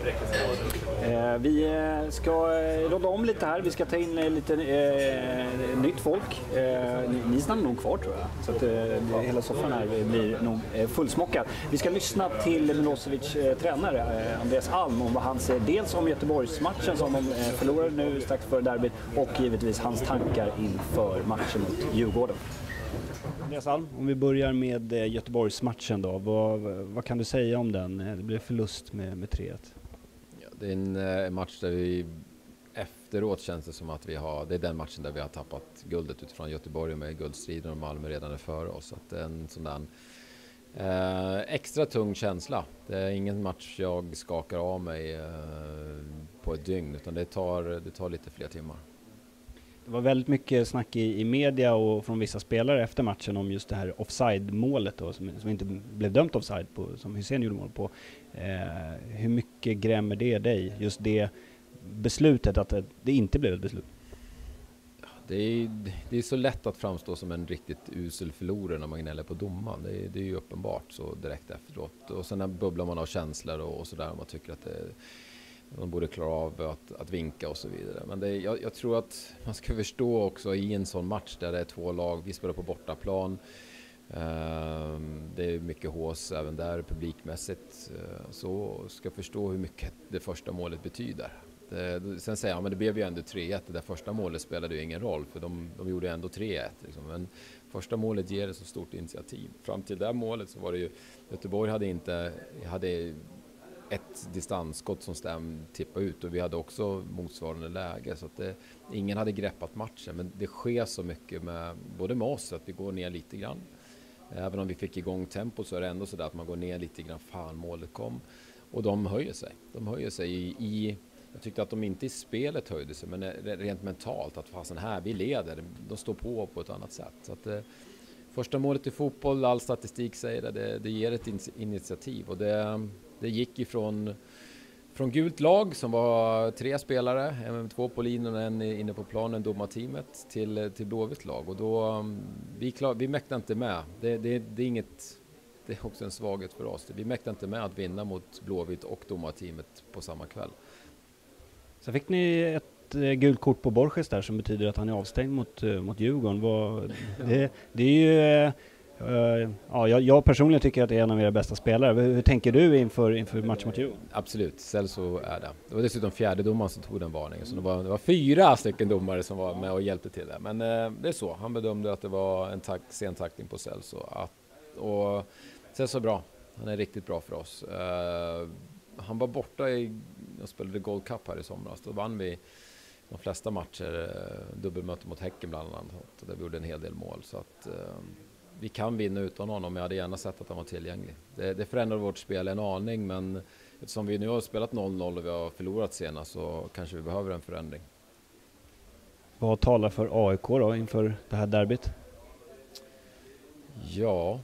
Eh, vi ska eh, råda om lite här. Vi ska ta in eh, lite eh, nytt folk. Eh, ni, ni stannar nog kvar, tror jag. Så att eh, hela soffan här blir nog eh, fullsmockad. Vi ska lyssna till Milosevic eh, tränare eh, Andreas Alm om vad han säger dels om Göteborgsmatchen som de eh, förlorade nu strax före derbyt och givetvis hans tankar inför matchen mot Djurgården. Andreas Alm, om vi börjar med eh, Göteborgsmatchen då. Vad, vad kan du säga om den? Det blev förlust med, med tre ett. Ja, det är en eh, match där vi efteråt känns det som att vi har, det är den matchen där vi har tappat guldet utifrån Göteborg med guldstriden och Malmö redan är före oss. Så att det är en sån där eh, extra tung känsla. Det är ingen match jag skakar av mig eh, på ett dygn, utan det tar, det tar lite fler timmar. Det var väldigt mycket snack i, i media och från vissa spelare efter matchen om just det här offside-målet då, som, som inte blev dömt offside på, som Hysén gjorde mål på. Eh, hur mycket grämmer det dig, just det beslutet, att det, det inte blev ett beslut? Det är, det är så lätt att framstå som en riktigt usel förlorare när man gnäller på domaren. Det är, det är ju uppenbart så direkt efteråt. Och sen bubblar man av känslor och, och sådär. Man tycker att det, man borde klara av att, att vinka och så vidare. Men det, jag, jag tror att man ska förstå också i en sån match där det är två lag. Vi spelar på bortaplan. Um, det är mycket hås även där publikmässigt. Uh, så ska förstå hur mycket det första målet betyder. Det, sen säger han, men det blev ju ändå tre ett. Det där första målet spelade ju ingen roll, för de, de gjorde ändå tre ett. Liksom. Men första målet ger det så stort initiativ. Fram till det där målet så var det ju, Göteborg hade inte, hade ett distansskott som stäm tippade ut, och vi hade också motsvarande läge. Så att det, ingen hade greppat matchen, men det sker så mycket med, både med oss, att vi går ner lite grann. Även om vi fick igång tempo så är det ändå så där att man går ner lite grann, fan målet kom. Och de höjer sig. De höjer sig i, i jag tyckte att de inte i spelet höjde sig, men rent mentalt, att fasen här, vi leder, de står på på ett annat sätt. Så att, eh, första målet i fotboll, all statistik säger det, det, det ger ett in, initiativ. Och det, det gick ifrån från gult lag som var tre spelare, två på linjen och en inne på planen, domarteamet, till, till blåvitt lag. Och då, vi, klar, vi mäktade inte med, det, det, det är inget... Det är också en svaghet för oss. Vi mäktade inte med att vinna mot blåvitt och domarteamet på samma kväll. Så fick ni ett eh, gult kort på Borges där som betyder att han är avstängd mot, eh, mot Djurgården. Vad, det, det är ju... Eh, ja, jag, jag personligen tycker att det är en av era bästa spelare. Hur, hur tänker du inför, inför matchen mot Djurgården? Absolut, Celso är det. Det var dessutom fjärde domaren som tog den varningen. Så det var, det var fyra stycken domare som var med och hjälpte till det. Men eh, det är så. Han bedömde att det var en tak, sen tackling på Celso. Att, och Celso är bra. Han är riktigt bra för oss. Eh, han var borta i... Jag spelade Gold Cup här i somras. Då vann vi de flesta matcher. Eh, dubbelmöte mot Häcken bland annat. Och där vi gjorde en hel del mål. Så att eh, vi kan vinna utan honom. Jag hade gärna sett att han var tillgänglig. Det, det förändrar vårt spel en aning. Men eftersom vi nu har spelat noll noll och vi har förlorat senast, så kanske vi behöver en förändring. Vad talar för A I K då inför det här derbyt? Ja...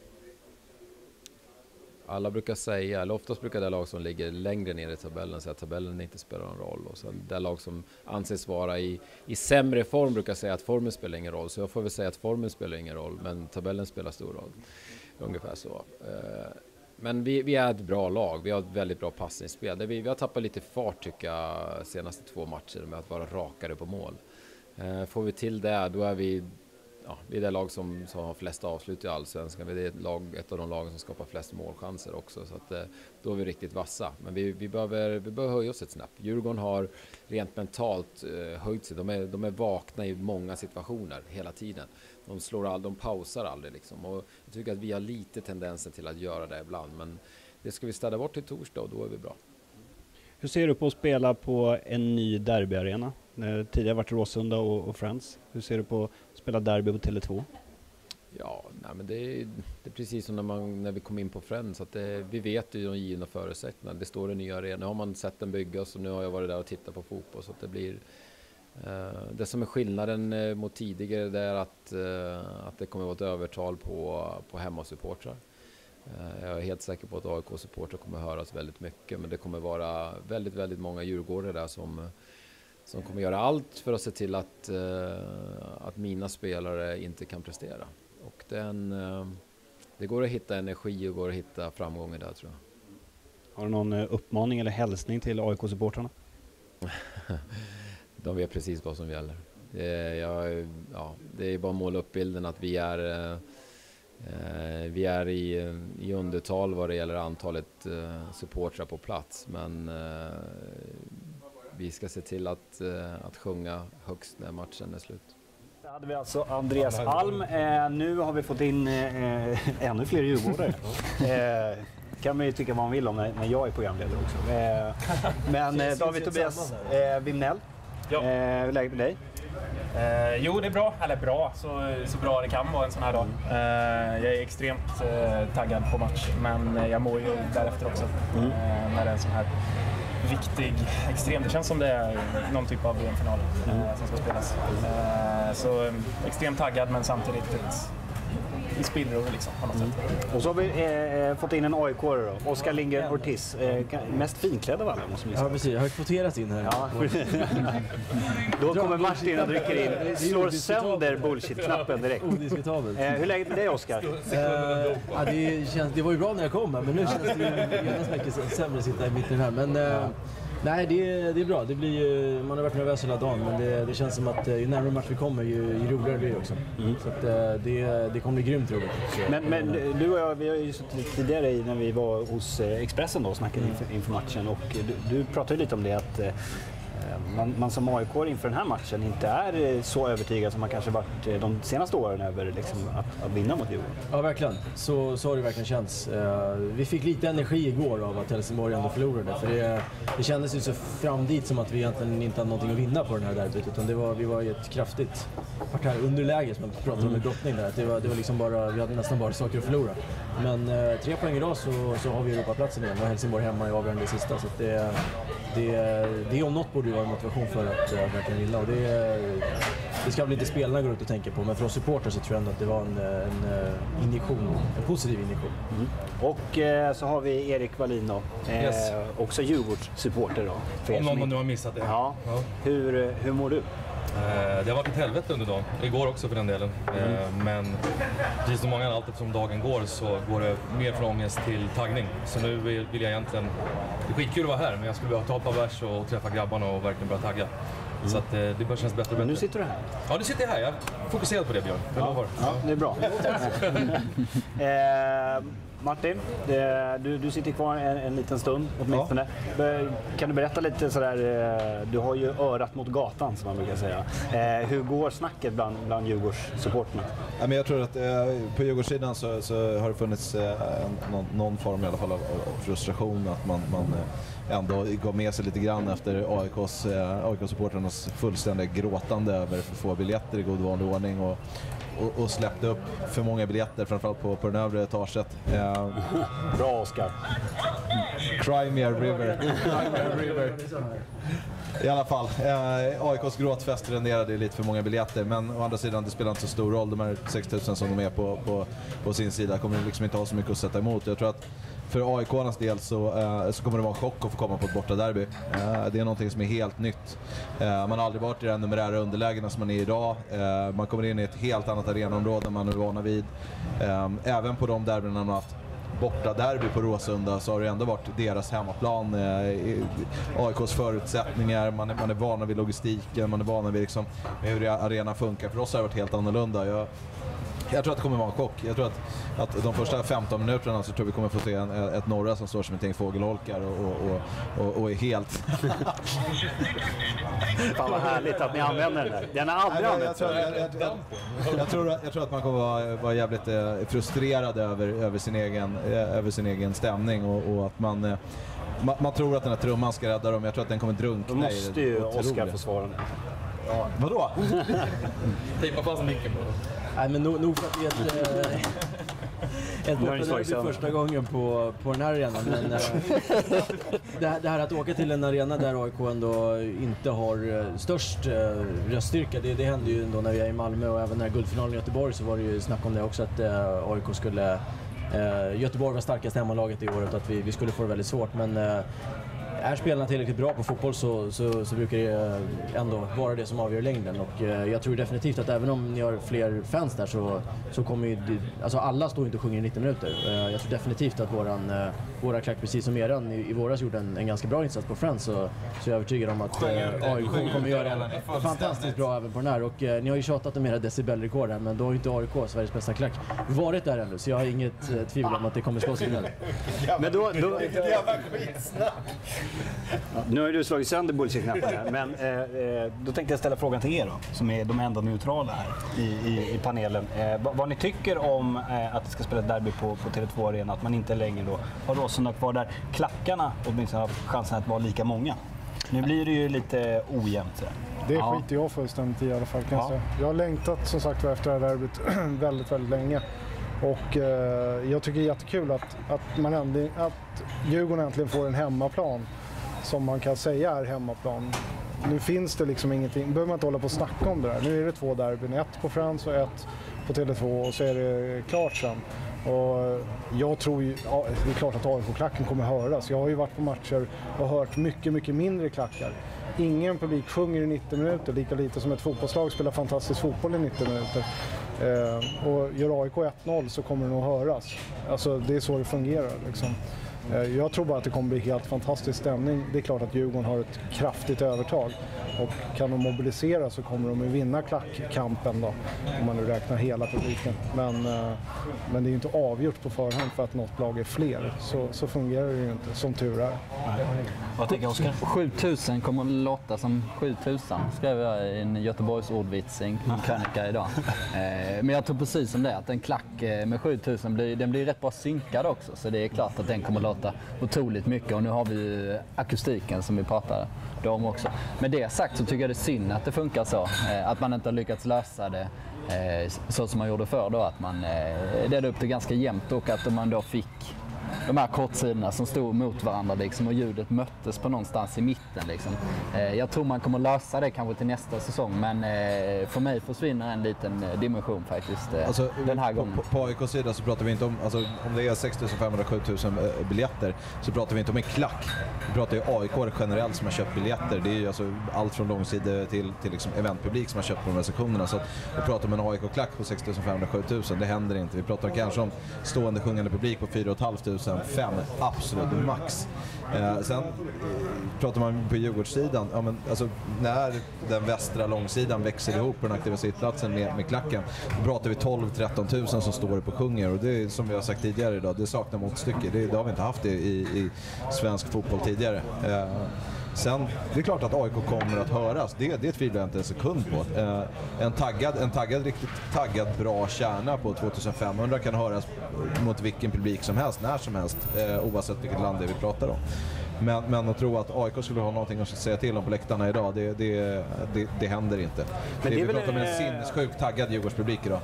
Alla brukar säga, eller oftast brukar det lag som ligger längre ner i tabellen säga att tabellen inte spelar någon roll. Och sen det lag som anses vara i, i sämre form brukar säga att formen spelar ingen roll. Så jag får väl säga att formen spelar ingen roll, men tabellen spelar stor roll. Ungefär så. Men vi, vi är ett bra lag, vi har ett väldigt bra passningsspel. Vi, vi har tappat lite fart tycker jag senaste två matcher med att vara rakare på mål. Får vi till det, då är vi... Ja, vi är det lag som, som har flest avslut i allsvenskan. Vi är ett, lag, ett av de lagen som skapar flest målchanser också. Så att, då är vi riktigt vassa. Men vi, vi, behöver, vi behöver höja oss ett snabbt. Djurgården har rent mentalt eh, höjt sig. De är, de är vakna i många situationer hela tiden. De, slår all, de pausar aldrig. Liksom. Och jag tycker att vi har lite tendenser till att göra det ibland. Men det ska vi städa bort till torsdag och då är vi bra. Hur ser du på att spela på en ny derbyarena? Tidigare varit Råsunda och, och Friends. Hur ser du på att spela derby på Tele två? Ja, nej, men det är, det är precis som när, man, när vi kom in på Friends. Att det, vi vet ju de givna förutsättningarna. Det står en ny arena. Nu har man sett den byggas och nu har jag varit där och tittat på fotboll. Så att det blir... Uh, det som är skillnaden uh, mot tidigare, det är att, uh, att det kommer att vara ett övertal på, på hemmasupportrar. Uh, jag är helt säker på att A I K-supportrar kommer att höras väldigt mycket. Men det kommer vara väldigt, väldigt många djurgårdare där som... Uh, som kommer göra allt för att se till att, uh, att mina spelare inte kan prestera. Och den, uh, det går att hitta energi och går att hitta framgångar där, tror jag. Har du någon uh, uppmaning eller hälsning till A I K-supportrarna? De vet precis vad som gäller. Det är, jag, ja, det är bara att måla upp bilden att vi är, uh, uh, vi är i, i undertal vad det gäller antalet uh, supportrar på plats. Men... Uh, Vi ska se till att, uh, att sjunga högst när matchen är slut. Där hade vi alltså Andreas Alm. Eh, nu har vi fått in eh, ännu fler djurgårdare. eh, kan man ju tycka vad man vill om när, när jag är programledare också. Eh, men eh, David Tobias eh, Wimnell, ja. eh, hur är läget med dig? Eh, jo, det är bra. Eller bra, så, så bra det kan vara en sån här dag. Eh, jag är extremt eh, taggad på match, men jag mår ju därefter också mm. eh, när det är en sån här viktig, extremt. Det känns som det är någon typ av V M-final mm. eh, som ska spelas. Eh, så eh, extremt taggad men samtidigt ett, i spillror liksom, på något mm. sätt. Och så har vi eh, fått in en A I K-are då, Oskar Lindgren Ortiz. Eh, mest finklädd av alla måste man säga. Ja precis, jag har kvoterats in här. Ja. Då kommer Martin och dricker in, slår sönder bullshit-knappen direkt. Odiskutabelt. Eh, hur är läget med dig, Oskar? Eh, ja, det, känns, det var ju bra när jag kom här, men nu känns det ju genast mycket sämre att sitta i mitten här. Men, eh, nej, det, det är bra. Det blir ju, man har varit nervös hela dagen, men det, det känns som att ju närmare match vi kommer, ju, ju roligare blir det också. Mm. Så att, det, det kommer bli grymt roligt. Men, men du och jag, vi har ju suttit tidigare i, när vi var hos Expressen då och snackade mm. inför, inför matchen, och du, du pratade lite om det att Man, man som A I K inför den här matchen inte är så övertygad som man kanske varit de senaste åren över liksom, att, att vinna mot Djurgården. Ja, verkligen. Så, så har det verkligen känts. Vi fick lite energi igår av att Helsingborg ändå förlorade. För det, det kändes ju så fram dit som att vi egentligen inte hade någonting att vinna på den här derbyt. Utan det var, vi var i ett kraftigt underläge som man pratade om i brottning där. Det var, det var liksom bara, vi hade nästan bara saker att förlora. Men eh, tre poäng idag så, så har vi Europaplatsen igen och Helsingborg hemma i avgörande sista. Så att det, det, det om något borde ju vara en motivation för att uh, verkligen vinna. Och det, det ska väl inte spelarna gå ut och tänka på, men för oss supportrar så tror jag ändå att det var en, en injektion, en positiv injektion. Mm. Och eh, så har vi Erik Wallin då, eh, yes. också Djurgårdssupporter då. Om någon inte... nu har missat det. Ja. Ja. Hur, hur mår du? Det har varit ett helvete under dagen, igår också för den delen. Mm. Men precis som många, allt eftersom dagen går så går det mer från ångest till taggning. Så nu vill, vill jag egentligen, det är skitkul att vara här, men jag skulle vilja ta ett par vers och träffa grabbarna och verkligen börja tagga. Mm. Så att det bara känns bättre och bättre. Men nu sitter du här? Ja, nu sitter jag här. Jag är fokuserad på det, Björn. Jag ja. Ja, det är bra. eh, Martin, det, du, du sitter kvar en, en liten stund åtminstone. Ja. Kan du berätta lite sådär, du har ju örat mot gatan som man brukar säga. Eh, hur går snacket bland, bland Djurgårdssupporterna? Ja, men jag tror att eh, på Djurgårdssidan så, så har det funnits eh, någon, någon form i alla fall av, av frustration, att man, man eh, ändå gav med sig lite grann efter A I K:s, eh, A I K-supporternas fullständiga gråtande över för få biljetter i god vanlig ordning och Och, och släppte upp för många biljetter, framförallt på, på den övre etaget. Eh, Bra, Oskar. Crimea River. Crimea River. I alla fall, eh, A I K:s gråtfest renderade lite för många biljetter, men å andra sidan, det spelar inte så stor roll. De här sex tusen som de är på, på, på sin sida kommer liksom inte ha så mycket att sätta emot. Jag tror att för A I K:arnas del så, eh, så kommer det vara en chock att få komma på ett bortaderby. Eh, det är någonting som är helt nytt. Eh, man har aldrig varit i den numerära underlägena som man är idag. Eh, man kommer in i ett helt annat arenaområde än man är vana vid. Eh, även på de derbyna man har haft borta derby på Råsunda så har det ändå varit deras hemmaplan. Eh, A I K:s förutsättningar, man är, man är vana vid logistiken, man är vana vid liksom, hur arenan funkar. För oss har det varit helt annorlunda. Jag, Jag tror att det kommer vara en chock. Jag tror att, att de första femton minuterna så tror vi kommer få se en, ett norra som står som ett gäng fågelholkar och, och, och, och är helt... Fan vad härligt att ni använder den där. Den har aldrig Nej, använt jag, jag, jag, jag, jag, tror, jag tror att man kommer vara, vara jävligt eh, frustrerad över, över, sin egen, eh, över sin egen stämning och, och att man... Eh, man, man tror att den här trumman ska rädda dem. Jag tror att den kommer drunkna. Då måste ju Oskar försvara den. Ja. Vadå? Tejpa fast micken på. Nej, men nog, nog för att det är ett, äh, ett bortaderby första gången på, på den här arenan. Men äh, det, här, det här att åka till en arena där A I K ändå inte har äh, störst äh, röststyrka, det, det hände ju ändå när vi är i Malmö, och även när guldfinalen i Göteborg så var det ju snack om det också, att äh, A I K skulle... Äh, Göteborg var starkast hemmalaget i året, att vi, vi skulle få det väldigt svårt, men... Äh, är spelarna tillräckligt bra på fotboll så, så, så brukar det ändå vara det som avgör längden, och eh, jag tror definitivt att även om ni har fler fans där så, så kommer ju, alltså alla står inte och sjunger i nittio minuter. Eh, jag tror definitivt att våran, eh, våra klack, precis som eran i, i våras, gjorde en, en ganska bra insats på Friends, så, så jag är övertygad om att eh, A I K kommer göra en, en fantastiskt bra även på den här, och eh, ni har ju tjatat om era decibelrekord här, men då har ju inte A I K, Sveriges bästa klack, varit där ännu, så jag har inget eh, tvivel om att det kommer slås in. Men då... då Ja, nu har du slagit sönder bullshit-knappen här, men eh, då tänkte jag ställa frågan till er då, som är de enda neutrala här i, i, i panelen. Eh, vad, vad ni tycker om eh, att det ska spela ett derby på, på Tele två Arena, att man inte längre då har Råsunda kvar där klackarna åtminstone har chansen att vara lika många. Nu blir det ju lite ojämnt. Det ja. skiter jag fullständigt i alla fall, kan ja. jag säga. Jag har längtat som sagt efter det här derbyt väldigt, väldigt länge. Och eh, jag tycker det är jättekul att, att, man ändå, att Djurgården äntligen får en hemmaplan som man kan säga är hemmaplan. Nu finns det liksom ingenting, behöver man inte hålla på och snacka om det där. Nu är det två derbyn, ett på Friends och ett på Tele två och så är det klart sen. Och jag tror ju, ja, det är klart att A I K-klacken kommer höras. Jag har ju varit på matcher och hört mycket, mycket mindre klackar. Ingen publik sjunger i nittio minuter, lika lite som ett fotbollslag spelar fantastisk fotboll i nittio minuter. Eh, och gör A I K ett noll så kommer det nog höras. Alltså det är så det fungerar liksom. eh, Jag tror bara att det kommer bli helt fantastisk stämning. Det är klart att Djurgården har ett kraftigt övertag. Och kan de mobilisera så kommer de att vinna klackkampen då, om man nu räknar hela publiken. Men, eh, men det är ju inte avgjort på förhand för att något lag är fler. Så, så fungerar det ju inte, som tur är. Vad tänker Oskar? sjutusen kommer att låta som sjutusen, skrev jag i en Göteborgs ordvits i en krönika idag. Eh, men jag tror precis som det, att en klack med sjutusen blir, den blir rätt bra synkad också. Så det är klart att den kommer att låta otroligt mycket. Och nu har vi akustiken som vi pratade om också. Men det sagt så tycker jag det är synd att det funkar så. Eh, att man inte har lyckats lösa det eh, så som man gjorde förr då. Att man eh, delade upp det ganska jämnt och att man då fick de här kortsidorna som stod mot varandra liksom, och ljudet möttes på någonstans i mitten. Liksom. Eh, jag tror man kommer lösa det kanske till nästa säsong, men eh, för mig försvinner en liten eh, dimension faktiskt eh, alltså, den här på, gången. På, på A I K-sidan så pratar vi inte om, alltså, om det är sex tusen femhundra till sju tusen eh, biljetter så pratar vi inte om en klack. Vi pratar ju A I K generellt som har köpt biljetter. Det är ju alltså allt från långsidor till, till liksom eventpublik som har köpt på de här sektionerna. Så att vi pratar om en A I K-klack på sex tusen femhundra till sju tusen, det händer inte. Vi pratar kanske om stående sjungande publik på fyra tusen fem hundra, fem absolut max. Eh, sen pratar man på Djurgårdssidan, ja, men, alltså, när den västra långsidan växer ihop på den aktiva sittplatsen med, med klacken, då pratar vi tolv till tretton tusen som står upp och sjunger, och det är som vi har sagt tidigare idag, det saknar motstycke. Det, det har vi inte haft det i, i svensk fotboll tidigare. Eh, Sen, det är klart att A I K kommer att höras. Det, det tvivlar jag inte en sekund på. Eh, en, taggad, en taggad, riktigt taggad, bra kärna på tvåtusen femhundra kan höras mot vilken publik som helst, när som helst, eh, oavsett vilket land det vi pratar om. Men, men att tro att A I K skulle ha någonting att säga till om på läktarna idag, det, det, det, det händer inte. Men det, det vi pratar om en sinnessjukt taggad Djurgårdspublik idag.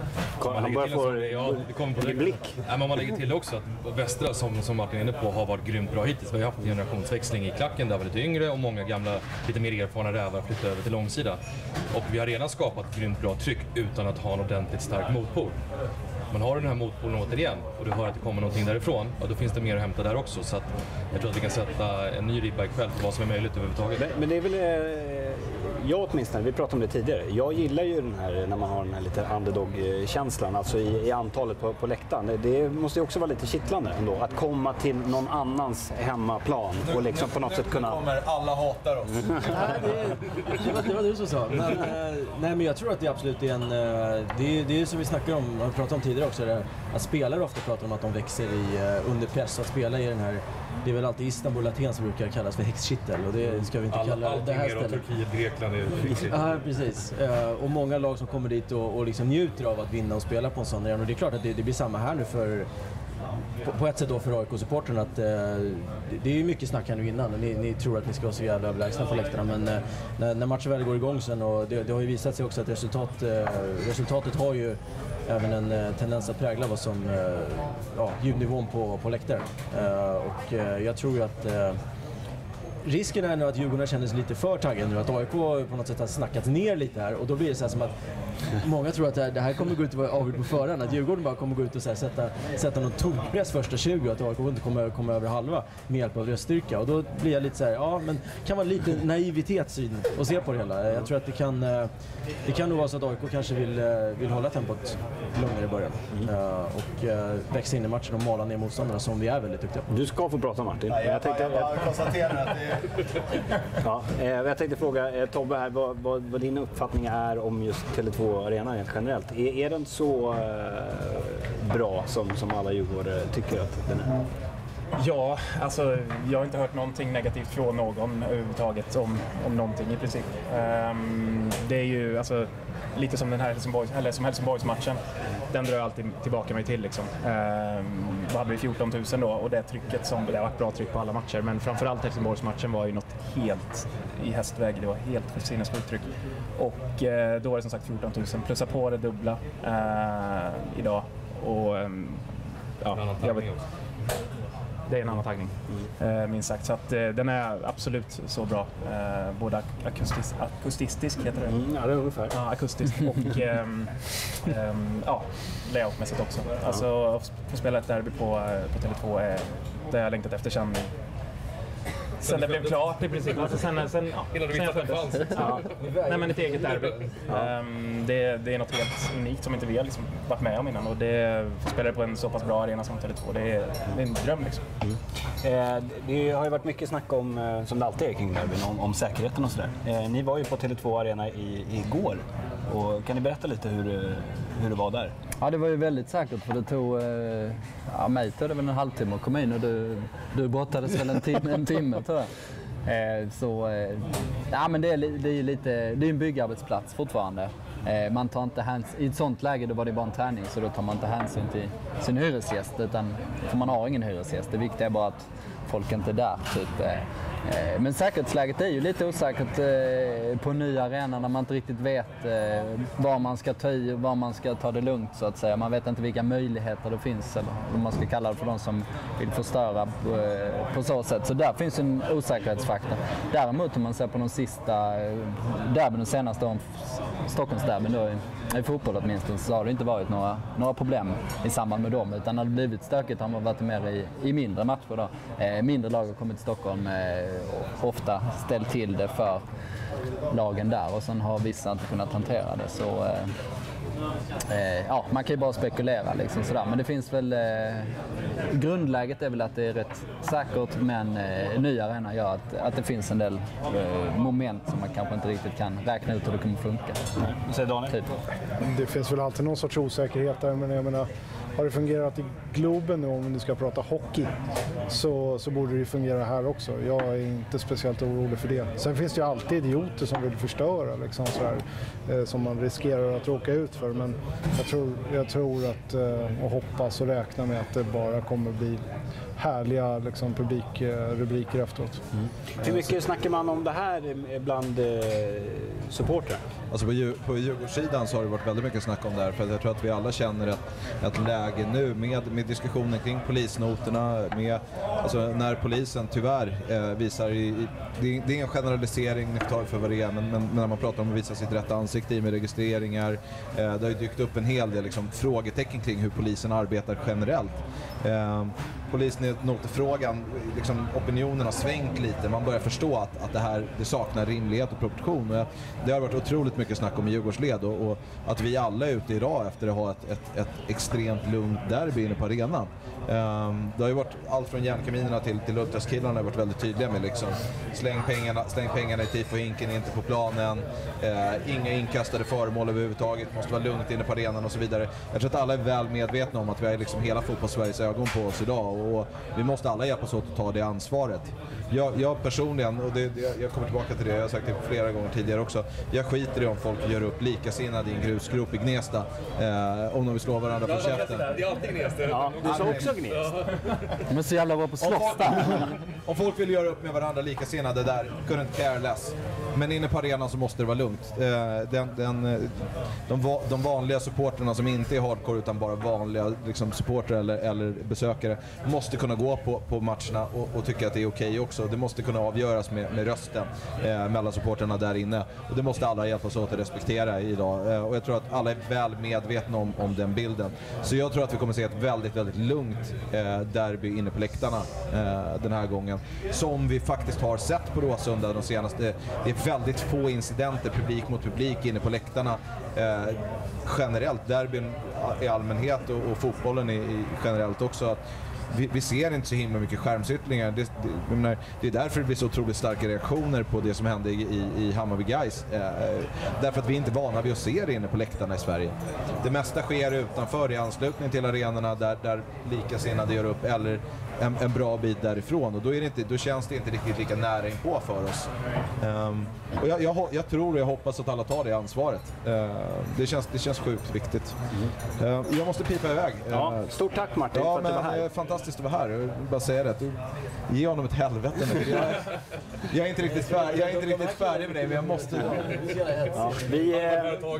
Han bara får ja, det kommer på blick. Ja, men man lägger till också att Västra, som, som Martin är inne på, har varit grymt bra hittills. Vi har haft en generationsväxling i klacken där var lite yngre och många gamla, lite mer erfarna rävar flyttar över till långsida. Och vi har redan skapat grymt bra tryck utan att ha en ordentligt stark motpol. Man har den här motpolen återigen och du hör att det kommer någonting därifrån, och då finns det mer att hämta där också. Så att jag tror att vi kan sätta en ny ribba ikväll för vad som är möjligt överhuvudtaget. Men, men det är väl, eh, jag åtminstone, vi pratade om det tidigare, jag gillar ju den här, när man har den här lite underdog-känslan, alltså i, i antalet på, på läktaren. Det måste ju också vara lite kittlande ändå, att komma till någon annans hemmaplan och liksom på något sätt kunna... Nu kommer alla hatar oss. Nej, det, det, var, det var du som sa. Men, äh, nej, men jag tror att det absolut är en... Äh, det, det är som vi snackar om, och pratade om tidigare också, det, att spelare ofta pratar om att de växer i, uh, under press, att spela i den här... Det är väl alltid Istanbul, Aten som brukar kallas för häxkittel, och det ska vi inte All, kalla det här stället. Turkiet, Grekland är fixigt. Ja, precis. Uh, och många lag som kommer dit och, och liksom njuter av att vinna och spela på en sån arena. Och det är klart att det, det blir samma här nu för... På, på ett sätt då för A I K-supporten att eh, det, det är ju mycket snack här nu innan. Ni, ni tror att ni ska vara så jävla överlägsna på läktarna, men eh, när, när matchen väl går igång sen, och det, det har ju visat sig också att resultat, eh, resultatet har ju även en eh, tendens att prägla vad som eh, ja, ljudnivån på, på läktaren. Eh, och eh, jag tror ju att eh, risken är nu att Djurgården kändes lite för taggade nu, att A I K på något sätt har snackat ner lite här, och då blir det så här som att många tror att det här, det här kommer gå ut och vara avgjort på förhand, att Djurgården bara kommer gå ut och så här, sätta, sätta någon tokpress första tjugo, att A I K inte kommer komma över halva med hjälp av röststyrka, och då blir jag lite så här, ja, men kan vara lite naivitetssyn och se på det hela. Jag tror att det kan det kan nog vara så att A I K kanske vill, vill hålla tempot lugnare i början mm. uh, och uh, växa in i matchen och mala ner motståndarna, som vi är väldigt duktiga på. Du ska få prata, Martin. Ja, jag, jag, tänkte, jag, jag konstaterar att det ja, eh, jag tänkte fråga eh, Tobbe här, vad, vad, vad din uppfattning är om just Tele två Arena rent generellt. Är, är den så eh, bra som, som alla djurgårdare tycker att den är? Ja, alltså jag har inte hört någonting negativt från någon överhuvudtaget om, om någonting i princip. Um, det är ju alltså lite som den här Helsingborgs, eller som Helsingborgsmatchen. Den drar jag alltid tillbaka mig till liksom. Um, då hade vi fjorton tusen då, och det trycket som, det har varit bra tryck på alla matcher, men framförallt Helsingborgsmatchen var ju något helt i hästväg, det var helt sinnessjukt tryck. Och uh, då var det som sagt fjorton tusen, plussa på det dubbla uh, idag. Och um, ja, jag vet. det är en annan taggning, mm. minst sagt. Så att, den är absolut så bra. Både akustisk, akustistisk heter det. Mm, ja, det är ungefär. Ja, akustisk och ähm, ähm, ja, layoutmässigt också. Ja. Alltså att få spela ett derby på, på Tele två är det jag längtat efter sen. Sen det blev klart i princip. Alltså sen, sen, ja, innan du visste att det fanns. Ja. Nej, men ett eget derby. Ja. Um, det, det är något helt unikt som inte vi har liksom varit med om innan. Och det spelar på en så pass bra arena som Tele två. Det är, det är en dröm liksom. Mm. Eh, det har ju varit mycket snack om, som det alltid är kring derbyn, om, om säkerheten och sådär. Eh, ni var ju på Tele två arena i, igår. Och kan ni berätta lite hur, hur det var där? Ja, det var ju väldigt säkert för det tog, eh, ja, mig tog det väl en halvtimme att komma in och du, du brottades väl en timme, en timme tror jag. Eh, så, eh, ja men det är, det är lite, det är en byggarbetsplats fortfarande. Eh, man tar inte häns, i ett sånt läge då var det bara en träning så då tar man inte hänsyn till sin hyresgäst utan, för man har ingen hyresgäst. Det viktiga är bara att folk inte är där typ. Eh, Men säkerhetsläget är ju lite osäkert eh, på en ny arena när man inte riktigt vet eh, var man ska ta i och var man ska ta det lugnt så att säga. Man vet inte vilka möjligheter det finns eller om man ska kalla det för de som vill förstöra på, eh, på så sätt. Så där finns en osäkerhetsfaktor. Däremot om man ser på de sista eh, derbyn, de senaste åren, Stockholmsderbyn då i, i fotboll åtminstone, så har det inte varit några, några problem i samband med dem. Utan när det blivit stökigt har man varit mer i, i mindre matcher då. Eh, mindre lag har kommit till Stockholm eh, ofta ställt till det för lagen där och sen har vissa inte kunnat hantera det så eh, eh, ja, man kan ju bara spekulera liksom sådär. Men det finns väl eh, grundläget är väl att det är rätt säkert men eh, nya arena gör att, att det finns en del eh, moment som man kanske inte riktigt kan räkna ut hur det kommer funka. Säger Daniel? Typ. Det finns väl alltid någon sorts osäkerhet där men jag menar har det fungerat i Globen nu om du ska prata hockey så, så borde det fungera här också. Jag är inte speciellt orolig för det. Sen finns det ju alltid idioter som vill förstöra liksom så här, eh, som man riskerar att råka ut för. Men jag tror, jag tror att eh, och hoppas och räknar med att det bara kommer bli härliga liksom, publikrubriker efteråt. Mm. Hur mycket snackar man om det här bland eh, supportrar? Alltså på, på Djurgårdssidan så har det varit väldigt mycket snack om det här för jag tror att vi alla känner ett, ett läge nu med, med diskussionen kring polisnoterna med, alltså när polisen tyvärr eh, visar i, i, det, är, det är en generalisering, ni får ta det för vad det är, men, men, men när man pratar om att visa sitt rätta ansikte i med registreringar, eh, det har ju dykt upp en hel del liksom, frågetecken kring hur polisen arbetar generellt. Eh, Polisnotefrågan, liksom, opinionen har svängt lite. Man börjar förstå att, att det här det saknar rimlighet och proportion. Det har varit otroligt mycket snack om i Djurgårdsled och, och att vi alla är ute idag efter att ha ett, ett, ett extremt lugnt derby inne på arenan. Um, det har ju varit allt från järnkaminerna till, till ultraskillarna har varit väldigt tydliga med liksom, släng pengarna, släng pengarna i tifohinken, inte på planen, uh, inga inkastade föremål överhuvudtaget, måste vara lugnt inne på arenan och så vidare. Jag tror att alla är väl medvetna om att vi har liksom hela fotbollssveriges ögon på oss idag och vi måste alla hjälpas åt att ta det ansvaret. Jag, jag personligen, och det, jag kommer tillbaka till det, jag har sagt det flera gånger tidigare också, jag skiter i om folk gör upp likasinnade i en grusgrop i Gnesta eh, om de vill slå varandra på käften. Det är alltid Gnesta. Ja, du sa också Gnesta. De är så jävla bra på slåss där. Om folk vill göra upp med varandra likasinnade där, couldn't care less. Men inne på arenan så måste det vara lugnt. Eh, den, den, de, de vanliga supporterna som inte är hardcore utan bara vanliga liksom, supporter eller, eller besökare måste kunna gå på, på matcherna och, och tycka att det är okej okay också. Det måste kunna avgöras med, med rösten eh, mellan supporterna där inne. Och det måste alla hjälpas åt att respektera idag. Eh, och jag tror att alla är väl medvetna om, om den bilden. Så jag tror att vi kommer att se ett väldigt, väldigt lugnt eh, derby inne på läktarna eh, den här gången. Som vi faktiskt har sett på Råsunda de senaste. Det är väldigt få incidenter, publik mot publik inne på läktarna. Eh, generellt, derbyn i allmänhet och, och fotbollen i, i generellt också. Att vi, vi ser inte så himla mycket skärmsyttlingar. Det, det, menar, det är därför det blir så otroligt starka reaktioner på det som hände i, i, i Hammarby Guys. Eh, därför att vi inte är vana vid att se det inne på läktarna i Sverige. Det mesta sker utanför i anslutning till arenorna där, där likasinnade gör upp eller en, en bra bit därifrån. Och då, är det inte, då känns det inte riktigt lika nära inpå för oss. Um, och jag, jag, jag tror och jag hoppas att alla tar det ansvaret. Uh, det, känns, det känns sjukt viktigt. Uh, jag måste pipa iväg. Ja, stort tack Martin ja, för att men, du var här. Fantastiskt att vara här. Jag vill bara säga det. Du, ge honom ett helvete. Jag, jag, är inte riktigt färdig, jag är inte riktigt färdig med det, men jag måste. Ja, vi, eh,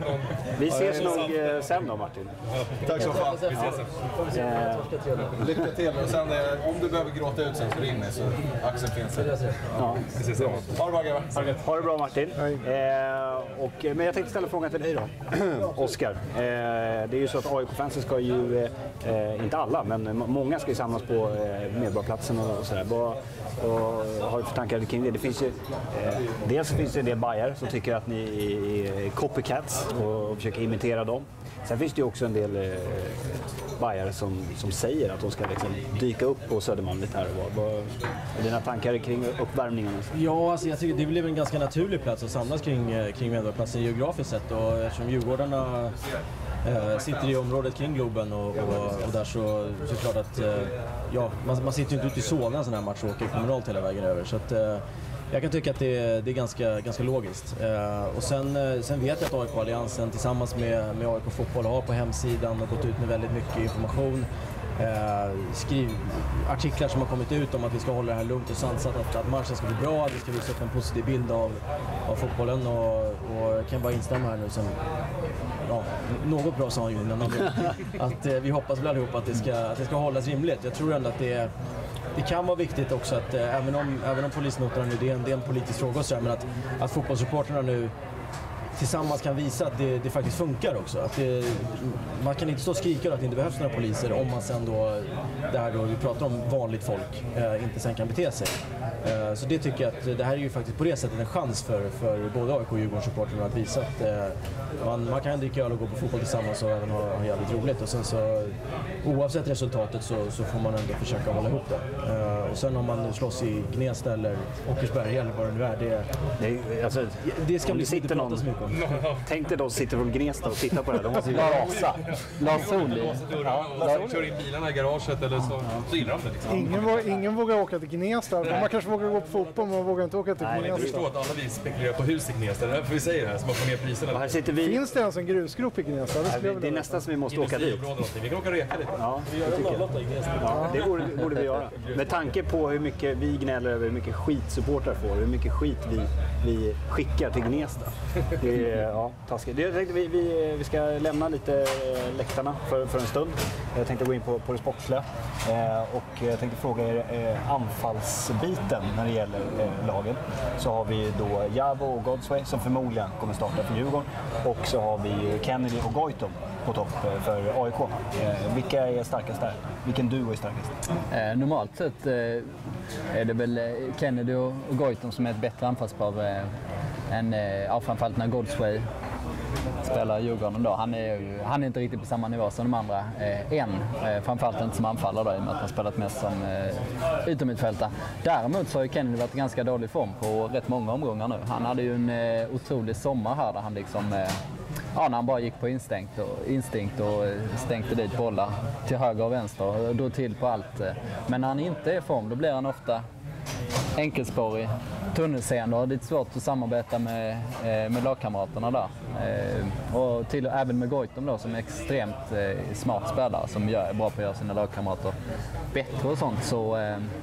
vi ses nog eh, sen då Martin. Tack så fan. Vi ses sen. Lycka till. Och sen sen, eh, om du behöver gråta ut sen så ring mig så Axel finns här. Ja. Precis. Ha det bra grabbar. Ha det bra Martin. Eh, och, men jag tänkte ställa frågan till dig då, Oskar. Eh, det är ju så att A I K-fansen ska ju, eh, inte alla, men många ska ju samlas på eh, Medborgarplatsen och, och sådär. Vad, vad har du för tankar kring det? Det finns ju, eh, dels finns det en del bajare som tycker att ni är copycats och, och försöker imitera dem. Sen finns det ju också en del eh, bajare som, som säger att de ska liksom dyka upp på Södermalm lite här och vad, vad är dina tankar kring uppvärmningen? Ja, alltså jag tycker det blev en ganska naturlig plats att samlas kring, kring Medborgarplatsen geografiskt sett, och eftersom Djurgårdarna eh, sitter i området kring Globen och, och, och där så, så är det klart att eh, ja, man, man sitter ju inte ute i Solna en sån här match och åker kommunalt hela vägen över, så att eh, jag kan tycka att det är, det är ganska, ganska logiskt. Eh, och sen, eh, sen vet jag att A I K-alliansen tillsammans med, med A I K Fotboll har på hemsidan och gått ut med väldigt mycket information. Eh, skriv, artiklar som har kommit ut om att vi ska hålla det här lugnt och sansat, att, att matchen ska bli bra, att vi ska visa upp en positiv bild av, av fotbollen, och, och jag kan bara instämma här nu sen, ja, något bra sa han ju innan, att eh, vi hoppas väl allihop att det, ska, att det ska hållas rimligt. Jag tror ändå att det är Det kan vara viktigt också att eh, även om, även om polisnoterna nu, det är en, det är en politisk fråga och så där, men att, att fotbollssupporterna nu tillsammans kan visa att det, det faktiskt funkar också. Att det, man kan inte stå och skrika att det inte behövs några poliser om man sen då, det här då vi pratar om vanligt folk, eh, inte sen kan bete sig. Eh, så det tycker jag att det här är ju faktiskt på det sättet en chans för, för både A I K och Djurgårdssupporterna att visa att eh, man, man kan dricka öl och gå på fotboll tillsammans och även ha, ha jävligt roligt. Och sen så, oavsett resultatet så, så får man ändå försöka hålla ihop det. Eh, och sen om man slåss i Gnesta eller Åkersberg eller vad det nu är, det, det, alltså, det ska bli inte prata så mycket om. Tänk dig de sitter från Gnesta och tittar på det här. De måste ju rasa. Lars Solli. Ja, kör in bilarna i garaget eller så, så gillar de det liksom. Ingen, vågar, ingen vågar åka till Gnesta. Man kanske vågar gå på fotboll, men man vågar inte åka till Gnesta. Jag förstår att alla vi spekulerar på hus i Gnesta. Det är därför vi säger det här, så man får ner priserna. Här sitter vi. Finns det ens en grusgrupp i Gnesta? Det, det, det är nästan som vi måste åka dit. Vi kan åka och reka lite. Ja, det tycker jag. Ja, det borde, borde vi göra. Med tanke på hur mycket vi gnäller över, hur mycket skitsupportrar får, hur mycket skit vi, vi skickar till Gnesta. Det är ja, taskigt. Jag tänkte vi, vi, vi ska lämna lite läktarna för, för en stund. Jag tänkte gå in på, på det sportsliga. Eh, och jag tänkte fråga er eh, anfallsbiten när det gäller eh, lagen. Så har vi då Jabo och Godsway som förmodligen kommer starta för Djurgården. Och så har vi Kennedy och Goitom på topp eh, för A I K. Eh, vilka är starkast där? Vilken duo är starkast? Eh, normalt sett eh, är det väl Kennedy och, och Goitom som är ett bättre anfallspar eh, än eh, framförallt när Godsway spelar Djurgården då. Han är ju, han är inte riktigt på samma nivå som de andra eh, än. Eh, framförallt inte som anfallare då, i och med att han spelat mest som eh, utomhutfältare. Däremot så har ju Kennedy varit i ganska dålig form på rätt många omgångar nu. Han hade ju en eh, otrolig sommar här där han liksom eh, ja, när han bara gick på instinkt och, instinkt och stänkte dit bollar till höger och vänster och drog till på allt. Men när han inte är i form, då blir han ofta enkelspårig, tunnelseende och lite svårt att samarbeta med, med lagkamraterna där. Och till, även med Goitom då, som är extremt smart spelare som gör, är bra på att göra sina lagkamrater bättre och sånt. Så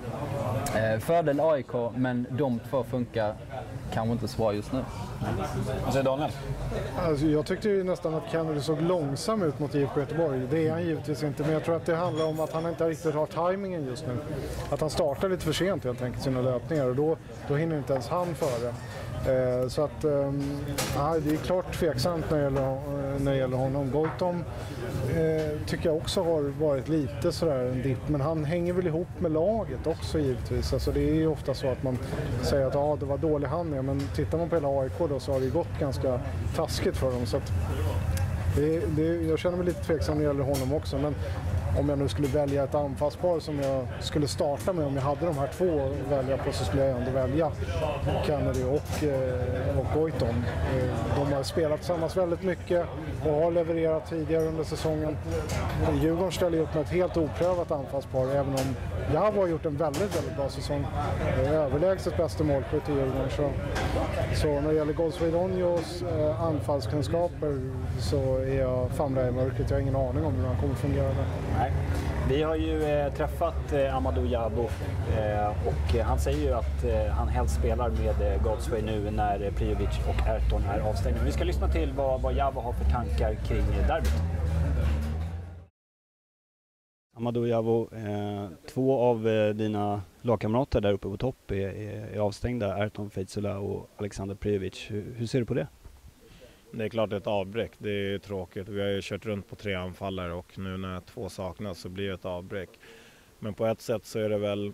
eh, fördel A I K, men de två funkar kanske inte så bra just nu. Vad säger Daniel? Alltså, jag tyckte ju nästan att Kennedy såg långsam ut mot I F K Göteborg. Det är han givetvis inte, men jag tror att det handlar om att han inte riktigt har tajmingen just nu. Att han startar lite för sent helt enkelt sina löpningar och då, då hinner inte ens han före. Eh, så att eh, det är klart tveksamt när det gäller, när det gäller honom. Goitom eh, tycker jag också har varit lite sådär en dipp, men han hänger väl ihop med laget också givetvis. Alltså, det är ju ofta så att man säger att ah, det var dålig han är, men tittar man på hela A I K då så har det gått ganska taskigt för dem. Så att det, det, jag känner mig lite tveksam när det gäller honom också, men om jag nu skulle välja ett anfallspar som jag skulle starta med, om jag hade de här två att välja på, så skulle jag ändå välja Kennedy och, eh, och Goitom. Eh, de har spelat tillsammans väldigt mycket och har levererat tidigare under säsongen. Djurgården ställer upp med ett helt oprövat anfallspar, även om jag har gjort en väldigt, väldigt bra säsong. Eh, överlägset bästa målskytt i Djurgården. Så, så när det gäller Goldsvidonios eh, anfallskunskaper så är jag famlar i mörkret. Jag har ingen aning om hur han kommer fungera där. Nej. Vi har ju eh, träffat eh, Amadou Jabo eh, och han säger ju att eh, han helst spelar med eh, Godsway nu när eh, Prijovic och Ayrton är avstängda. Vi ska lyssna till vad, vad Jabo har för tankar kring eh, derbyt. Amadou Diallo, eh, två av eh, dina lagkamrater där uppe på topp är, är, är avstängda, Erton Fejtsula och Alexander Prijovic. Hur, hur ser du på det? Det är klart ett avbräck, det är tråkigt. Vi har ju kört runt på tre anfallare och nu när två saknas så blir det ett avbräck. Men på ett sätt så är det väl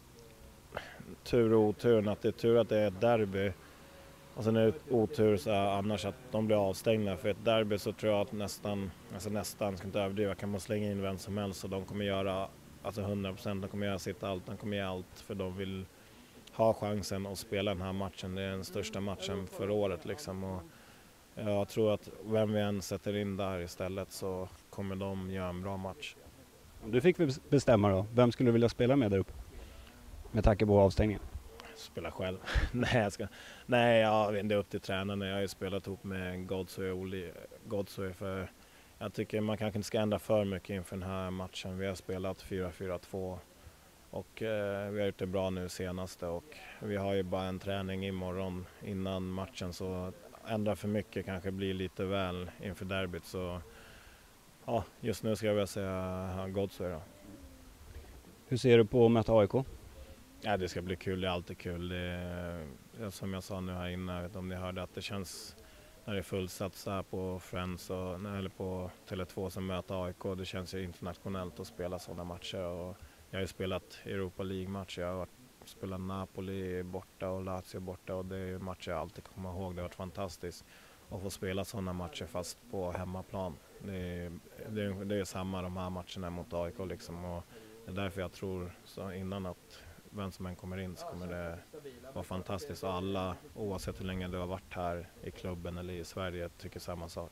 tur och otur, att det är tur att det är ett derby. Och sen är det otur så annars att de blir avstängda. För ett derby så tror jag att nästan, alltså nästan, ska inte överdriva, kan man slänga in vem som helst och de kommer göra alltså hundra procent, de kommer göra sitt allt, de kommer göra allt för de vill ha chansen att spela den här matchen. Det är den största matchen för året liksom. Och jag tror att vem vi än sätter in där istället så kommer de göra en bra match. Du fick bestämma då, vem skulle du vilja spela med där uppe? Med tanke på avstängningen. Spela själv. Nej, jag ska, nej, jag vet inte, upp till tränarna. Jag har ju spelat ihop med Godsway och Oli, Godsway för jag tycker man kanske inte ska ändra för mycket inför den här matchen. Vi har spelat fyra fyra två och eh, vi har gjort det bra nu senaste och vi har ju bara en träning imorgon innan matchen så ändra för mycket kanske blir lite väl inför derbyt så ja, just nu ska jag väl säga Godsway då. Hur ser du på att möta A I K? Ja, det ska bli kul, det är alltid kul. Det är, som jag sa nu här inne, jag vet inte om ni hörde att det känns när det är fullsatt så här på Friends och, eller på Tele två som möter A I K. Det känns ju internationellt att spela sådana matcher. Och jag har ju spelat Europa League-matcher, jag har varit, spelat Napoli borta och Lazio borta och det är matcher jag alltid kommer ihåg. Det har varit fantastiskt att få spela sådana matcher fast på hemmaplan. Det är, det är, det är samma de här matcherna mot A I K liksom och det är därför jag tror så innan att vem som än kommer in så kommer det vara fantastiskt och alla, oavsett hur länge du har varit här i klubben eller i Sverige, tycker samma sak.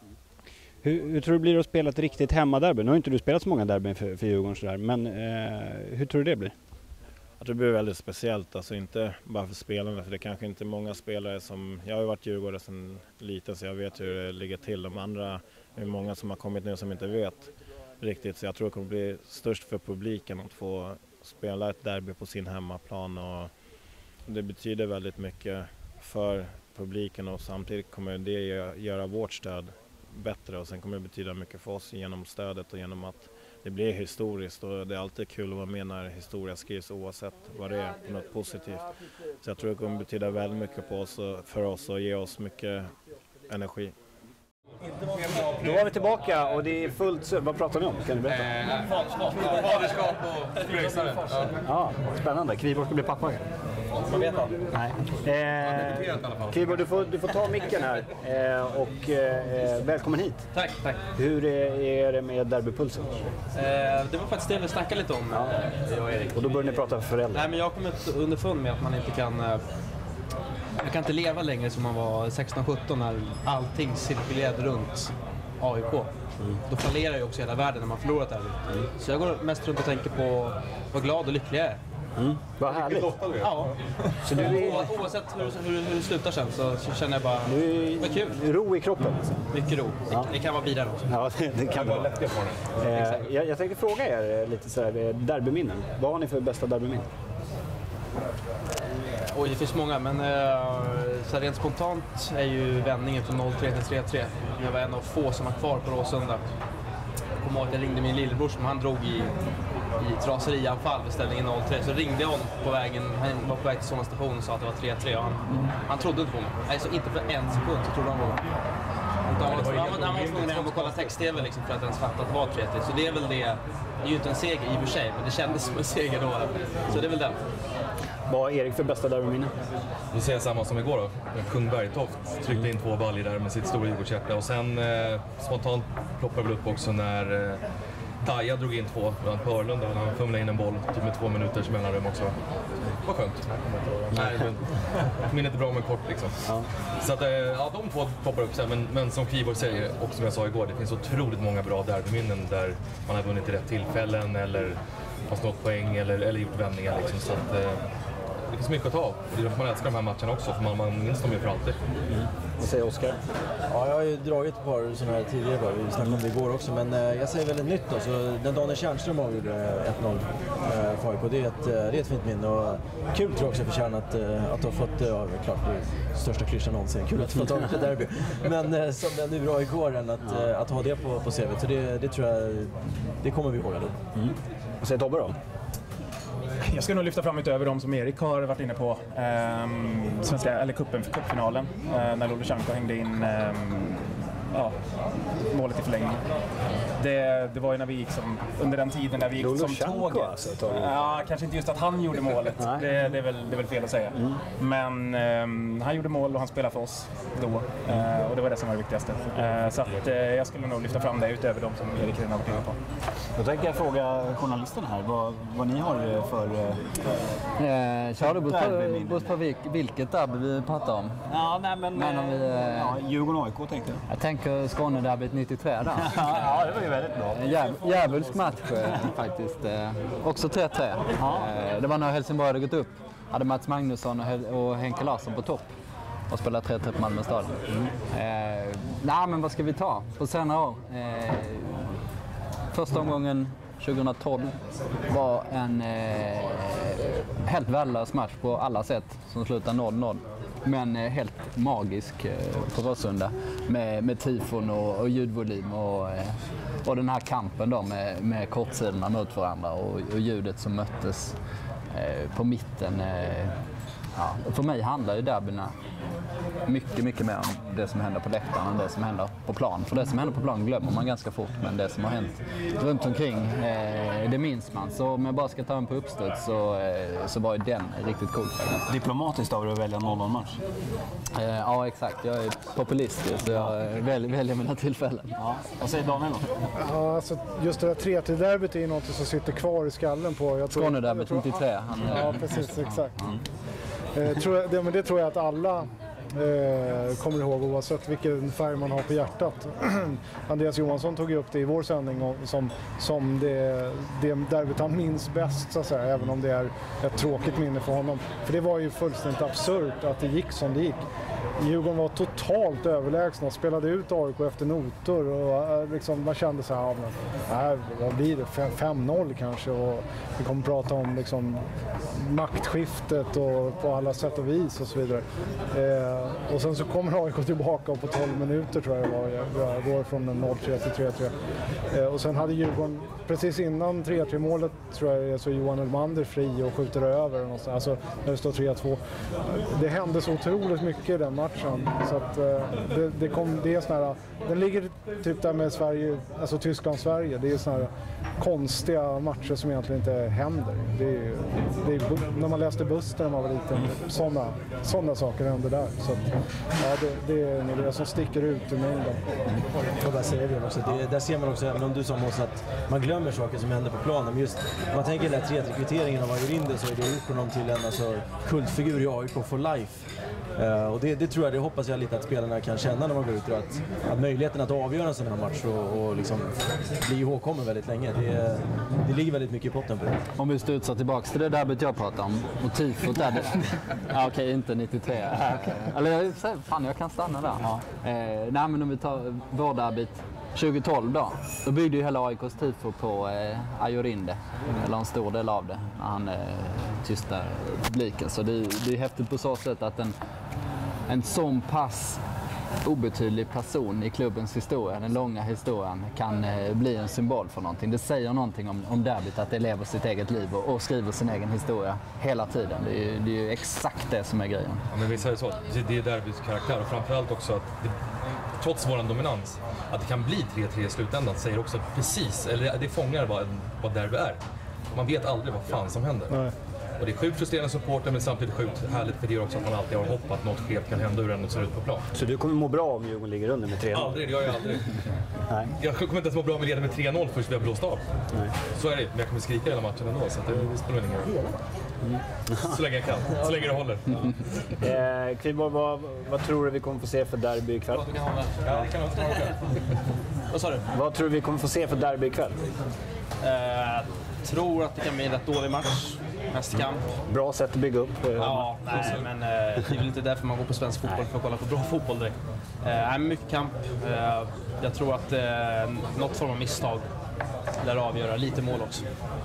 Hur, hur tror du det blir att spela ett riktigt hemmaderby? Nu har inte du spelat så många derbyn för, för Djurgården sådär, men eh, hur tror du det blir? Jag tror det blir väldigt speciellt, alltså inte bara för spelarna, för det är kanske inte många spelare som, jag har ju varit Djurgårdare sedan liten så jag vet hur det ligger till. De andra är många som har kommit nu som inte vet riktigt, så jag tror det kommer bli störst för publiken att få spela ett derby på sin hemmaplan och det betyder väldigt mycket för publiken och samtidigt kommer det göra vårt stöd bättre och sen kommer det betyda mycket för oss genom stödet och genom att det blir historiskt och det är alltid kul att vara med när historia skrivs oavsett vad det är på något positivt. Så jag tror det kommer betyda väldigt mycket på oss och för oss och ge oss mycket energi. Då var vi tillbaka och det är fullt. Vad pratar ni om? Kan du berätta? Eh, faderskap och fröjsare. Ja. Ja, spännande. Kviborg ska bli pappa. Vad vet han? Nej. Eh, Kviborg, du får, du får ta micken här eh, och eh, välkommen hit. Tack, tack. Hur är, är det med derbypulsen? Eh, det var faktiskt det vi snackade lite om, ja. Jag och Erik. Och då började ni prata för föräldrar? Nej, men jag har kommit underfund med att man inte kan... Eh, jag kan inte leva längre som man var sexton sjutton när allting cirkulerade runt A I K. Mm. Då fallerar ju också hela världen när man förlorat det här. Mm. Så jag går mest runt och tänker på vad glad och lycklig jag är. Mm. Vad härligt. Ja. Så du är... o- oavsett hur, hur, hur det slutar sen så, så känner jag bara, du vad kul. Ro i kroppen. Mycket ro. Ja. Det, det kan vara bilar också. Ja, det, det kan vara. Eh, jag, jag tänkte fråga er lite så här, derbyminnen. Vad har ni för bästa derbyminnen? Oj, det finns många, men eh, så rent spontant är ju vändningen från noll tre till tre tre. Jag var en av få som var kvar på Råsunda. Jag kommer ihåg att jag ringde min lillebror som han drog i, i traserianfall vid ställningen noll tre. Så ringde jag honom på vägen, han var på väg till Solna station och sa att det var tre tre. Och han, han trodde inte på mig. Alltså inte för en sekund så trodde han på mig. Han var, han, han var tvungen att kolla text-tv liksom för att ens fatta att det var tre tre. Så det är väl det, det är ju inte en seger i och för sig, men det kändes som en seger då. Så det är väl den. Vad har Erik för bästa derbyminne? Vi ser samma som igår då. Kung Bergtoft tryckte in två baljor där med sitt stora Djurgårdshjärta. Och sen eh, spontant ploppade väl upp också när eh, Taja drog in två. Bland Hörlund där han fumlade in en boll typ med två minuters mellanrum också. Vad skönt. Nej, men minnet är bra men kort liksom. Ja. Så att, eh, ja, de två poppar upp sig. Men, men som Kviborg säger, och som jag sa igår, det finns otroligt många bra derbyminnen där man har vunnit i rätt tillfällen eller har snott poäng eller, eller gjort vändningar liksom. Så att, eh, det finns mycket att ta av. Det är därför man älskar de här matcherna också, för man, man minns dem ju för alltid. Mm. Vad säger Oskar? Ja, jag har ju dragit ett par sådana här tidigare, bara. Vi snackade om det igår också, men eh, jag säger väldigt nytt då. Så den Daniel Tjärnström avgjorde ett noll eh, för A I K, det är, ett, det är ett fint minne och kul tror jag också för Tjärn att, att ha fått, ja klart det är största klyschan någonsin, kul att få tag på derby. Men eh, som den nu bra igår än att, ja. eh, att ha det på, på C V, så det, det tror jag, det kommer vi ihåg då. Mm. Vad säger Tobbe då? Jag ska nog lyfta fram utöver de som Erik har varit inne på. Ehm, svenska, eller kuppen för cupfinalen. Eh, när Lolosjenko hängde in ehm, ja, målet i förlängning. Det, det var ju när vi gick som, under den tiden när vi gick som tåget. Alltså, ja, kanske inte just att han gjorde målet. Det, det, är väl, det är väl fel att säga. Mm. Men eh, han gjorde mål och han spelade för oss då. Eh, och det var det som var det viktigaste. Eh, så att, eh, jag skulle nog lyfta fram det utöver de som Erik redan har varit inne på. Då tänker jag fråga journalisten här vad, vad ni har för... Eh, Kör du buss på vilk, vilket derby vi pratar om? Ja, nej men... men om vi, eh, ja, Djurgården A I K tänkte jag. Jag tänker Skånederbyt nittiotre där. Ja, det var ju väldigt bra. En jäv, jävulsk match faktiskt. Eh, också tre tre. Ja. Eh, det var när Helsingborg hade gått upp. Hade Mats Magnusson och, och Henke Larsson på topp. Och spelade tre tre på Malmö stad. Mm. Eh, nej, men vad ska vi ta? På senare år. Eh, första omgången tjugohundratolv var en eh, helt värdelös match på alla sätt som slutade noll noll. Men eh, helt magisk eh, på Råsunda med, med tifon och, och ljudvolym och, eh, och den här kampen då med, med kortsidorna mot varandra och, och ljudet som möttes eh, på mitten. Eh, ja. För mig handlar ju derbyna mycket, mycket mer om det som händer på läktaren än det som händer på plan. För det som händer på plan glömmer man ganska fort, men det som har hänt runt omkring, eh, det minns man. Så om jag bara ska ta en på uppstöd så, eh, så var ju den riktigt cool. Diplomatiskt av dig att välja noll noll-match? Eh, ja, exakt. Jag är populist så jag väljer, väljer mina tillfällen. Ja. Vad säger Daniel då? Ja, alltså, just det där tre tre-derbyt är ju något som sitter kvar i skallen på... Skånederbyt nittiotre. Han, ja, precis. Exakt. Mm. Eh, tror jag, det, men det tror jag att alla eh, kommer ihåg oavsett vilken färg man har på hjärtat. Andreas Johansson tog ju upp det i vår sändning och, som, som det, det derbyt han minns bäst, så att säga, även om det är ett tråkigt minne för honom. För det var ju fullständigt absurt att det gick som det gick. Djurgården var totalt överlägsna och spelade ut A I K efter noter och liksom, man kände så här, ja, men, här, vad blir det? fem noll kanske, och vi kommer prata om liksom, maktskiftet och på alla sätt och vis och så vidare. Eh, och sen så kommer A I K tillbaka och på tolv minuter tror jag det var, jag går från en noll tre till tre tre. Eh, och sen hade Djurgården, precis innan tre tre målet tror jag, så Johan Elmander fri och skjuter över och så, alltså när det står tre två. Det hände så otroligt mycket i den matchen, så att eh, det, det kom, det är sån här, den ligger typ där med Sverige, alltså Tyskland-Sverige, det är såna här konstiga matcher som egentligen inte händer. Det är, det är, när man läste Buster när man var liten, sådana såna saker händer där. Så att, ja, det, det är nog det som sticker ut ur mängden. Jag bara säga det också, det, där ser man också, även om du sa Mås, att man glömmer saker som händer på planen. Men just, om man tänker den här tre tre-kvitteringen av Ajorinde, så är det gjort honom till en alltså, kultfigur i A I K for life. Uh, och det, det tror jag, det hoppas jag lite att spelarna kan känna när man går ut, och att, att möjligheten att avgöra en sån här match och, och liksom bli ihågkommen väldigt länge, det, det ligger väldigt mycket i potten på det. Om vi studsar tillbaka till det derbyt jag pratar om, och tifot där, det, ja, okej, okay, inte nittiotre. Okay. Eller fan, jag kan stanna där. Ja. Eh, nej, men om vi tar vår derbyt tjugohundratolv då, då byggde ju hela A I K:s tifo på eh, Ajorinde, eller en stor del av det, när han eh, tysta publiken. Så det, det är häftigt på så sätt att en, en sån pass obetydlig person i klubbens historia, den långa historien, kan eh, bli en symbol för någonting. Det säger någonting om, om derbyt, att det lever sitt eget liv och, och skriver sin egen historia hela tiden. Det är ju, det är ju exakt det som är grejen. Ja, men visst är det så. Det är derbyts karaktär, och framförallt också att det, trots vår dominans, att det kan bli tre tre i slutändan, säger också precis, eller det fångar vad, vad derby är. Man vet aldrig vad fan som händer. Nej. Och det är sjukt frustrerande supporter, men samtidigt sjukt härligt, för det gör också att man alltid har hopp att något skevt kan hända hur det ser ut på plan. Så du kommer må bra om Djurgården ligger under med tre noll? Aldrig, det gör jag aldrig. Nej. Jag kommer inte ens må bra med leda med tre noll först vi har blåst av. Nej. Så är det, men jag kommer skrika hela matchen ändå, så det spelar ingen roll. Mm. Så länge jag kan, så länge det håller. Mm. Eh, Kviborg, vad, vad tror du vi kommer få se för derby ikväll? Ja, det kan jag inte. Vad sa du? Vad tror du vi kommer få se för derby ikväll? Jag eh, tror att det kan bli en rätt dålig match. Hästkamp. Bra sätt att bygga upp. Ja, nej, men eh, det är väl inte därför man går på svensk fotboll, för att kolla på bra fotboll direkt. Eh, mycket kamp. Eh, jag tror att eh, något form av misstag lär avgöra, lite mål också.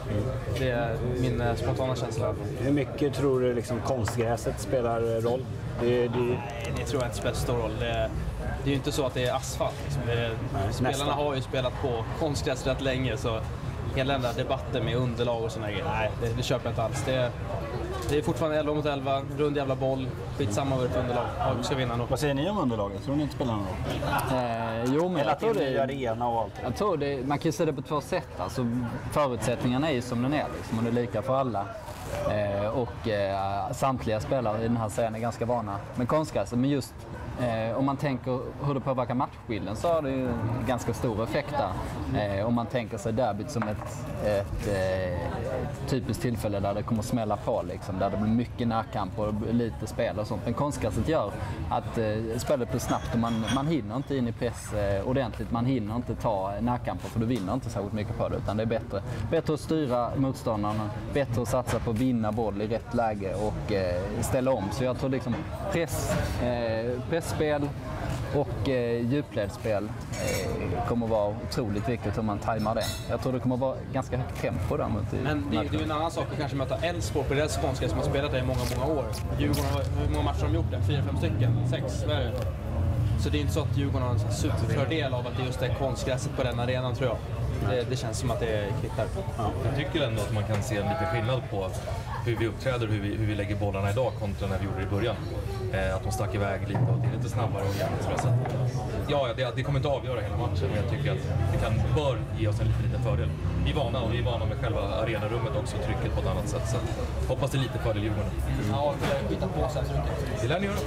Det är min eh, spontana känsla. Hur mycket tror du liksom konstgräset spelar roll? Det, det... Nej, det tror jag inte spelar stor roll. Det, det är ju inte så att det är asfalt. Liksom. Det, Nej, spelarna nästan. har ju spelat på konstgräs rätt länge, så hela den där debatten med underlag och såna grejer, nej, det, det köper jag inte alls. Det, det är fortfarande elva mot elva, rund jävla boll, skitsamma vad det är för underlag. Ja, vi ska vinna nog. Vad säger ni om underlaget? Tror ni inte spelar någon roll? Eh, jo, men Eller jag tror det är arena och allt. Jag tror det, man kan ju se det på två sätt. Alltså, förutsättningarna är ju som den är, liksom, och det är lika för alla. Eh, och eh, samtliga spelare i den här serien är ganska vana med konstgräs. Men just Eh, om man tänker hur det påverkar matchbilden så har det ju ganska stor effekt där. Eh, om man tänker sig derbyt som ett, ett, eh, ett typiskt tillfälle där det kommer smälla på, liksom, där det blir mycket närkamp och lite spel och sånt. Men konstgräset gör att eh, spelet blir snabbt och man, man hinner inte in i press eh, ordentligt. Man hinner inte ta närkamper, för du vinner inte särskilt mycket på det, utan det är bättre, bättre att styra motståndarna, bättre att satsa på att vinna boll i rätt läge och eh, ställa om. Så jag tror liksom press, eh, pressspel och eh, djupledsspel eh, kommer att vara otroligt viktigt hur man tajmar det. Jag tror det kommer att vara ganska högt tempo där mot. Men det, det är ju en annan sak att kanske möta Elfsborg på deras konstgräs som har spelat där i många, många år. Djurgården, hur många matcher har de gjort där? Fyra, fem stycken? Sex? Vad är det? Så det är inte så att Djurgården har en superfördel av att det just är konstgräset på den arenan, tror jag. Det, det känns som att det kvittar. Ja. Jag tycker ändå att man kan se en liten skillnad på hur vi uppträder och hur vi, hur vi lägger bollarna idag kontra när vi gjorde det i början. Eh, att de stack iväg lite och det är lite snabbare och jämnt. Så att, ja, det, det kommer inte avgöra hela matchen, men jag tycker att det kan, bör ge oss en liten, liten fördel. Vi är vana och vi är vana med själva arenarummet också, trycket på ett annat sätt. Så hoppas det är lite fördel Djurgården. Ja, det har skittat på sig så mycket. Det lär ni göra.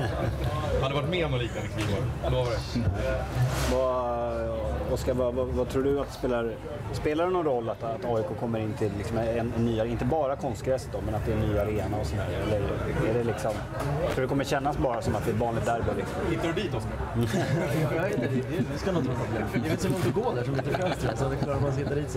Hade varit med om något liknande krig, jag lovar det. Oskar, vad, vad, vad tror du att spelar, spelar det någon roll att, att A I K kommer in till liksom en, en ny, inte bara konstgräs då, men att det är en ny arena och sådär? Eller är det liksom, tror det kommer kännas bara som att det är ett vanligt derby? Liksom? Hittar du dit, Oskar? Jag vet inte, det, det ska nog inte vara problem. Jag vet inte om det går där som inte fönstret, så det är klart att man ska hitta dit sig.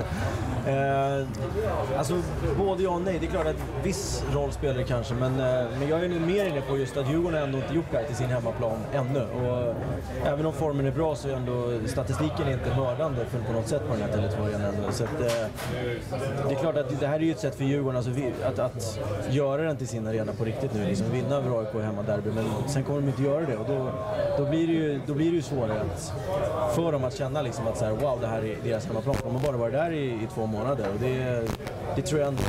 Eh, alltså, både ja och nej. Det är klart att viss roll spelar det kanske, men, eh, men jag är nu mer inne på just att Djurgården ändå inte gjort det här till sin hemmaplan ännu. Och även om formen är bra så är ändå statistiken inte mördande för på något sätt på den här Tele två-arenan ännu. Så att, eh, det är klart att det här är ju ett sätt för Djurgården alltså, att, att göra den till sin arena på riktigt nu, liksom vinna över A I K hemma derby, men sen kommer de inte göra det och då, då, blir, det ju, då blir det ju svårare att, för dem att känna liksom att så här, wow, det här är deras hemmaplan. De har bara varit där i, i två månader och det, det tror jag ändå.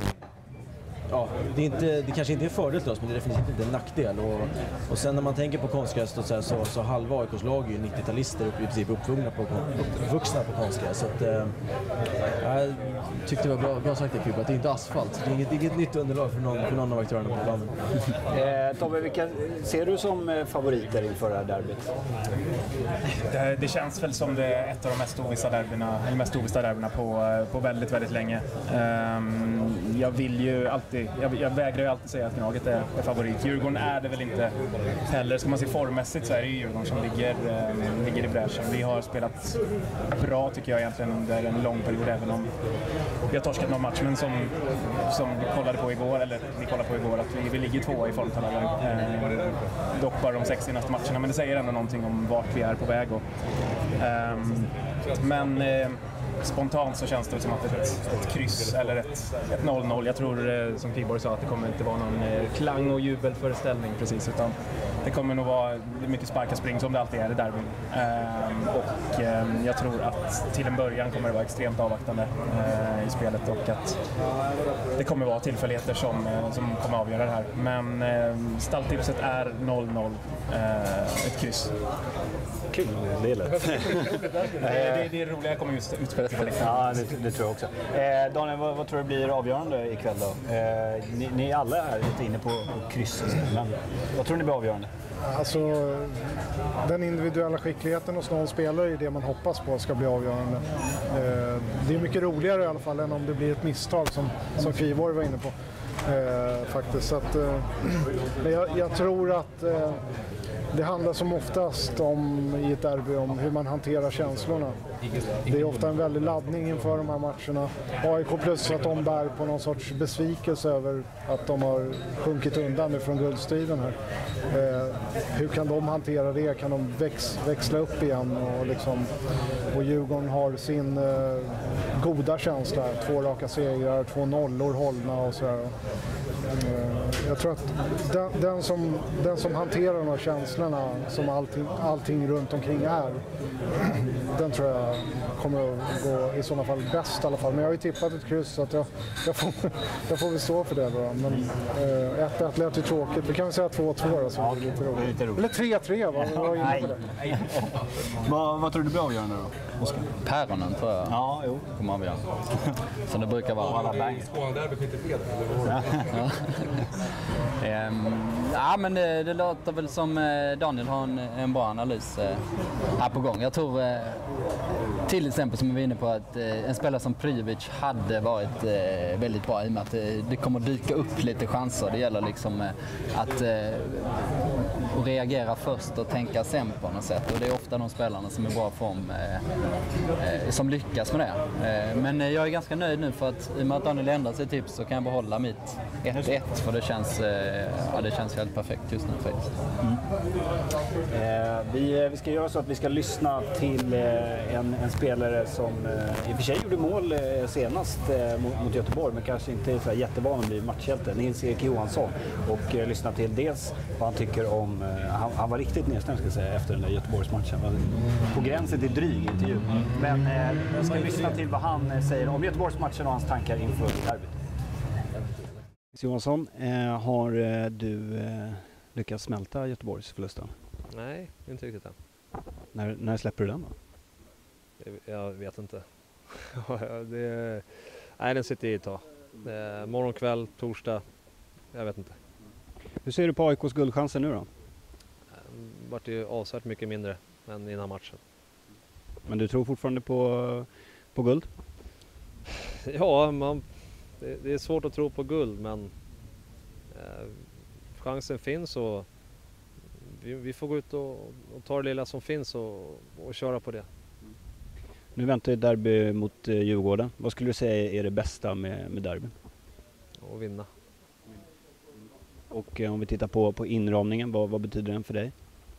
Ja, det, är inte, det kanske inte är en fördel till oss, men det är definitivt inte en nackdel. Och, och sen när man tänker på konstgräs så, så, så, så halva A I K:s lag är ju nittio-talister och i princip uppvuxna på, uppvuxna på konstgräs. Så att, eh, jag tyckte det var bra, bra sagt det, Kuba, att det är inte asfalt. Det är inget, inget nytt underlag för någon, för någon av aktörerna på planen. eh, Tobbe, vilka ser du som favoriter inför det här derbyt? Det, det känns väl som det är ett av de mest ovissa derbyna, eller mest ovissa derbyna på, på väldigt, väldigt länge. Um, jag vill ju alltid Jag, jag vägrar ju alltid säga att Gnaget är, är favorit. Djurgården är det väl inte heller. Ska man se formmässigt så är det ju Djurgården som ligger, eh, ligger i bräschen. Vi har spelat bra tycker jag egentligen under en lång period, även om vi har torskat någon match. Men som, som vi kollade på igår, eller vi kollade på igår, att vi, vi ligger två i formtabellen. Eh, dock bara de sex senaste matcherna, men det säger ändå någonting om vart vi är på väg. Och, eh, men eh, spontant så känns det som att det är ett, ett kryss eller ett, ett noll noll. Jag tror, som Kiborg sa, att det kommer inte vara någon klang- och jubelföreställning precis, utan det kommer nog vara mycket sparka spring som det alltid är i derbyn. Ehm, och ehm, jag tror att till en början kommer det vara extremt avvaktande eh, i spelet och att det kommer vara tillfälligheter som, som kommer avgöra det här. Men eh, stalltipset är noll noll, eh, ett kryss. Kul, det är lätt. det, det, det är roliga kommer just utspelet. Ja, det, det tror jag också. Eh, Daniel, vad, vad tror du blir avgörande ikväll då? Eh, ni, ni alla är lite inne på, på kryss, men vad tror ni blir avgörande? Alltså, den individuella skickligheten hos någon spelare är det man hoppas på ska bli avgörande. Eh, det är mycket roligare i alla fall än om det blir ett misstag som, som Kiborg var inne på. Eh, faktiskt. Så att, eh, men jag, jag tror att eh, det handlar som oftast om, i ett derby om hur man hanterar känslorna. Det är ofta en väldig laddning inför de här matcherna. A I K plus att de bär på någon sorts besvikelse över att de har sjunkit undan från guldstriden här. Eh, hur kan de hantera det? Kan de väx, växla upp igen? Och, liksom, och Djurgården har sin eh, goda känsla. Två raka segrar, två nollor hållna och sådär. Jag tror att den, den, som, den som hanterar de här känslorna som allting, allting runt omkring är, den tror jag kommer att gå i sådana fall bäst i alla fall. Men jag har ju tippat ett kryss så att jag, jag, får, jag får väl stå för det då. Men eh, ett ett lät ju tråkigt. Vi kan väl säga två två då, så ja, det är lite roligt. Lite roligt. Eller tre tre, vad var inne på det? vad, vad tror du blir avgörande då, Oskar? Päronen tror jag. Ja, jo. Kommer avgöra. Som det brukar vara. Alla bang. Skånederbyt skiter fredag. um, ja, men det, det låter väl som Daniel har en, en bra analys uh, här på gång. Jag tror uh, till exempel som vi var inne på att uh, en spelare som Prijovic hade varit uh, väldigt bra i och med att uh, det kommer dyka upp lite chanser. Det gäller liksom uh, att uh, reagera först och tänka sen på något sätt. Och det är ofta de spelarna som är i bra form uh, uh, som lyckas med det. Uh, men uh, jag är ganska nöjd nu för att i och med att Daniel ändrar sig tips så kan jag behålla mitt ett ett för det känns, uh, ja, det känns helt perfekt just nu faktiskt. Mm. Eh, vi, vi ska göra så att vi ska lyssna till eh, en, en spelare som eh, i och för sig gjorde mål eh, senast eh, mot, mot Göteborg men kanske inte är så jättevan att bli matchhjälte, Nils-Erik Johansson, och eh, lyssna till dels vad han tycker om, eh, han, han var riktigt nedstämd ska jag säga efter den där Göteborgsmatchen, på gränsen till dryg intervju, men eh, jag ska lyssna till vad han eh, säger om Göteborgsmatchen och hans tankar inför derbyt. Johansson, eh, har eh, du eh, lyckats smälta Göteborgsförlusten? Nej, inte riktigt än. När, när släpper du den då? Jag vet inte. det, nej, den sitter i ett tag. Morgon, kväll, torsdag. Jag vet inte. Hur ser du på A I K:s guldchanser nu då? Det vart ju avsevärt mycket mindre än i den här matchen. Men du tror fortfarande på, på guld? Ja, man, det, det är svårt att tro på guld, men eh, chansen finns och vi, vi får gå ut och, och ta det lilla som finns och, och köra på det. Nu väntar ett derby mot eh, Djurgården. Vad skulle du säga är det bästa med, med derbyn? Att vinna. Och eh, om vi tittar på, på inramningen, vad, vad betyder den för dig?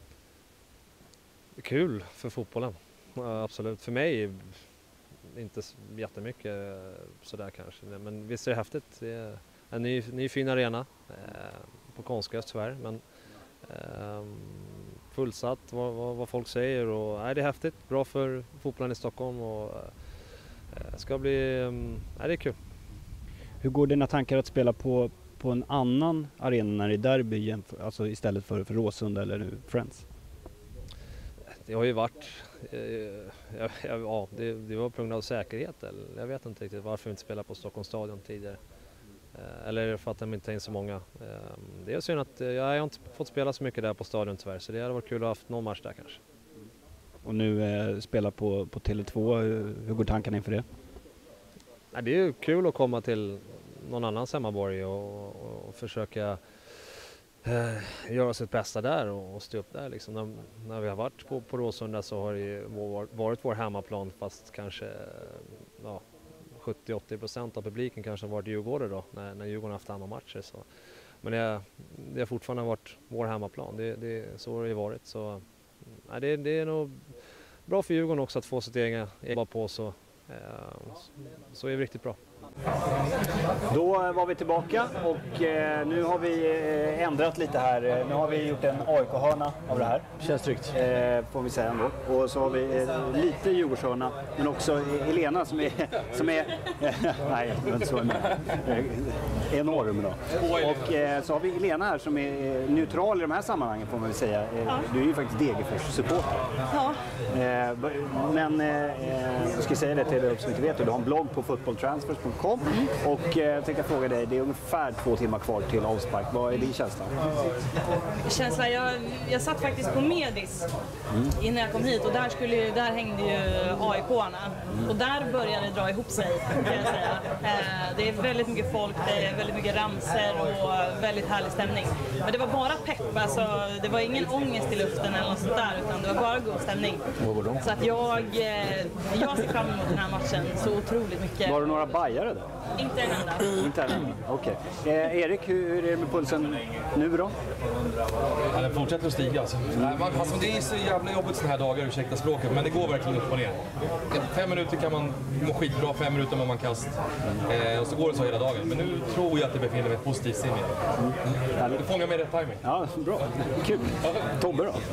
Kul för fotbollen, ja, absolut. För mig inte jättemycket sådär kanske, men visst är det häftigt. Det är en ny, ny fin arena eh, på konstgräs tyvärr, men eh, fullsatt vad, vad, vad folk säger och nej, det är häftigt, bra för fotbollen i Stockholm och eh, ska bli, eh, nej, det är kul. Hur går dina tankar att spela på, på en annan arena när det är derby, alltså istället för, för Råsunda eller Friends? Det har ju varit, eh, ja, ja det, det var på grund av säkerhet, eller jag vet inte riktigt varför vi inte spelar på Stockholms stadion tidigare. Eh, eller för att de inte tar in så många. Eh, det är synd att eh, jag har inte fått spela så mycket där på stadion tyvärr, så det hade varit kul att ha haft någon match där kanske. Och nu eh, spela på, på Tele två, hur går tankarna inför det? Ja, det är ju kul att komma till någon annans hemmaborg och, och, och försöka Eh, göra sitt bästa där och, och stå upp där liksom. När, när vi har varit på, på Råsunda så har det ju var, varit vår hemmaplan, fast kanske ja, sjuttio till åttio procent av publiken kanske har varit Djurgården då, när, när Djurgården har haft hemmamatcher. Så. Men det, det har fortfarande varit vår hemmaplan, det, det, så har det varit. Så, ja, det, det är nog bra för Djurgården också att få sitt egna egna på, så, eh, så är det riktigt bra. Då var vi tillbaka och eh, nu har vi eh, ändrat lite här. Nu har vi gjort en A I K-hörna av det här. Känns tryggt. Eh, får vi säga ändå. Och så har vi eh, lite Djurgårdshörna, men också Elena som är, som är nej, inte så eh, enorm då. Och eh, så har vi Elena här som är neutral i de här sammanhangen, får man väl säga. Eh, du är ju faktiskt Degerfors-supporter. Ja. Eh, men eh, jag ska säga det till er som inte vet, du har en blogg på football transfers punkt kom. Mm. Och eh, jag tänkte fråga dig, det är ungefär två timmar kvar till avspark. Vad är din känsla? Känsla, jag, jag satt faktiskt på Medis mm. innan jag kom hit och där, skulle, där hängde ju A I K-arna. Mm. Och där började det dra ihop sig, kan jag säga. Eh, det är väldigt mycket folk, det är väldigt mycket ramser och väldigt härlig stämning. Men det var bara pepp, alltså, det var ingen ångest i luften eller något sånt där, utan det var bara god stämning. Så att jag, eh, jag ser fram emot den här matchen så otroligt mycket. Var det några bajare där? Inte en enda. Inte en enda, okej. Okay. Eh, Erik, hur är det med pulsen nu då? Ja, den fortsätter att stiga alltså. Nej, man, alltså. Det är så jävla jobbigt såna här dagar, ursäkta språket, men det går verkligen upp och ner. Fem minuter kan man må skitbra, fem minuter må man kast. Eh, och så går det så hela dagen. Men nu tror jag att det befinner mig ett positivt sim igen. Mm. Du fångar med rätt timing. Ja, bra. Kul. Tobbe då?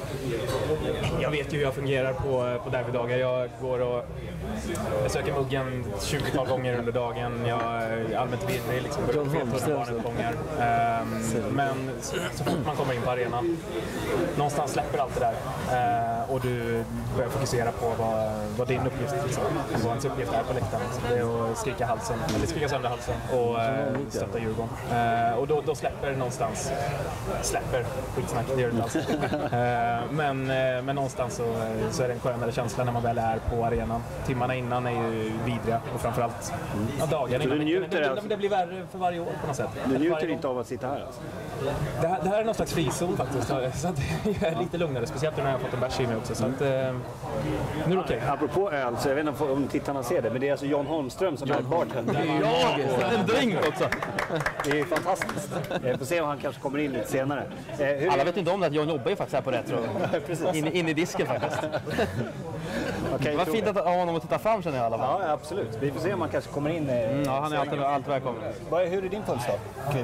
Jag vet ju hur jag fungerar på, på derbydagar. Jag går och jag söker muggen tjugotal gånger under dagen. Jag är allmänt vidrig, liksom går upp fel tunnelbanan gånger. Um, men så, så fort man kommer in på arenan, någonstans släpper allt det där. Uh, och du börjar fokusera på vad, vad din uppgift liksom, vad ens uppgift är på läktaren. Det är att skrika halsen, eller skrika sönder halsen och uh, stötta Djurgården. Uh, och då, då släpper det någonstans. Släpper skitsnack, det gör det alltså. uh, men, uh, men någonstans så, så är det en skönare känsla när man väl är på arenan. Timmarna innan är ju vidriga och framförallt ja, dagen innan. Det, det, det blir värre för varje år på något sätt. Du njuter inte av att sitta här alltså? Det här, det här är någon slags frizon faktiskt, så att jag är lite lugnare, speciellt när jag har fått en bärs i mig också. Så att, eh, nu är det okej. Okay. Apropå öl, så jag vet inte om tittarna ser det, men det är alltså John Holmström som John är bartender. Ja, en drink också! Det är fantastiskt. Jag får se om han kanske kommer in lite senare. Eh, hur... Alla vet inte om det, att John jobbar ju faktiskt här på Retro. in, in i disken faktiskt. Okay, det var fint att ha honom att titta fram, känner jag i alla fall. Ja, absolut. Vi får se om han kanske kommer in. Eh, mm, ja, han är alltid, alltid välkommen. Hur är din puls då?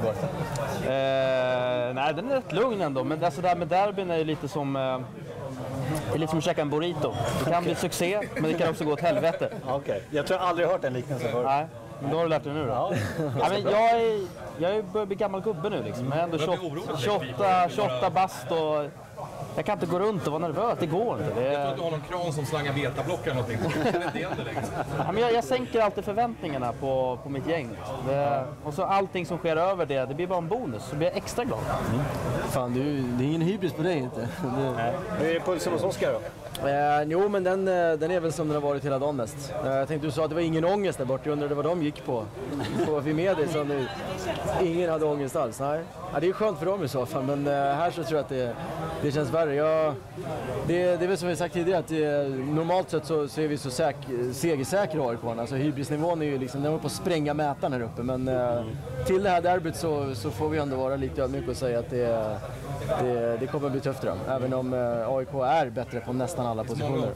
Eh, nej, den är rätt lugn ändå. Men alltså det här med derbyn är ju lite som... Eh, det är lite som att käka en burrito. Det kan bli succé, men det kan också gå åt helvete. Okej. Okay. Jag tror jag aldrig hört en liknelse förut. Nej, men då har du lärt dig nu då. Ja. Ja, men jag är, jag är börjar bli gammal gubbe nu liksom. Jag är ändå tjugoåtta, tjugoåtta bast och... Jag kan inte gå runt och vara nervös, det går inte. Det är... Jag tror att du har någon kran som slangar betablock eller någonting. Det är inte längre. Ja, men jag, jag sänker alltid förväntningarna på, på mitt gäng. Det, och så allting som sker över det, det blir bara en bonus. Så blir jag extra glad. Mm. Fan, du, det är ingen hybris på dig inte. Det... Hur är pulsen hos Oskar då? Eh, jo, men den, den är väl som den har varit hela dagen mest. Eh, jag tänkte du sa att det var ingen ångest där borta. Jag undrade vad de gick på. På Vimedia så nu. Ingen hade ångest alls. Nej. Ja, det är skönt för dem i så fall, men eh, här så tror jag att det, det känns värre. Jag, det, det är väl som vi sagt tidigare att det, normalt sett så, så är vi så säk, segersäkra A I K. Alltså hybrisnivån är ju liksom, den var på att spränga mätaren här uppe. Men eh, till det här derbyt så, så får vi ändå vara lite ödmjuka och säga att det, det, det kommer att bli tufft för dem. Även om eh, A I K är bättre på nästan alla positioner.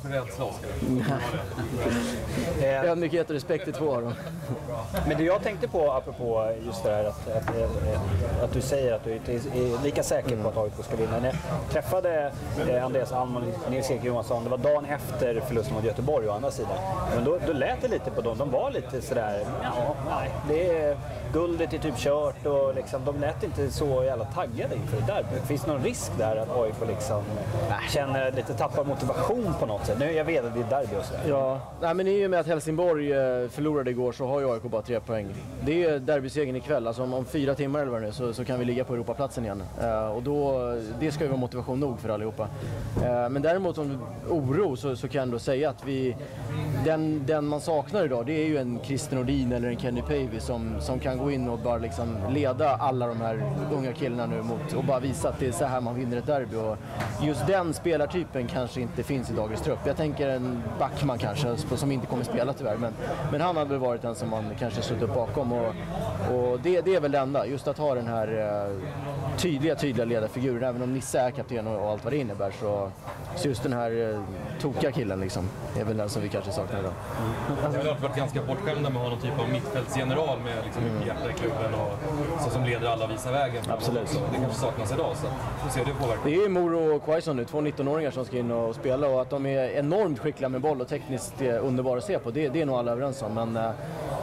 Ödmjukhet och respekt är två av dem. Men det jag tänkte på, apropå just det här att, att, att, att du säger att du inte är lika säker på att A I K ska vinna. När jag träffade eh, Andreas Almon och Nils-Erik Johansson, det var dagen efter förlusten mot Göteborg å andra sidan. Men då, då lät det lite på dem, de var lite sådär, ja, nej, det är, guldet är typ kört och liksom, de lät inte så jävla taggade inför det där. Finns det någon risk där att A I K liksom känner lite tappar motivation på något sätt? Nu, jag vet att det är derby och sådär. Ja, nej, men i och med att Helsingborg förlorade igår så har ju A I K bara tre poäng. Det är derbysegern ikväll, alltså om, om fyra timmar eller vad det är så, så kan vi ligga på Europaplatsen igen. Uh, och då, det ska ju vara motivation nog för allihopa. Uh, men däremot om oro så, så kan jag ändå säga att vi, den, den man saknar idag, det är ju en Christer Nordin eller en Kenny Pavey som, som kan gå in och bara liksom leda alla de här unga killarna nu mot och bara visa att det är så här man vinner ett derby. Och just den spelartypen kanske inte finns i dagens trupp. Jag tänker en Backman kanske som inte kommer spela tyvärr, men, men han hade väl varit den som man kanske suttit upp bakom och, och det, det är väl det enda, just att ha den här uh, tydliga, tydliga ledarfiguren, även om Nisse är kapten och, och allt vad det innebär, så, så just den här uh, tokiga killen liksom, är väl den som vi kanske saknar idag. Mm. Jag har varit ganska bortskämda med att ha någon typ av mittfältsgeneral med liksom mycket hjärta i klubben och så som leder alla visa vägen. Absolut. Det kanske saknas idag, så får se hur det påverkar. Det är Moro och Quaison nu, två nittonåringar som ska in och spela, och att de är enormt skickliga med boll och tekniskt underbara att se på, det, det är nog alla överens om. Men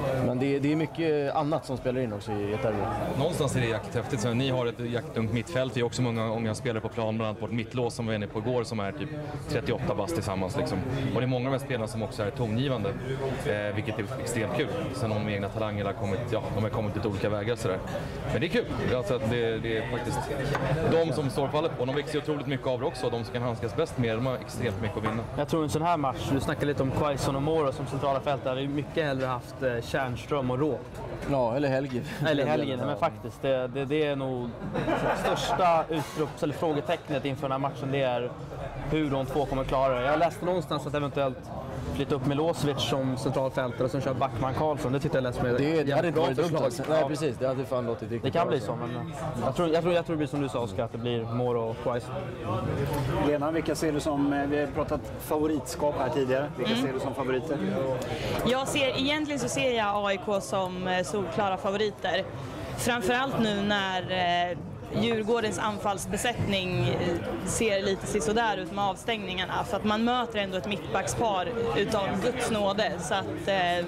Men det, det är mycket annat som spelar in också i ett derby. Någonstans är det jäkligt häftigt. Så ni har ett jäkligt ungt mittfält. Vi har också många unga spelare på plan, bland annat vårt mittlås som vi var inne på igår som är typ trettioåtta bast tillsammans. Liksom. Och det är många av de här spelarna som också är tongivande, eh, vilket är extremt kul. Sen har de egna talanger har kommit, ja, de har kommit lite olika vägar sådär. Men det är kul. Alltså att det, det är faktiskt de som står fallet på. De växer otroligt mycket av det också. De som kan handskas bäst med, de har extremt mycket att vinna. Jag tror en sån här match, du snackar lite om Quaison och Moro som centrala fält, där är mycket hellre haft eh, Tjärnström och Rå. Ja, eller Helge. Eller Helge, men faktiskt. Det, det, det är nog största utrops- eller frågetecknet inför den här matchen, det är hur de två kommer klara det. Jag läste någonstans att eventuellt flytta upp Milosevic som centralfältare och sen kör Backman Karlsson. Det tyckte jag läste med. Det, det hade inte varit dumt. Alltså. Nej, precis. Det hade fan låtit riktigt. Det kan bli så, men jag tror, jag tror, jag tror det blir som du sa, Oskar, att det blir Moro och Quaison. Lena, vilka ser du som, vi har pratat favoritskap här tidigare, vilka Mm. ser du som favoriter? Jag ser, egentligen så ser jag A I K som eh, solklara favoriter. Framförallt nu när eh, Djurgårdens anfallsbesättning eh, ser lite sisådär ut med avstängningarna. För att man möter ändå ett mittbackspar utav Guds nåde. Så att... Eh, det...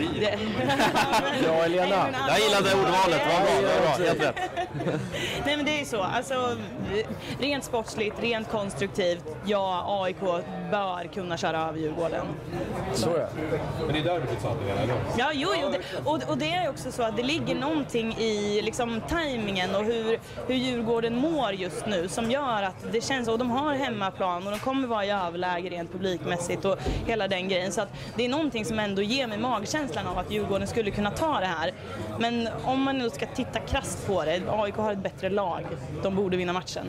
Ja, Elena. Jag gillade ordvalet. Vad bra, bra. Helt rätt. Nej, men det är ju så. Alltså, rent sportsligt, rent konstruktivt. Ja, A I K bör kunna köra över Djurgården. Så är det. Men det är där du fick satt det, eller? Ja, jo, jo. Det, och, och det är också så att det ligger någonting i liksom tajmingen och hur, hur Djurgården mår just nu som gör att det känns, och de har hemmaplan och de kommer vara i överläge rent publikmässigt och hela den grejen. Så att det är någonting som ändå ger mig magkänslan av att Djurgården skulle kunna ta det här. Men om man nu ska titta krasst på det, A I K har ett bättre lag. De borde vinna matchen.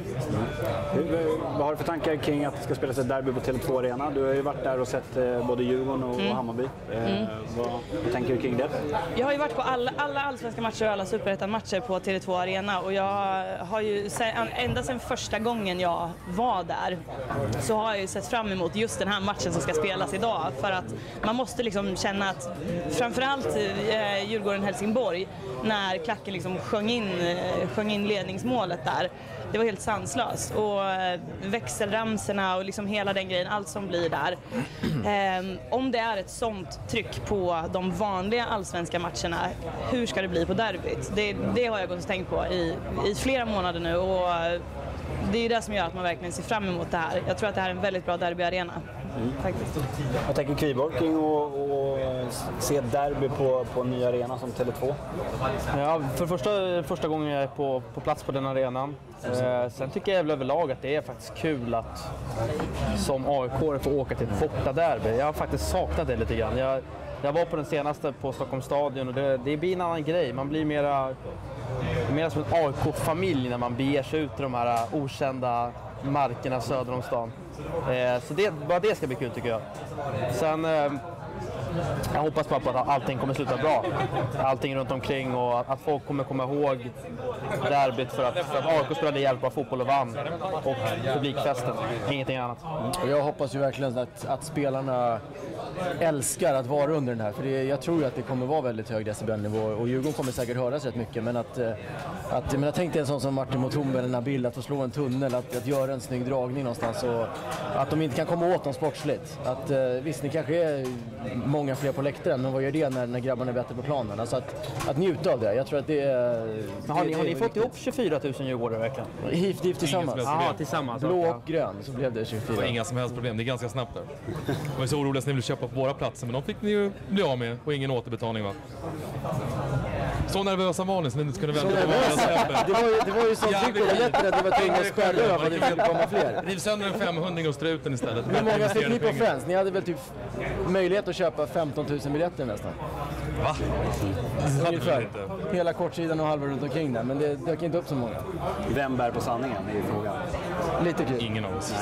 Hur, vad har du för tankar kring att det ska spelas ett derby på Tele två Arena? Du har ju varit där och sett eh, både Djurgården och, Mm. och Hammarby. Eh, Mm. vad, vad tänker du kring det? Jag har ju varit på alla, alla allsvenska matcher och alla superettan-matcher på Tele två Arena och jag har ju sen, ända sedan första gången jag var där så har jag ju sett fram emot just den här matchen som ska spelas idag, för att man måste liksom känna att framförallt eh, Djurgården-Helsingborg, när klacken liksom sjöng in, eh, sjöng in ledningsmålet där, det var helt sanslöst. Och eh, växelramserna och liksom hela den grejen, allt som blir där. Eh, om det är ett sånt tryck på de vanliga allsvenska matcherna, hur ska det bli på derbyt? Det, det har jag gått och tänkt på i, i flera månader nu. Och eh, det är det som gör att man verkligen ser fram emot det här. Jag tror att det här är en väldigt bra derbyarena. Mm. Faktiskt. Jag tänker Kviborg kring och, och se derby på, på en ny arena som Tele två. Ja, för första, första gången jag är på, på plats på den arenan. Eh, sen tycker jag överlag att det är faktiskt kul att som A I K få åka till ett bortaderby. Jag har faktiskt saknat det lite grann. Jag, jag var på den senaste på Stockholms stadion och det, det blir en annan grej. Man blir mera, mera som en A I K-familj när man beger sig ut i de här okända markerna söder om stan. Eh, så det, bara det ska bli kul tycker jag. Sen... Eh, Jag hoppas bara på att allting kommer sluta bra. Allting runt omkring och att folk kommer komma ihåg derbyt för att, för att A I K spelade hjälp av fotboll och vann. Och publikfesten, ingenting annat. Och jag hoppas ju verkligen att, att spelarna älskar att vara under den här. För det, jag tror ju att det kommer vara väldigt hög decibelnivå och Djurgården kommer säkert höras rätt mycket. Men att, att men jag tänkte en sån som Martin Motumbe eller Nabil, att få slå en tunnel, att, att göra en snygg dragning någonstans och att de inte kan komma åt dem sportsligt. Att, visst, ni kanske är många fler på läktaren, men vad gör det när, när grabbarna är bättre på planen? Alltså att, att njuta av det. Jag tror att det är... Men har ni, det, har det ni fått ihop tjugofyra tusen djurgårdare verkligen? Hift, hift tillsammans. Jaha, tillsammans. Blå och grön, så blev det tjugofyra. Det var inga som helst problem, det är ganska snabbt där. De var så oroliga att ni ville köpa på våra platser, men de fick ni ju bli av med och ingen återbetalning, va? Så nervösa var ni så ni inte kunde vänta på varandra. Det var ju, det var ju sånt tryck på biljetten att det var tvungen att spärra över för att det skulle komma fler. Riv sönder en femhundring och strö ut den istället. Hur många fick ni på Friends? Ni hade väl typ möjlighet att köpa femton tusen biljetter nästan? Va? Mm. Ungefär. Hela kortsidan och halva runt omkring där, men det dök inte upp så många. Vem bär på sanningen är frågan. Lite kul. Ingen av oss.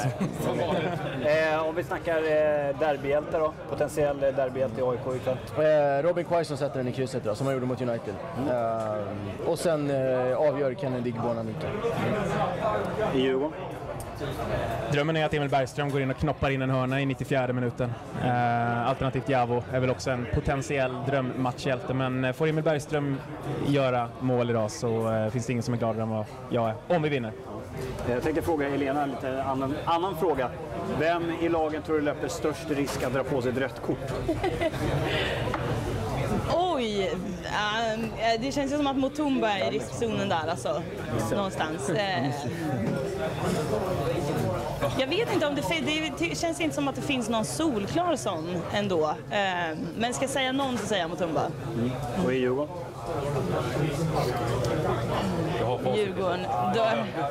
eh, om vi snackar eh, derbyhjälte då, potentiell derbyhjälte i A I K ikväll. Eh, Robin Quaison sätter den i krysset då, som han gjorde mot United. Mm. Eh, och sen eh, avgör Kennedy Bonanike. I Djurgården? Drömmen är att Emil Bergström går in och knoppar in en hörna i nittiofjärde minuten. Eh, alternativt Javo är väl också en potentiell drömmatchhjälte, men får Emil Bergström göra mål idag så eh, finns det ingen som är gladare än vad jag är, om vi vinner. Jag tänkte fråga Elena en lite annan, annan fråga. Vem i lagen tror du löper störst risk att dra på sig ett rött kort? Oj, uh, det känns ju som att Mutumba är i riskzonen där, alltså. Någonstans. Uh, jag vet inte om det, det känns inte som att det finns någon solklar sån ändå. Uh, men ska jag säga någon så säger jag Mutumba. Mm. Och i Djurgården? Djurgården. Då...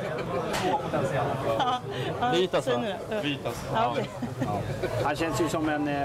ja, ja, Vitas, va? Vitas. Ja, okay. Ja. Han känns ju som en,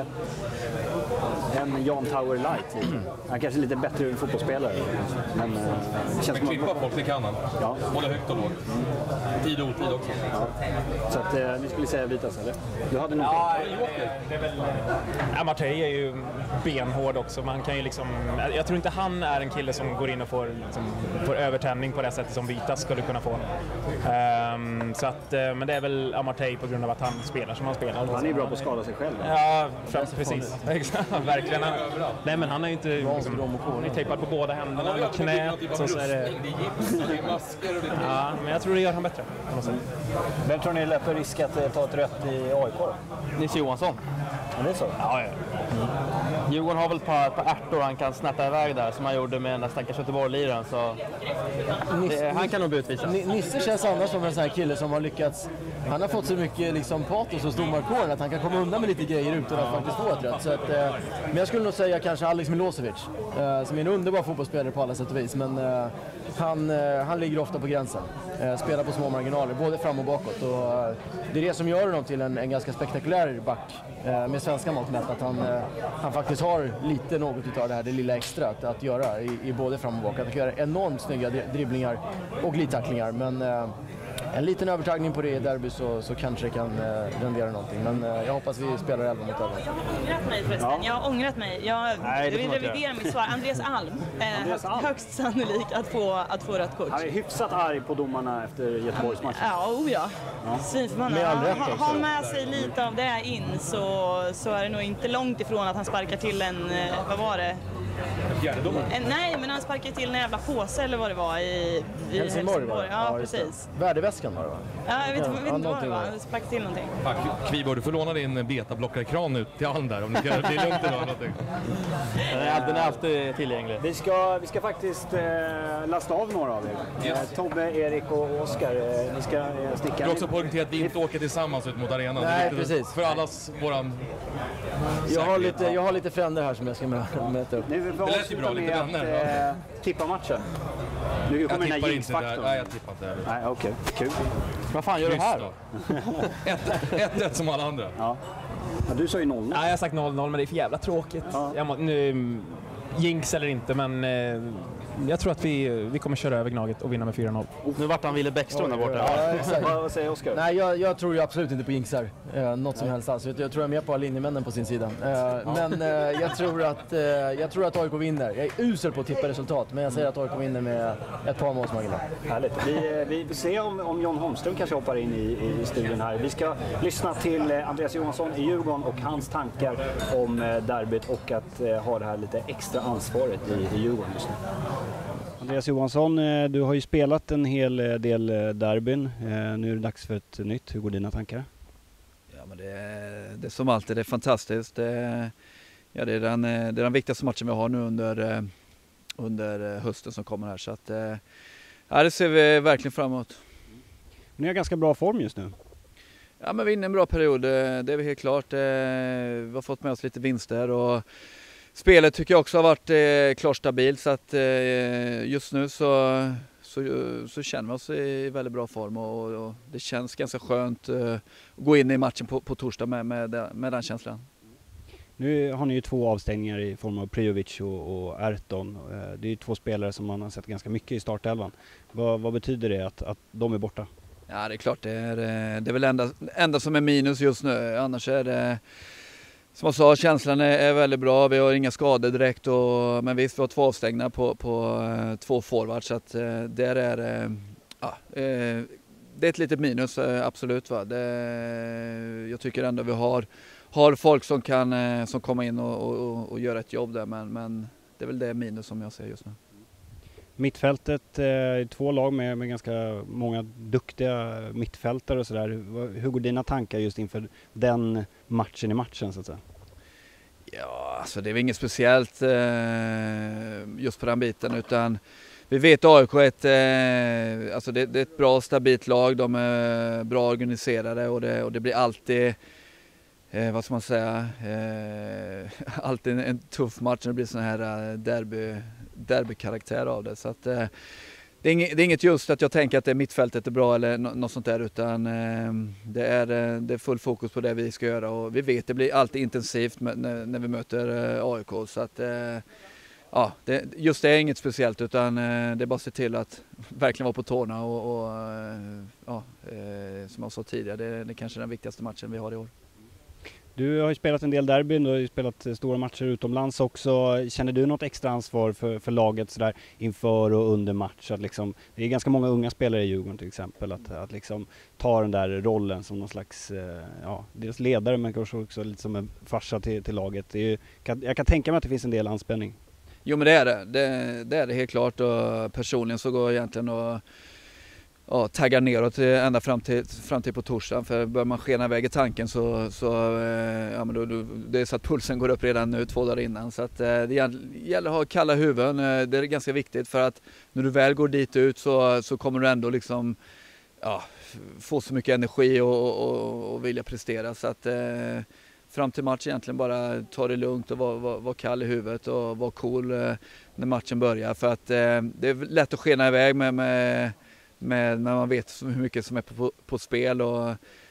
en Jan Tauer light. Han kanske är lite bättre fotbollsspelare. Men, det känns men klippa man... folk, det kan han. Ja. Hålla högt och lågt. Tid och otid också. Ja. Så att, eh, ni skulle säga Vitas, eller? Du hade något? Ja, det är väl... ja, Martey är ju benhård också. Man kan ju liksom... Jag tror inte han är en kille som går in och får, liksom, får övertändning på det sättet som Vitas skulle kunna få. Um, så att, men det är väl Amartey på grund av att han spelar som han spelar. Han är ju bra på att skada sig själv. Ja, främst, precis. Verkligen. Nej, men han är ju inte... Liksom, han är tejpad på båda händerna och knät. Så, så är det... ja, men jag tror det gör han bättre. Vem tror ni löper risk att ta ett rött i A I K då? Nils Johansson. Ja, det är så? Ja, ja. Mm. Djurgården har väl ett par, par ärtor han kan snatta iväg där som han gjorde med den där stackars Göteborg-liraren, så det, han kan nog bli utvisad. Nisse känns annars som en sån här kille som har lyckats. Han har fått så mycket liksom patos hos domarkåren att han kan komma undan med lite grejer utan att faktiskt få ett rätt. Så att, eh, men jag skulle nog säga kanske Alex Milosevic, eh, som är en underbar fotbollsspelare på alla sätt och vis, men eh, han, eh, han ligger ofta på gränsen. Eh, spelar på små marginaler, både fram och bakåt. Och, eh, det är det som gör honom till en, en ganska spektakulär back eh, med svenska mått mätt, att han, eh, han faktiskt har lite något av det här, det lilla extra att, att göra i, i både fram och bak. Att han kan göra enormt snygga dribblingar och glidtacklingar, men eh, en liten övertagning på det i derby så, så kanske det kan eh, rendera någonting. Men eh, jag hoppas vi spelar elva mot elva. Jag har ångrat mig förresten. Ja. Jag har ångrat mig. Jag, jag vill revidera mitt svar. Andreas Alm. Eh, Andreas Alm. Högst sannolikt att få, att få rött kort. Han är hyfsat arg på domarna efter Göteborgsmatchen. Ja, oh ja. ja. Svinförbannad. Ha, ha med sig lite av det in så, så är det nog inte långt ifrån att han sparkar till en, vad var det? En, nej, men han sparkade till en jävla påse eller vad det var i, i Helsingborg. Helsingborg. Ja, ja, precis. Värdeväskan var det, va? Ja, jag vet, ja, vet inte vad det var. Han sparkade till någonting. Fan, Kviborg, du får låna din betablockare-kran ut till Alm där om det blir lugnt idag. Den är alltid tillgänglig. Vi ska, vi ska faktiskt eh, lasta av några av er. Yes. Eh, Tobbe, Erik och Oskar. Eh, ni ska eh, sticka. Du har också poängterat att vi inte åker tillsammans ut mot arenan. Nej, precis. För allas våran... Jag har, lite, jag har lite fränder här som jag ska möta upp. Nu får vi avsluta med att eh, tippa matchen. Nu kommer den här jinxfaktorn. Nej, jag tippar inte. Nej, okej. Okay. Kul. Vad fan gör du här då? ett ett som alla andra. Ja. Ja, du sa ju noll noll. Ja, jag har sagt noll noll, men det är för jävla tråkigt. Ja. Jag må, nu, jinx eller inte, men eh, jag tror att vi, vi kommer köra över Gnaget och vinna med fyra noll. Oh. Nu vart han Wille Bäckström där borta. Ja, exakt. Vad säger Oskar? Nej, jag, jag tror ju absolut inte på jinxar. Eh, något som helst alls. Jag tror jag är mer på linjemännen på sin sida. Eh, ja. Men eh, jag, tror att, eh, jag tror att A I K vinner. Jag är usel på att tippa resultat, men jag säger att A I K vinner med ett par målsmarginal. Härligt. Vi, vi får se om, om John Holmström kanske hoppar in i, i studion här. Vi ska lyssna till Andreas Johansson i Djurgården och hans tankar om derbyt och att eh, ha det här lite extra ansvaret i, i Djurgården just nu. Andreas Johansson, du har ju spelat en hel del derbyn. Nu är det dags för ett nytt. Hur går dina tankar? Ja, men det, är, det är som alltid, det är fantastiskt. Det, ja, det, är den, det är den viktigaste matchen vi har nu under, under hösten som kommer här. Så att, ja, det ser vi verkligen framåt. Ni har ganska bra form just nu. Ja, men vi är inne i en bra period, det är vi helt klart. Vi har fått med oss lite vinster och spelet tycker jag också har varit eh, klart stabilt, så att eh, just nu så, så, så känner vi oss i väldigt bra form och, och det känns ganska skönt eh, att gå in i matchen på, på torsdag med, med, med den känslan. Nu har ni ju två avstängningar i form av Prejovic och, och Erton. Det är ju två spelare som man har sett ganska mycket i startelvan. Vad, vad betyder det att, att de är borta? Ja, det är klart, det är, det är väl enda, enda som är minus just nu, annars är det... Som jag sa, känslan är, är väldigt bra. Vi har inga skador direkt. Och, men visst, vi har två avstängda på, på uh, två forwards. Så att, uh, där är, uh, ja, uh, det är ett litet minus, uh, absolut. Va? Det, jag tycker ändå vi har, har folk som kan uh, som kommer in och, och, och göra ett jobb där. Men, men det är väl det minus som jag ser just nu. Mittfältet, uh, två lag med, med ganska många duktiga mittfältare och sådär. Hur går dina tankar just inför den matchen i matchen så att säga? Ja, alltså det är väl inget speciellt eh, just på den biten, utan vi vet att A I K är ett, eh, alltså det, det är ett bra stabilt lag, de är bra organiserade och det, och det blir alltid, eh, vad ska man säga, eh, alltid en, en tuff match när det blir sån här derby, derbykaraktär av det. Så att, eh, det, är inget, det är inget just att jag tänker att det är mittfältet är bra eller något sånt där, utan eh, det, är, det är full fokus på det vi ska göra och vi vet att det blir alltid intensivt med, när, när vi möter eh, A I K. Så att, eh, ja, det, just det är inget speciellt, utan eh, det är bara att se till att verkligen vara på tårna och, och eh, ja, eh, som jag sa tidigare, det, det är kanske den viktigaste matchen vi har i år. Du har ju spelat en del derbyn, du har ju spelat stora matcher utomlands också. Känner du något extra ansvar för, för laget så där inför och under match? Att liksom, det är ganska många unga spelare i Djurgården till exempel, att, att liksom ta den där rollen som någon slags, ja, dels ledare men kanske också lite som en farsa till, till laget. Det är ju, jag kan tänka mig att det finns en del anspänning. Jo, men det är det. Det, det är det helt klart, och personligen så går jag egentligen och ja, taggar neråt ända fram till, fram till på torsdagen, för börjar man skena iväg i tanken så, så ja, men då, då, det är så att pulsen går upp redan nu två dagar innan, så att det gäller att ha kalla huvuden. Det är ganska viktigt, för att när du väl går dit ut så, så kommer du ändå liksom, ja, få så mycket energi och, och, och vilja prestera, så att eh, fram till match egentligen bara ta det lugnt och vara var, var kall i huvudet och vara cool eh, när matchen börjar, för att eh, det är lätt att skena iväg med, med Med, när man vet hur mycket som är på, på spel och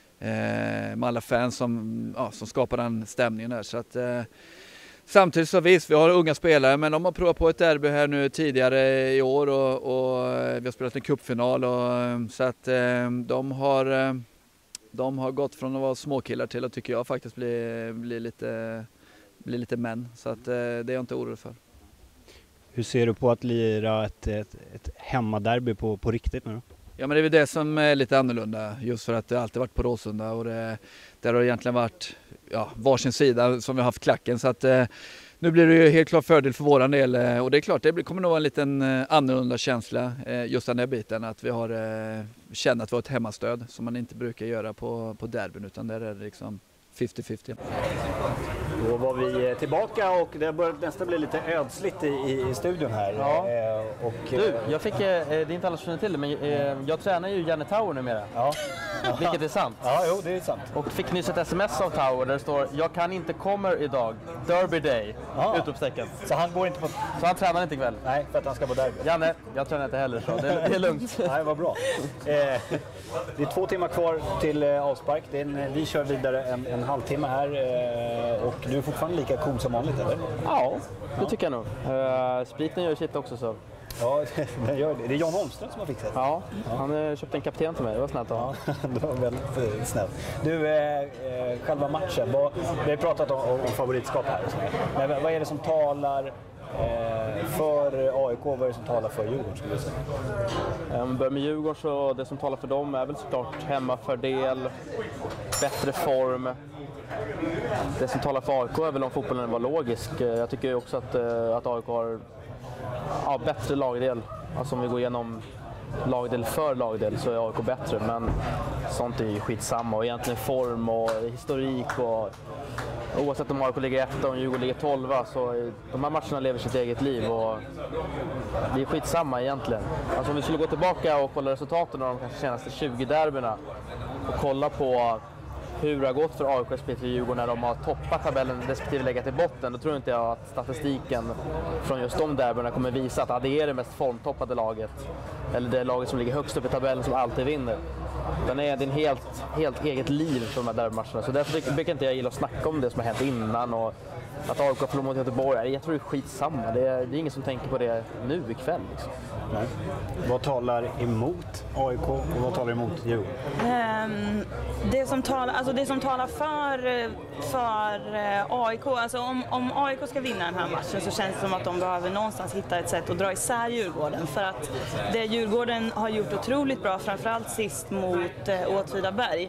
eh, med alla fans som, ja, som skapar den stämningen där. Så att, eh, samtidigt så visst, vi har unga spelare, men de har provat på ett derby här nu tidigare i år och, och vi har spelat en cupfinal, och så att eh, de har de har gått från att vara småkillar till att, tycker jag, faktiskt bli, bli lite bli lite män, så att eh, det är jag inte orolig för. Hur ser du på att lira ett, ett, ett hemmaderby på, på riktigt nu då? Ja, men det är väl det som är lite annorlunda, just för att det alltid varit på Råsunda, och det, där har det egentligen varit, ja, varsin sida som vi har haft klacken, så att eh, nu blir det ju helt klart fördel för våran del, och det är klart, det kommer nog vara en liten eh, annorlunda känsla eh, just den här biten, att vi har eh, känner att vi har ett hemmastöd som man inte brukar göra på, på derbyn, utan där är det liksom femtio femtio. Då var vi tillbaka och det har börjat nästan bli lite ödsligt i, i, i studion här. Ja. Eh, och, du, jag fick, eh, det är inte alla som känner till det, men eh, jag tränar ju Janne Tauer numera. Ja. Vilket är sant. Ja, jo, det är sant. Och fick nyss ett sms av Tauer där det står: jag kan inte komma idag, Derby Day, utropstecken. Så han går inte på... Så han tränar inte ikväll? Nej, för att han ska på derby. Janne, jag tränar inte heller, så det, det är lugnt. Nej, vad bra. Eh, det är två timmar kvar till eh, avspark. Det är en, vi kör vidare en, en halvtimme här eh, och du är fortfarande lika cool som vanligt, eller? Ja, det tycker jag nog. Uh, spriten gör shit också, så. Ja, det gör det. Det är John Holmström som har fixat det. Ja, han uh, köpte en kapten till mig. Det var snällt. Ja, det var väldigt uh, snällt. Du, eh, eh, själva matchen. Vad, vi har pratat om, om favoritskap här. Men vad är det som talar eh, för A I K? Vad är det som talar för Djurgården, skulle jag säga? Om vi börjar med Djurgården, så det som talar för dem är väl såklart hemmafördel, bättre form. Det som talar för A I K är väl om fotbollen var logisk. Jag tycker också att, att A I K har, ja, bättre lagdel. Alltså om vi går igenom lagdel för lagdel så är A I K bättre, men sånt är ju skitsamma. Och egentligen form och historik, och oavsett om A I K ligger etta och Djurgården ligger tolva, så de här matcherna lever sitt eget liv och det är skitsamma egentligen. Alltså om vi skulle gå tillbaka och kolla resultaten av de kanske senaste tjugo derbyna och kolla på hur det har gått för A I K respektive Djurgården när de har toppat tabellen respektive legat i botten, då tror inte jag att statistiken från just de derbyna kommer visa att det är det mest formtoppade laget eller det laget som ligger högst upp i tabellen som alltid vinner. Den är en helt, helt eget liv för de här derbymatcherna, så därför brukar inte jag gilla att snacka om det som har hänt innan och att A I K förlorar mot Göteborg. Jag tror det är skitsamma, det är, det är ingen som tänker på det nu ikväll liksom. Nej. Vad talar emot A I K och vad talar emot Djurgården? Um, det, som talar, alltså det som talar för, för A I K, alltså om, om A I K ska vinna den här matchen så känns det som att de behöver någonstans hitta ett sätt att dra isär Djurgården. För att det Djurgården har gjort otroligt bra, framförallt sist mot eh, Åtvidaberg,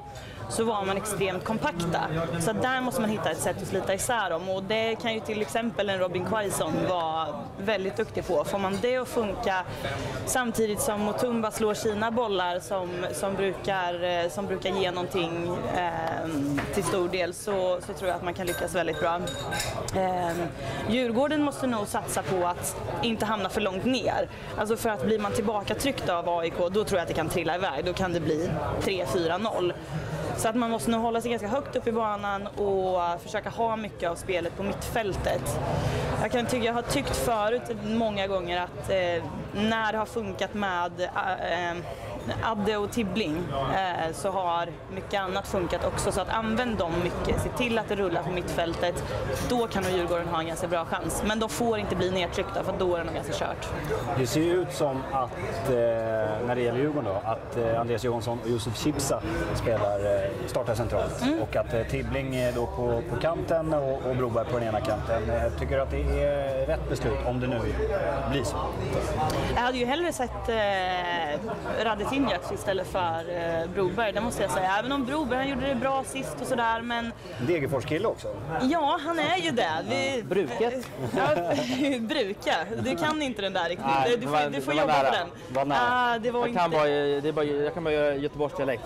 så var man extremt kompakta. Så där måste man hitta ett sätt att slita isär dem, och det kan ju till exempel en Robin Quaison vara väldigt duktig på. Får man det att funka samtidigt som Mutumba slår sina bollar som, som, brukar, som brukar ge någonting eh, till stor del, så, så tror jag att man kan lyckas väldigt bra. Eh, Djurgården måste nog satsa på att inte hamna för långt ner. Alltså för att blir man tillbaka tryckt av A I K, då tror jag att det kan trilla iväg. Då kan det bli tre fyra noll. Så att man måste nog hålla sig ganska högt upp i banan och försöka ha mycket av spelet på mittfältet. Jag, kan tycka, jag har tyckt förut många gånger att eh, när det har funkat med eh, Adde och Tibbling eh, så har mycket annat funkat också. Så att använd dem mycket, se till att det rullar på mittfältet. Då kan nog Djurgården ha en ganska bra chans. Men de får inte bli nedtryckta, för då är det nog ganska kört. Det ser ju ut som att, eh, när det gäller Djurgården då, att eh, Andreas Johansson och Josef Chipsa spelar, eh, startar centralt. Mm. Och att eh, Tibbling är då på, på kanten och, och Broberg på den ena kanten. Eh, tycker du att det är rätt beslut, om det nu blir så? Jag hade ju hellre sett eh, Radetinac istället för eh, Broberg, det måste jag säga. Även om Broberg, han gjorde det bra sist och sådär, men... Degerfors-kille också? Ja, han är ju det. Vi... Bruket? Ja, bruka. Du kan inte den där riktigt. Nej, du får, var, du får var jobba nära. på den. Var nära. Ah, det var jag, inte... kan bara, det är bara, jag kan bara göra göteborgsdialekt.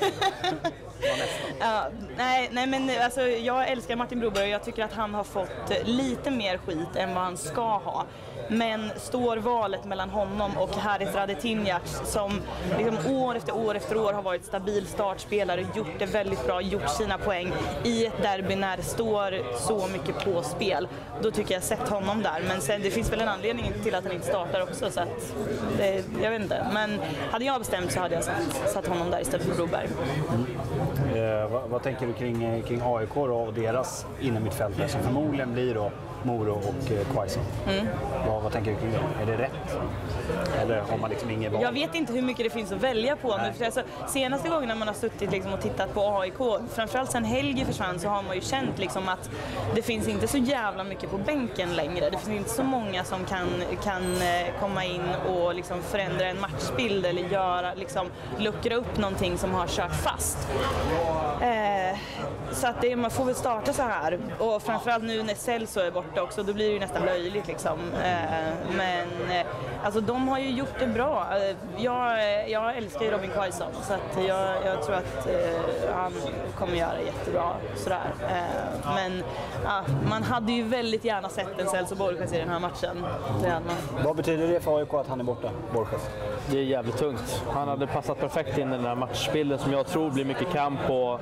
Ja, nej, nej, men alltså, jag älskar Martin Broberg och jag tycker att han har fått lite mer skit än vad han ska ha. Men står valet mellan honom och Haris Radetinac, som liksom år efter år efter år har varit stabil startspelare, gjort det väldigt bra, gjort sina poäng i ett derby när det står så mycket på spel, då tycker jag sett honom där. Men sen, det finns väl en anledning till att han inte startar också, så att det, jag vet inte. Men hade jag bestämt så hade jag satt, satt honom där istället för Broberg. Mm. Eh, vad, vad tänker du kring, kring A I K då, och deras innermittfältare som förmodligen blir då Moro och eh, Quaison? Mm. Vad, vad tänker du kring det? Är det rätt? Eller har man liksom ingen val? Jag vet inte hur mycket det finns att välja på nu. För alltså, senaste gången när man har suttit liksom och tittat på A I K, framförallt sen Helge försvann, så har man ju känt liksom att det finns inte så jävla mycket på bänken längre. Det finns inte så många som kan, kan komma in och liksom förändra en matchbild eller göra, liksom, luckra upp någonting som har kört fast. Eh, så att det, man får väl starta så här. Och framförallt nu när Celso är borta också, då blir det ju nästan löjligt liksom. Eh, men eh, alltså de har ju gjort det bra. Jag, jag älskar ju Robin Quaison, så att jag, jag tror att eh, han kommer göra jättebra sådär. Eh, men ja, man hade ju väldigt gärna sett en Celso Borges i den här matchen. Det hade man. Vad betyder det för A I K att han är borta, Borges? Det är jävligt tungt. Han hade passat perfekt in i den här matchbilden som jag tror blir mycket kamp och...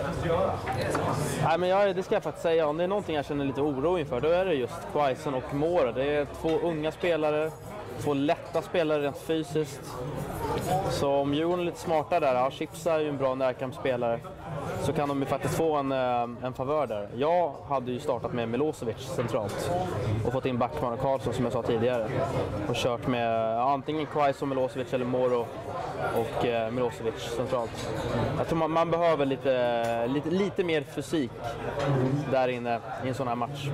Nej, men jag, det ska jag faktiskt säga. Om det är någonting jag känner lite oro inför, då är det just Quaison och Mora. Det är två unga spelare, två lätta spelare rent fysiskt. Så om Djurgården är lite smarta där, ja, Chipsa är ju en bra närkampsspelare, så kan de ju faktiskt få en, en favör där. Jag hade ju startat med Milosevic centralt och fått in Backman och Karlsson som jag sa tidigare. Och kört med ja, antingen Quaison, Milosevic eller Moro och eh, Milosevic centralt. Jag tror man, man behöver lite, lite, lite mer fysik där inne i en sån här match.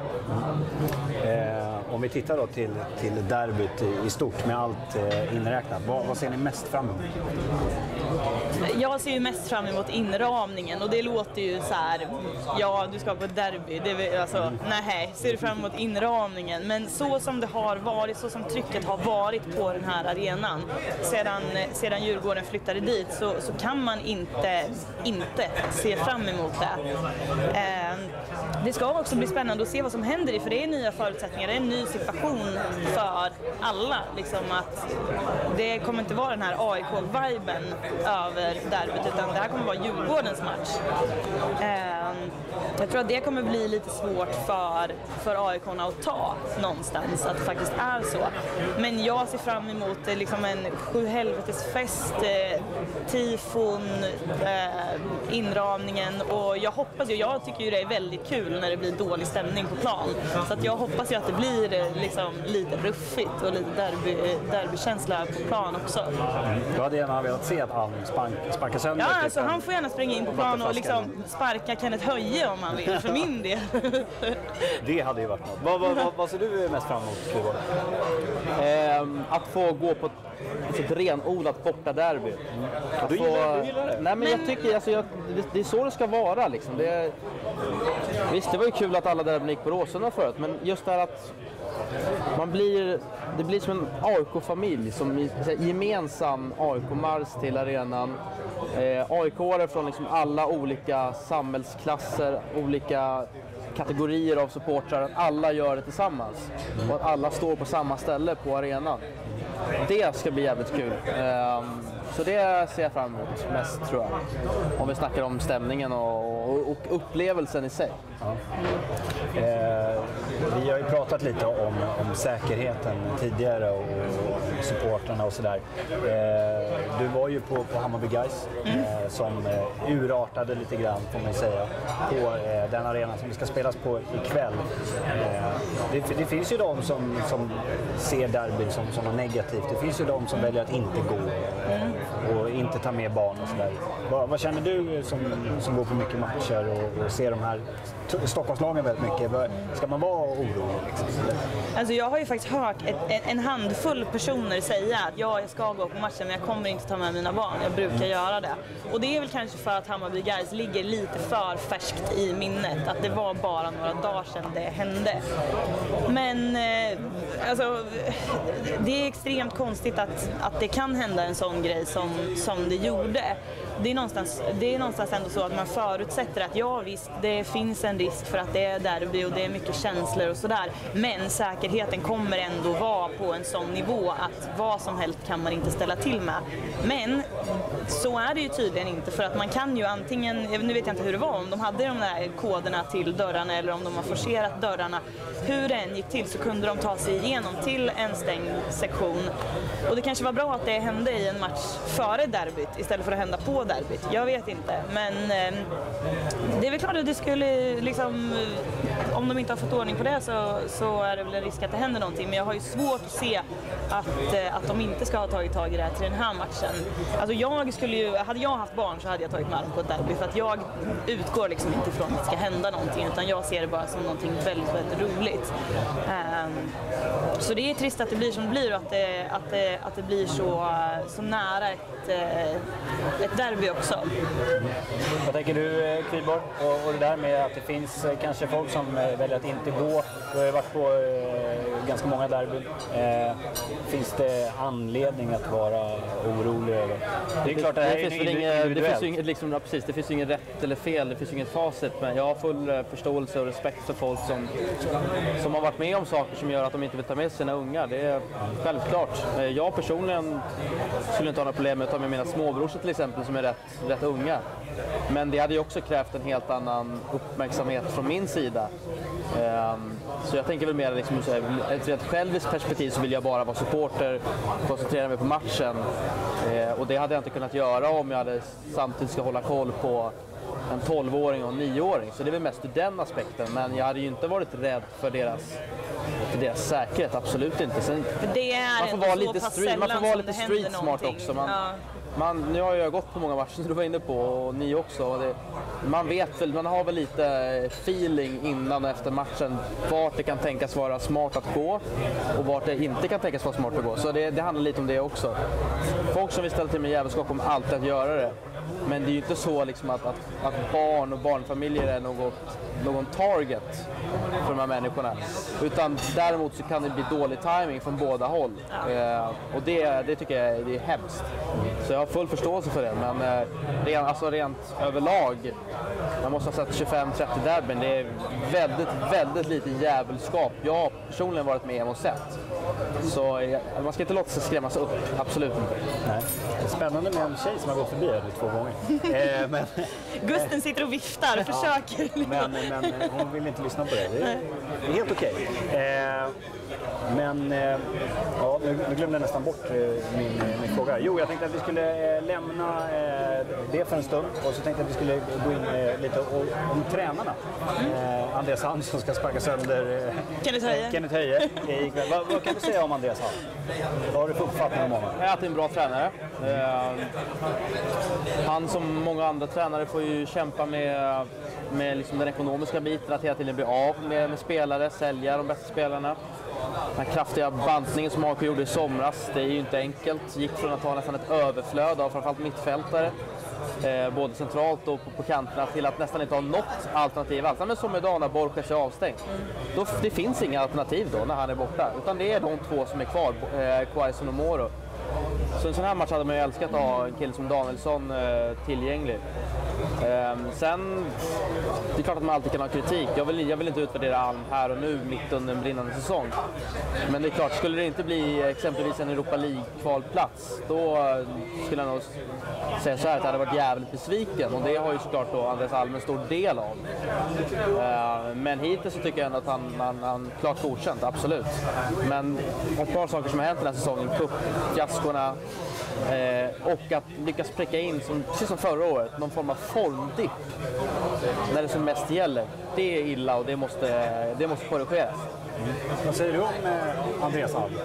Eh, om vi tittar då till, till derbyt i, i stort med allt eh, inräknat, vad, vad ser ni mest fram emot? Jag ser ju mest fram emot inramningen, och det låter ju så här: ja, du ska på ett derby. Det är, alltså, nej, ser du fram emot inramningen. Men så som det har varit, så som trycket har varit på den här arenan sedan, sedan Djurgården flyttade dit, så, så kan man inte, inte se fram emot det. Eh, det ska också bli spännande att se vad som händer, för det är nya förutsättningar, det är en ny situation för alla. Liksom att det kommer inte vara den här A I K-viben över derbyt, utan det här kommer vara Djurgårdens match. Eh, jag tror att det kommer bli lite svårt för, för A I K-arna att ta någonstans, att det faktiskt är så. Men jag ser fram emot liksom en sjuhelvetesfest, eh, tifon, eh, inramningen, och jag hoppas ju, jag tycker ju det är väldigt kul kul när det blir dålig stämning på plan. Så att jag hoppas ju att det blir liksom lite ruffigt och lite derby, derbykänsla på plan också. Du hade gärna velat se att han spank, sparkar sönder. Ja, alltså han får gärna springa in på plan och liksom sparka Kenneth Höje om han vill, för min del. Det hade ju varit något. Vad, vad, vad, vad ser du mest fram emot, Kviborg? Eh, att få gå på ett, ett renodlat bortaderby. Mm. Du, få, gillar, du gillar det? Nej, men jag tycker alltså, jag, det, det är så det ska vara. Liksom. Det, visst, det var ju kul att alla derbyn gick på Råsunda förut, men just det här att man blir, det blir som en A I K-familj, som gemensam A I K-mars till arenan. Eh, A I K-are från liksom alla olika samhällsklasser, olika kategorier av supportrar, att alla gör det tillsammans och att alla står på samma ställe på arenan. Det ska bli jävligt kul. Um, så det ser jag fram emot mest, tror jag. Om vi snackar om stämningen och, och, och upplevelsen i sig. Ja. Eh, vi har ju pratat lite om, om säkerheten tidigare och, och supporterna och sådär. Eh, du var ju på, på Hammarby Guys mm. eh, som eh, urartade lite grann, får man säga, på eh, den arenan som vi ska spelas på ikväll. Eh, det, det finns ju de som, som ser derby som, som något negativt. Det finns ju de som väljer att inte gå mm. och inte ta med barn och sådär. Vad, vad känner du som, som går på mycket matcher och, och ser de här Stockholmslagen väldigt mycket? Ska man vara orolig? Liksom? Alltså jag har ju faktiskt hört ett, en, en handfull personer säga att ja, jag ska gå på matchen men jag kommer inte ta med mina barn. Jag brukar mm. göra det. Och det är väl kanske för att Hammarby Guys ligger lite för färskt i minnet. Att det var bara några dagar sedan det hände. Men eh, alltså, det är extremt konstigt att, att det kan hända en sån grej som, som det gjorde. Det är, någonstans, det är någonstans ändå så att man förutsätter att ja visst, det finns en risk för att det är derby och det är mycket känslor och sådär. Men säkerheten kommer ändå vara på en sån nivå att vad som helst kan man inte ställa till med. Men så är det ju tydligen inte, för att man kan ju antingen, nu vet jag inte hur det var, om de hade de där koderna till dörrarna eller om de har forcerat dörrarna. Hur det än gick till så kunde de ta sig igenom till en stängd sektion. Och det kanske var bra att det hände i en match före derbyt istället för att hända på derbyt. Jag vet inte, men eh, det är väl klart att det skulle liksom, om de inte har fått ordning på det så, så är det väl en risk att det händer någonting. Men jag har ju svårt att se att, eh, att de inte ska ha tagit tag i det här till den här matchen. Alltså jag skulle ju, hade jag haft barn så hade jag tagit med på ett derby, för att jag utgår liksom inte från att det ska hända någonting, utan jag ser det bara som någonting väldigt, väldigt roligt. Um, så det är trist att det blir som det blir och att det, att det, att det blir så, så nära ett, ett derby också. Vad tänker du, Kviborg, och, och det där med att det finns kanske folk som väljer att inte gå? Du har ju varit på eh, ganska många derbyn. Eh, finns det anledning att vara orolig över? Det är klart att det här är individuellt. Det finns ju inget, liksom, ja, precis, det finns ju inget rätt eller fel, det finns ju inget facit, men jag har full förståelse och respekt för folk som, som har varit med om saker som gör att de inte vill ta med sina ungar. Det är självklart. Jag personligen skulle inte ha några problem med att ta med mina småbrorsor till exempel, som är rätt, rätt unga. Men det hade ju också krävt en helt annan uppmärksamhet från min sida. Så jag tänker väl mer liksom, ett rätt själviskt perspektiv så vill jag bara vara supporter, koncentrera mig på matchen. Och det hade jag inte kunnat göra om jag hade samtidigt ska hålla koll på en tolvåring och en nioåring. Så det är väl mest ur den aspekten. Men jag hade ju inte varit rädd för deras, för deras säkerhet, absolut inte. Sen, det är man får vara lite street, man får vara lite street smart också. Man, ja. man, nu har jag gått på många matcher som du var inne på, och ni också. Och det, man vet väl, man har väl lite feeling innan och efter matchen vart det kan tänkas vara smart att gå och vart det inte kan tänkas vara smart att gå. Så det, det handlar lite om det också. Folk som vill ställa till med jävelskap kommer alltid att göra det. Men det är ju inte så liksom att, att, att barn och barnfamiljer är något, någon target för de här människorna. Utan däremot så kan det bli dålig timing från båda håll. Eh, och det, det tycker jag är, det är hemskt. Så jag har full förståelse för det. Men eh, rent, alltså rent överlag, man måste ha sett tjugofem trettio derbyn. Det är väldigt, väldigt lite jävelskap jag har personligen varit med och sett. Så man ska inte låta sig skrämmas upp, absolut inte. Nej. Det är spännande med en tjej som har gått förbi här två gånger. Eh, men, Gusten sitter och viftar och försöker. Ja, men, men hon vill inte lyssna på det. Det är, det är helt okej. Eh, men eh, ja, nu, nu glömde jag nästan bort eh, min, min fråga. Jo, jag tänkte att vi skulle eh, lämna eh, det för en stund och så tänkte jag att vi skulle gå in eh, lite om, om tränarna. Eh, Andreas Hand som ska sparka sönder eh, Kenneth Höje. Kenneth Höje ikväll. Vad, vad kan du säga om Andreas Hand? Vad har du för uppfattning om honom? Jag är alltid en bra tränare. Eh, han som många andra tränare får ju kämpa med, med liksom den ekonomiska biten, att hela tiden bli av med, med spelare, sälja de bästa spelarna. Den kraftiga bantningen som A I K gjorde i somras, det är ju inte enkelt. Gick från att ha nästan ett överflöd av framförallt mittfältare, eh, både centralt och på, på kanterna, till att nästan inte ha något alternativ alls. Men som idag när Borges är avstängd. Då, det finns inga alternativ då när han är borta, utan det är de två som är kvar, eh, Quaison och Moro. Så en sån här match hade man ju älskat att ha en kille som Danielsson eh, tillgänglig. Eh, sen, det är klart att man alltid kan ha kritik. Jag vill, jag vill inte utvärdera Alm här och nu mitt under en brinnande säsong. Men det är klart, skulle det inte bli exempelvis en Europa League-kvalplats, då skulle jag nog säga så här att jag hade varit jävligt besviken. Och det har ju såklart då Andreas Alm en stor del av. Eh, men hittills så tycker jag ändå att han, han, han klart godkänt, absolut. Men ett par saker som har hänt den här säsongen, cupfiaskorna, Eh, och att lyckas pricka in, som, precis som förra året, någon form av formdipp när det som mest gäller. Det är illa och det måste, det måste korrigeras. Mm. Vad säger du om eh, Andreas Alm?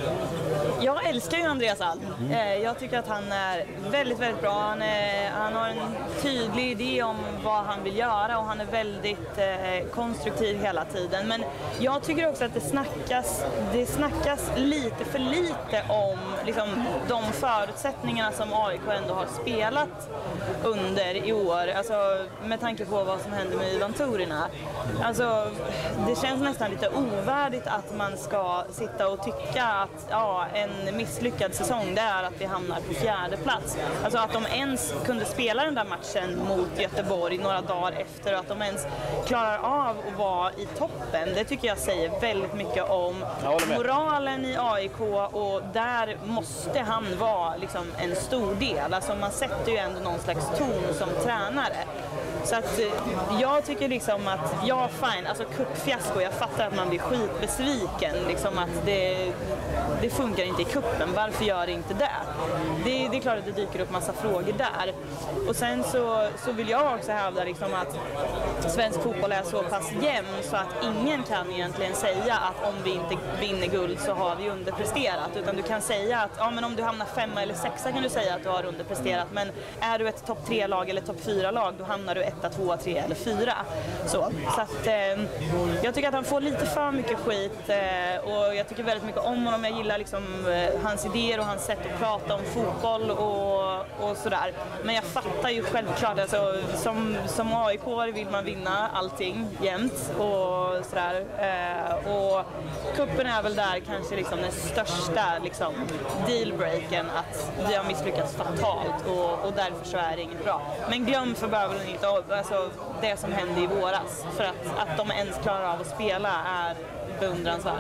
Jag älskar ju Andreas Alm. Mm. Eh, jag tycker att han är väldigt, väldigt bra. Han, är, han har en tydlig idé om vad han vill göra och han är väldigt eh, konstruktiv hela tiden. Men jag tycker också att det snackas, det snackas lite för lite om liksom, de förutsättningarna som A I K ändå har spelat under i år. Alltså, med tanke på vad som hände med Ivan Turina. Alltså, det känns nästan lite ovärdigt att man ska sitta och tycka att ja, en misslyckad säsong det är att vi hamnar på fjärde plats. Alltså att de ens kunde spela den där matchen mot Göteborg några dagar efter och att de ens klarar av att vara i toppen. Det tycker jag säger väldigt mycket om moralen i A I K och där måste han vara liksom en stor del. Alltså man sätter ju ändå någon slags ton som tränare. Så att jag tycker liksom att, ja fine, alltså cupfiasko, jag fattar att man blir skitbesviken, liksom att det, det funkar inte i kuppen, varför gör det inte det? det? Det är klart att det dyker upp massa frågor där. Och sen så, så vill jag också hävda liksom att svensk fotboll är så pass jämn så att ingen kan egentligen säga att om vi inte vinner guld så har vi underpresterat. Utan du kan säga att ja, men om du hamnar femma eller sexa kan du säga att du har underpresterat. Men är du ett topp tre-lag eller topp fyra-lag då hamnar du etta, tvåa, tre eller fyra. Så, så att, eh, jag tycker att han får lite för mycket skit eh, och jag tycker väldigt mycket om honom. Jag gillar liksom, eh, hans idéer och hans sätt att prata om fotboll och, och sådär. Men jag fattar ju självklart, alltså, som, som A I K vill man vinna allting jämt och sådär. Eh, och kuppen är väl där kanske liksom den största liksom, dealbreaken, att vi har misslyckats fatalt och, och därför så är det inget bra. Men glöm för bövelen inte alltså, det som hände i våras. För att, att de ens klarar av att spela är beundransvärt.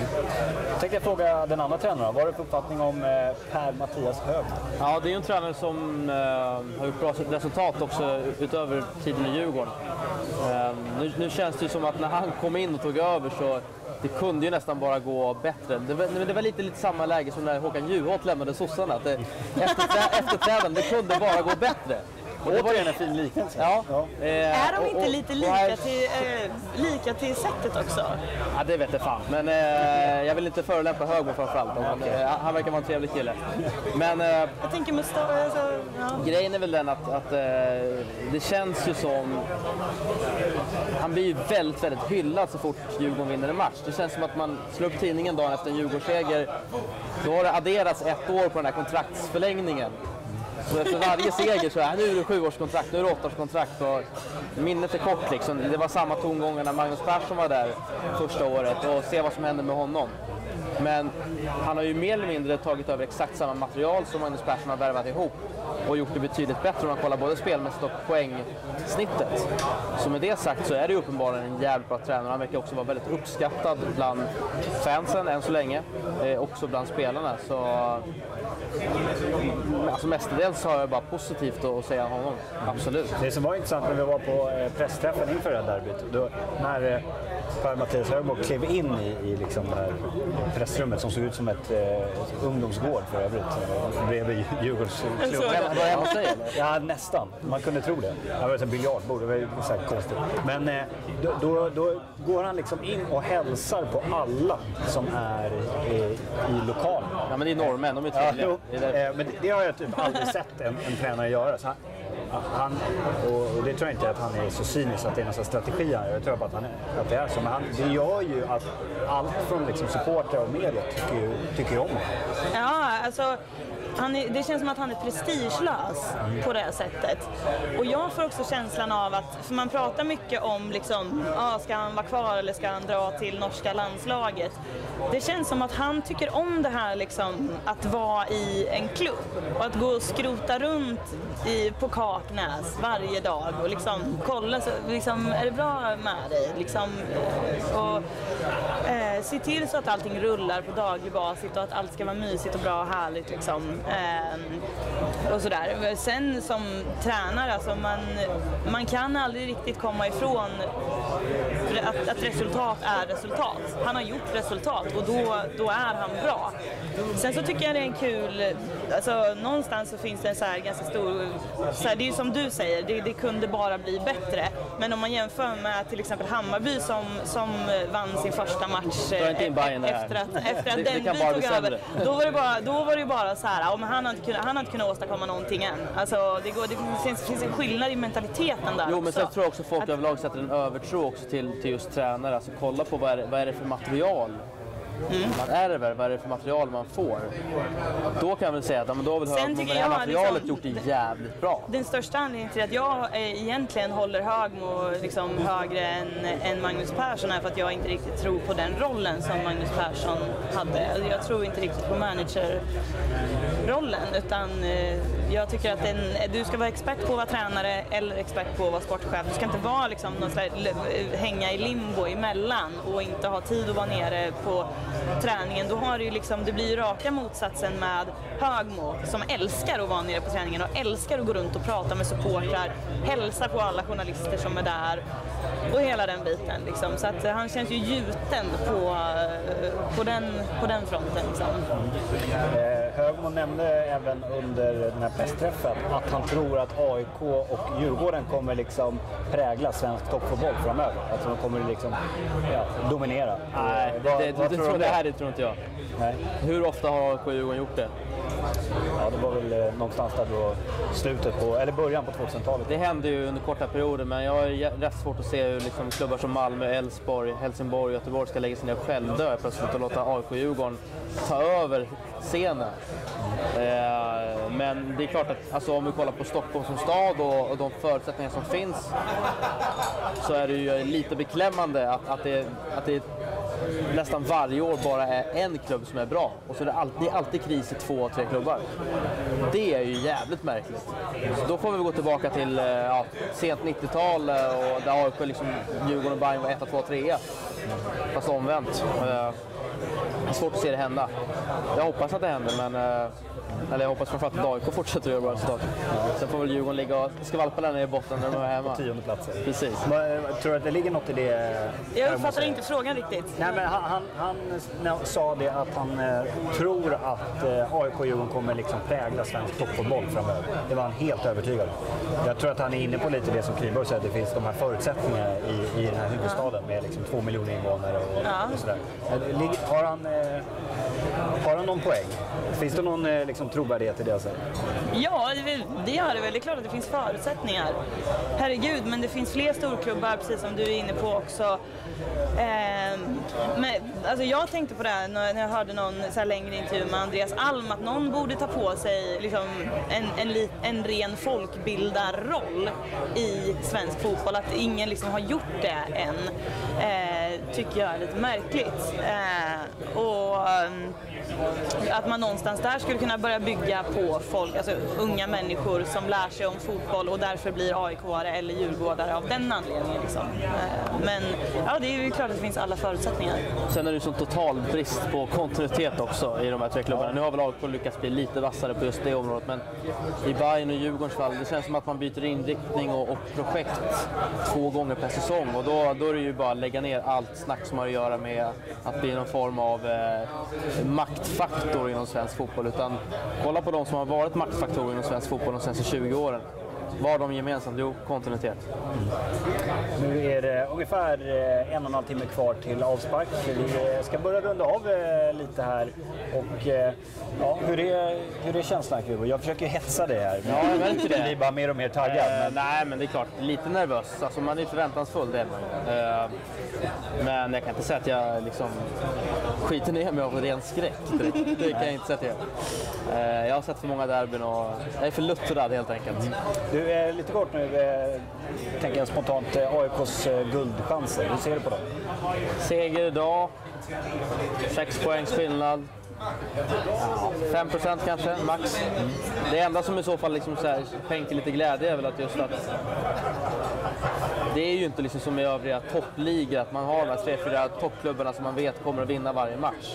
Jag tänkte fråga den andra tränaren. Vad är det för uppfattning om eh, Per-Mattias Hög? Ja, det är ju en tränare som eh, har gjort bra resultat också utöver tiden i Djurgården. Eh, nu, nu känns det ju som att när han kom in och tog över så det kunde ju nästan bara gå bättre. Det var, det var lite, lite samma läge som när Håkan Juholt lämnade sossarna. Att det, efter, efter träden, det kunde bara gå bättre. Och det var ju en fin liknelse. Ja. Ja. Är de och, inte och, lite lika, här... till, eh, lika till sättet också? Ja, det vet jag fan. Men eh, jag vill inte förolämpa Högmo framförallt. Han, okay. eh, han verkar vara en trevlig kille. Men, eh, jag tänker Mustafa, alltså, ja. Grejen är väl den att, att eh, det känns ju som... Han blir ju väldigt, väldigt hyllad så fort Djurgården vinner en match. Det känns som att man slår upp tidningen dagen efter en Djurgårdsseger. Då har det adderats ett år på den här kontraktsförlängningen. Så efter varje seger så är nu är det sjuårskontrakt, nu är det åttaårskontrakt och minnet är kort liksom. Det var samma tongångar när Magnus Persson var där första året och se vad som hände med honom. Men han har ju mer eller mindre tagit över exakt samma material som Magnus Persson har värvat ihop och gjort det betydligt bättre om man kollar både spelmässigt och poängsnittet. Så med det sagt så är det ju uppenbarligen en jävligt bra tränare. Han verkar också vara väldigt uppskattad bland fansen än så länge, eh, också bland spelarna. Så alltså mestadels har jag bara positivt att säga om honom. Absolut. Det som var intressant när vi var på pressträffen inför det här derbyt, då, när Per-Mattias Högmo klev in i, i liksom det här pressrummet som såg ut som ett, ett ungdomsgård för övrigt, bredvid Djurgårdsklubben. Vad är det han säger? Ja, nästan. Man kunde tro det. Det var ett biljardbord, det var ju så här konstigt. Men eh, då, då, då går han liksom in och hälsar på alla som är i, i lokalen. Ja, men det är norrmän, de är trevliga. Ja, det är eh, men det, det har jag typ aldrig sett en, en tränare göra. Så han, han, och det tror jag inte att han är så cynisk att det är någon strategi här. Jag tror bara att, han är, att det är så. Men han, det gör ju att allt från liksom supportrar och media tycker ju, tycker ju om honom. Ja, alltså han är, det känns som att han är prestigelös på det här sättet. Och jag får också känslan av att, för man pratar mycket om liksom, ah, ska han vara kvar eller ska han dra till norska landslaget? Det känns som att han tycker om det här liksom, att vara i en klubb och att gå och skrota runt i, på Kaknäs varje dag och liksom kolla, så, liksom, är det bra med dig? Liksom, och eh, se till så att allting rullar på daglig basis och att allt ska vara mysigt och bra och härligt liksom. Eh, och sådär. Sen som tränare, alltså man, man kan aldrig riktigt komma ifrån att, att resultat är resultat. Han har gjort resultat och då, då är han bra. Sen så tycker jag det är en kul, alltså någonstans så finns det en så här ganska stor, så här, det är ju som du säger, det, det kunde bara bli bättre. Men om man jämför med till exempel Hammarby som, som vann sin första match eh, efter att, efter att Denby tog över, då var det bara, då var det bara så här, om han har inte kunnat, han har inte kunnat åstadkomma någonting än. Alltså det, går, det finns, finns en skillnad i mentaliteten där. Jo, men sen också. tror jag också folk att, överlag sätter en övertro också till, till just tränare. Alltså kolla på vad är, vad är det för material mm. man ärver, vad är det för material man får. Då kan jag väl säga att men då vill höra att det här materialet liksom, gjort det jävligt bra. Den största anledningen till att jag egentligen håller Högmo liksom högre än, än Magnus Persson är för att jag inte riktigt tror på den rollen som Magnus Persson hade. Jag tror inte riktigt på managerrollen, utan jag tycker att en, du ska vara expert på att vara tränare eller expert på att vara sportchef. Du ska inte vara liksom någon slags, hänga i limbo emellan och inte ha tid att vara nere på träningen. Då har det ju liksom, det blir ju raka motsatsen med Högmo som älskar att vara nere på träningen och älskar att gå runt och prata med supportrar, hälsa på alla journalister som är där och hela den biten liksom. Så att han känns ju gjuten på, på, den, på den fronten liksom. Eh, Högmo nämnde även under den här pressträffen att han tror att A I K och Djurgården kommer liksom prägla svensk toppfotboll framöver. Alltså de kommer liksom ja, dominera. Nej, vad, det, vad det, tror tror, det det här det tror inte jag. Nej. Hur ofta har A I K och Djurgården gjort det? Ja, det var väl eh, någonstans där då slutet på, eller början på tvåtusentalet. Det hände ju under korta perioder, men jag har rätt svårt att se hur liksom klubbar som Malmö, Elfsborg, Helsingborg och Göteborg ska lägga sig ner och självdö plötsligt och låta A I K och Djurgården ta över scenen. Eh, men det är klart att alltså, om vi kollar på Stockholm som stad och, och de förutsättningar som finns så är det ju lite beklämmande att, att, det, att det nästan varje år bara är en klubb som är bra och så är det alltid, alltid kris i två, tre klubbar. Det är ju jävligt märkligt. Så då får vi gå tillbaka till ja, sent nittiotal och där A I K liksom Djurgården och Bayern var ett, två, tre. Fast omvänt. Det är svårt att se det hända. Jag hoppas att det händer, men eller jag hoppas framförallt att A I K fortsätter göra bra resultat. Sen får väl Djurgården ligga och skvalpa där nere i botten när de är hemma. På tionde platser. Precis. Men, tror du att det ligger något i det? Jag uppfattar inte frågan riktigt. Nej, men han, han, han sa det att han eh, tror att eh, A I K och Djurgården kommer liksom prägla svensk toppfotboll framöver. Det var han helt övertygad. Jag tror att han är inne på lite det som Kriborg säger, att det finns de här förutsättningarna i, i den här huvudstaden med liksom två miljoner invånare och, ja. och sådär. Har han, eh, har han någon poäng? Finns det någon eh, liksom, trovärdighet i det jag säger? Ja, det, det gör det väl. Det är klart att det finns förutsättningar. Herregud, men det finns fler storklubbar, precis som du är inne på också. Eh, men, alltså jag tänkte på det här när jag hörde någon så här längre intervju med Andreas Alm, att någon borde ta på sig liksom, en, en, en ren folkbildarroll i svensk fotboll. Att ingen liksom har gjort det än. Eh, tycker jag är lite märkligt. Eh, och um, att man någonstans där skulle kunna börja bygga på folk, alltså unga människor som lär sig om fotboll och därför blir A I K-are eller djurgårdare av den anledningen. Liksom. Eh, men ja, det är ju klart att det finns alla förutsättningar. Sen är det ju så total brist på kontinuitet också i de här tre klubbarna. Nu har väl A I K lyckats bli lite vassare på just det området, men i Bayern och Djurgårdens fall, det känns som att man byter inriktning och, och projekt två gånger per säsong, och då, då är det ju bara att lägga ner allt snack som har att göra med att bli någon form av eh, maktfaktor inom svensk fotboll, utan kolla på de som har varit maktfaktorer inom svensk fotboll de senaste tjugo åren. Vad har de gemensamt? Jo, kontinuitet. Mm. Nu är det ungefär en och en halv timme kvar till avspark. Vi ska börja runda av lite här. Och, ja, hur, är, hur är känslan, Hugo? Jag försöker hetsa det här. Ja, jag vet inte det. Jag blir bara mer och mer taggad. Eh, men... Nej, men det är klart. Lite nervös. Alltså, man är förväntansfull, det är man. Eh, men jag kan inte säga att jag liksom skiter ner mig av ren skräck. Det, det kan jag inte säga att jag gör. Eh, jag har sett för många derbyn och jag är för luttrad helt enkelt. Mm. Du, är lite kort nu, eh, tänker jag spontant, eh, A I K:s eh, guldchanser. Hur ser du på dem? Seger idag, sex poängs skillnad, fem procent kanske, max. Mm. Det enda som i så fall liksom så här, skänker lite glädje är väl att just att det är ju inte liksom som i övriga toppligor att man har de här tre, fyra toppklubbarna som man vet kommer att vinna varje match.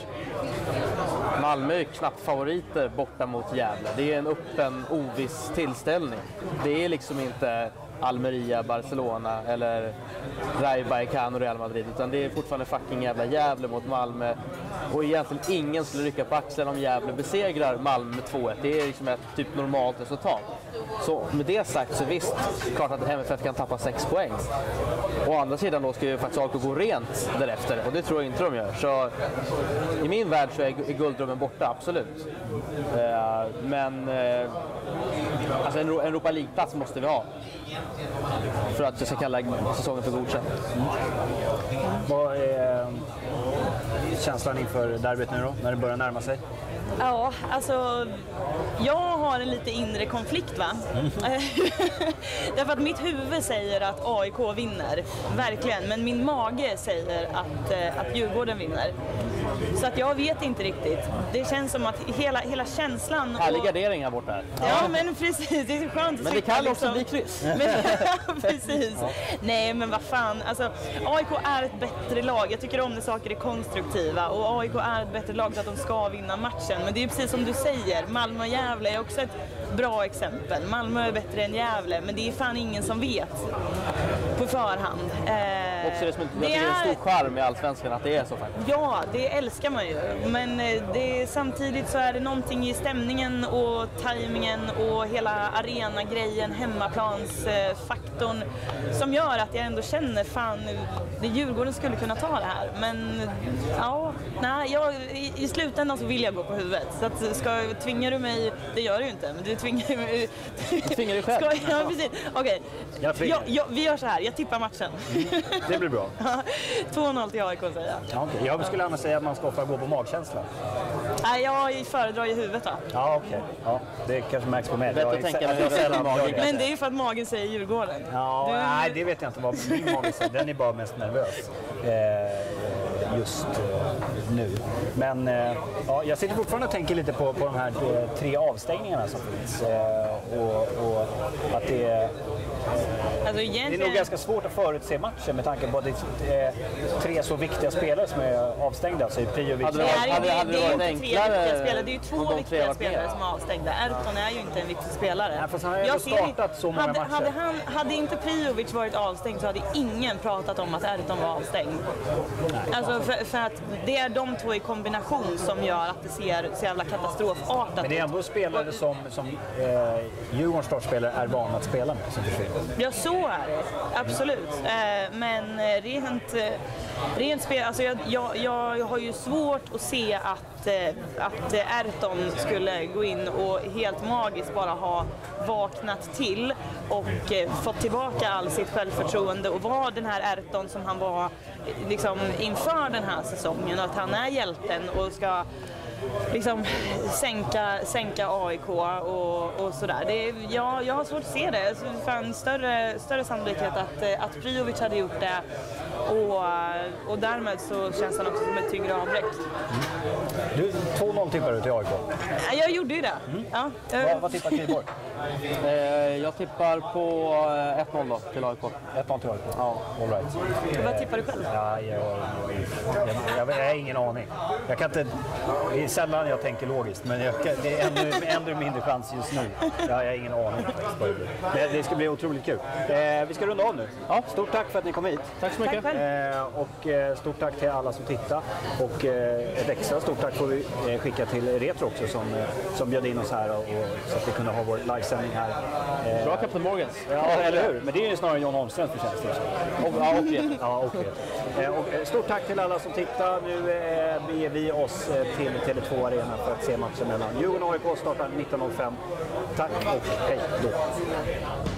Malmö är knappt favoriter borta mot Gävle. Det är en öppen, oviss tillställning. Det är liksom inte Almeria, Barcelona eller Rayo Vallecano och Real Madrid, utan det är fortfarande fucking jävla Gävle mot Malmö. Och egentligen ingen skulle rycka på axeln om Gävle besegrar Malmö med två ett. Det är liksom ett typ normalt resultat. Så med det sagt så visst, klart att M F F kan tappa sex poäng. Å andra sidan då ska ju faktiskt A I K gå rent därefter, och det tror jag inte de gör. Så i min värld så är gulddrömmen borta, absolut. Men alltså en Europa League-plats måste vi ha för att jag ska kalla säsongen för godkänd. Mm. Vad är känslan inför derbyt nu då, när det börjar närma sig? Ja, alltså jag har en lite inre konflikt, va? Mm. Därför att mitt huvud säger att A I K vinner, verkligen, men min mage säger att, att Djurgården vinner. Så att jag vet inte riktigt. Det känns som att hela, hela känslan... Härlig och... gardering här borta. Ja, men precis. Det är skönt att Men det kan också liksom... bli kryss. Men, precis. Ja. Nej, men vad fan. Alltså, A I K är ett bättre lag. Jag tycker om när saker är konstruktiva. Och A I K är ett bättre lag så att de ska vinna matchen. Men det är ju precis som du säger. Malmö och Gävle är också ett bra exempel. Malmö är bättre än Gävle. Men det är fan ingen som vet på förhand. Eh, också det som inte, det är en stor charm i Allsvenskan att det är så faktiskt. Ja, det älskar man ju. Men det, samtidigt så är det någonting i stämningen och tajmingen och hela arena-grejen, hemmaplansfaktorn som gör att jag ändå känner fan, det Djurgården skulle kunna ta det här. Men ja, nej, jag, i, i slutändan så vill jag gå på huvudet. Så att, ska, tvingar du mig, det gör du ju inte, men du tvingar mig. Du tvingar dig själv. Ska, ja, precis. Okej, okay. jag, jag, vi gör så här, jag tippar matchen. Mm, det blir bra. två noll till A I K säger jag. Ja, okay. Jag skulle annars säga att man ska ofta gå på magkänsla. Nej, jag föredrar ju huvudet, va? Ja, okej. Okay. Ja, det kanske märks på mig. Jag jag tänka mig jag magen. Men det är ju för att magen säger Djurgården. Ja, du... nej, det vet jag inte vad min mage säger. Den är bara mest nervös. Eh, just eh, nu. Men eh, ja, jag sitter fortfarande och tänker lite på, på de här eh, tre avstängningarna som finns. Eh, och, och att det är... Alltså egentligen... Det är nog ganska svårt att förutse matchen med tanke på att det är tre så viktiga spelare som är avstängda. Alltså Prijovic. Hade det, hade, hade, hade det, det, det är inte tre viktiga spelare. Det är ju två viktiga spelare som är avstängda. Erton är ju inte en viktig spelare. Ja, fast han har ju startat så många hade, matcher. Hade, han, hade inte Prijovic varit avstängd så hade ingen pratat om att Erton var avstängd. Nej, alltså för, för att det är de två i kombination som gör att det ser så jävla katastrofartat. Men det är ändå spelare som, som eh, Djurgårdens startspelare är vana att spela med som försvinner. Ja, så är det. Absolut. Eh, men rent, rent spel, alltså jag, jag, jag har ju svårt att se att, att Erton skulle gå in och helt magiskt bara ha vaknat till och fått tillbaka all sitt självförtroende och vara den här Erton som han var liksom inför den här säsongen, och att han är hjälten och ska liksom sänka, sänka A I K och, och sådär. Det är, ja, jag har svårt att se det. Det fanns större, större sannolikhet att, att Prijovic hade gjort det Och, och därmed så känns han också som ett tyngre avbräck. Mm. Du, två noll tippar du till A I K. Jag gjorde ju det. Mm. Ja. Vad, vad tippar Kihlborg? Eh, jag tippar på ett noll då, till A I K. ett noll till A I K? Ja, all right. Vad tippar du själv? Ja, jag, jag, jag, jag har ingen aning. Jag kan inte, det är sällan jag tänker logiskt, men jag, det är ännu, ännu mindre chans just nu. Jag har ingen aning. Det, det ska bli otroligt kul. Eh, vi ska runda av nu. Ja, stort tack för att ni kom hit. Tack så mycket. Tack eh, och eh, stort tack till alla som tittar. Och eh, ett extra stort tack får vi eh, skicka till Retro också som, eh, som bjöd in oss här och, och, så att vi kunde ha vår livesändning här. Eh, Bra Captain Morgans. Ja, eller hur? Men det är ju snarare John Holmströms förtjänst. Och, ja, och Retro. Ja, och Retro. Eh, och eh, stort tack till alla som tittar. Nu eh, beger vi oss eh, till Tele två Arena för att se matchen mellan Djurgården och A I K startar nitton noll fem. Tack och hej då.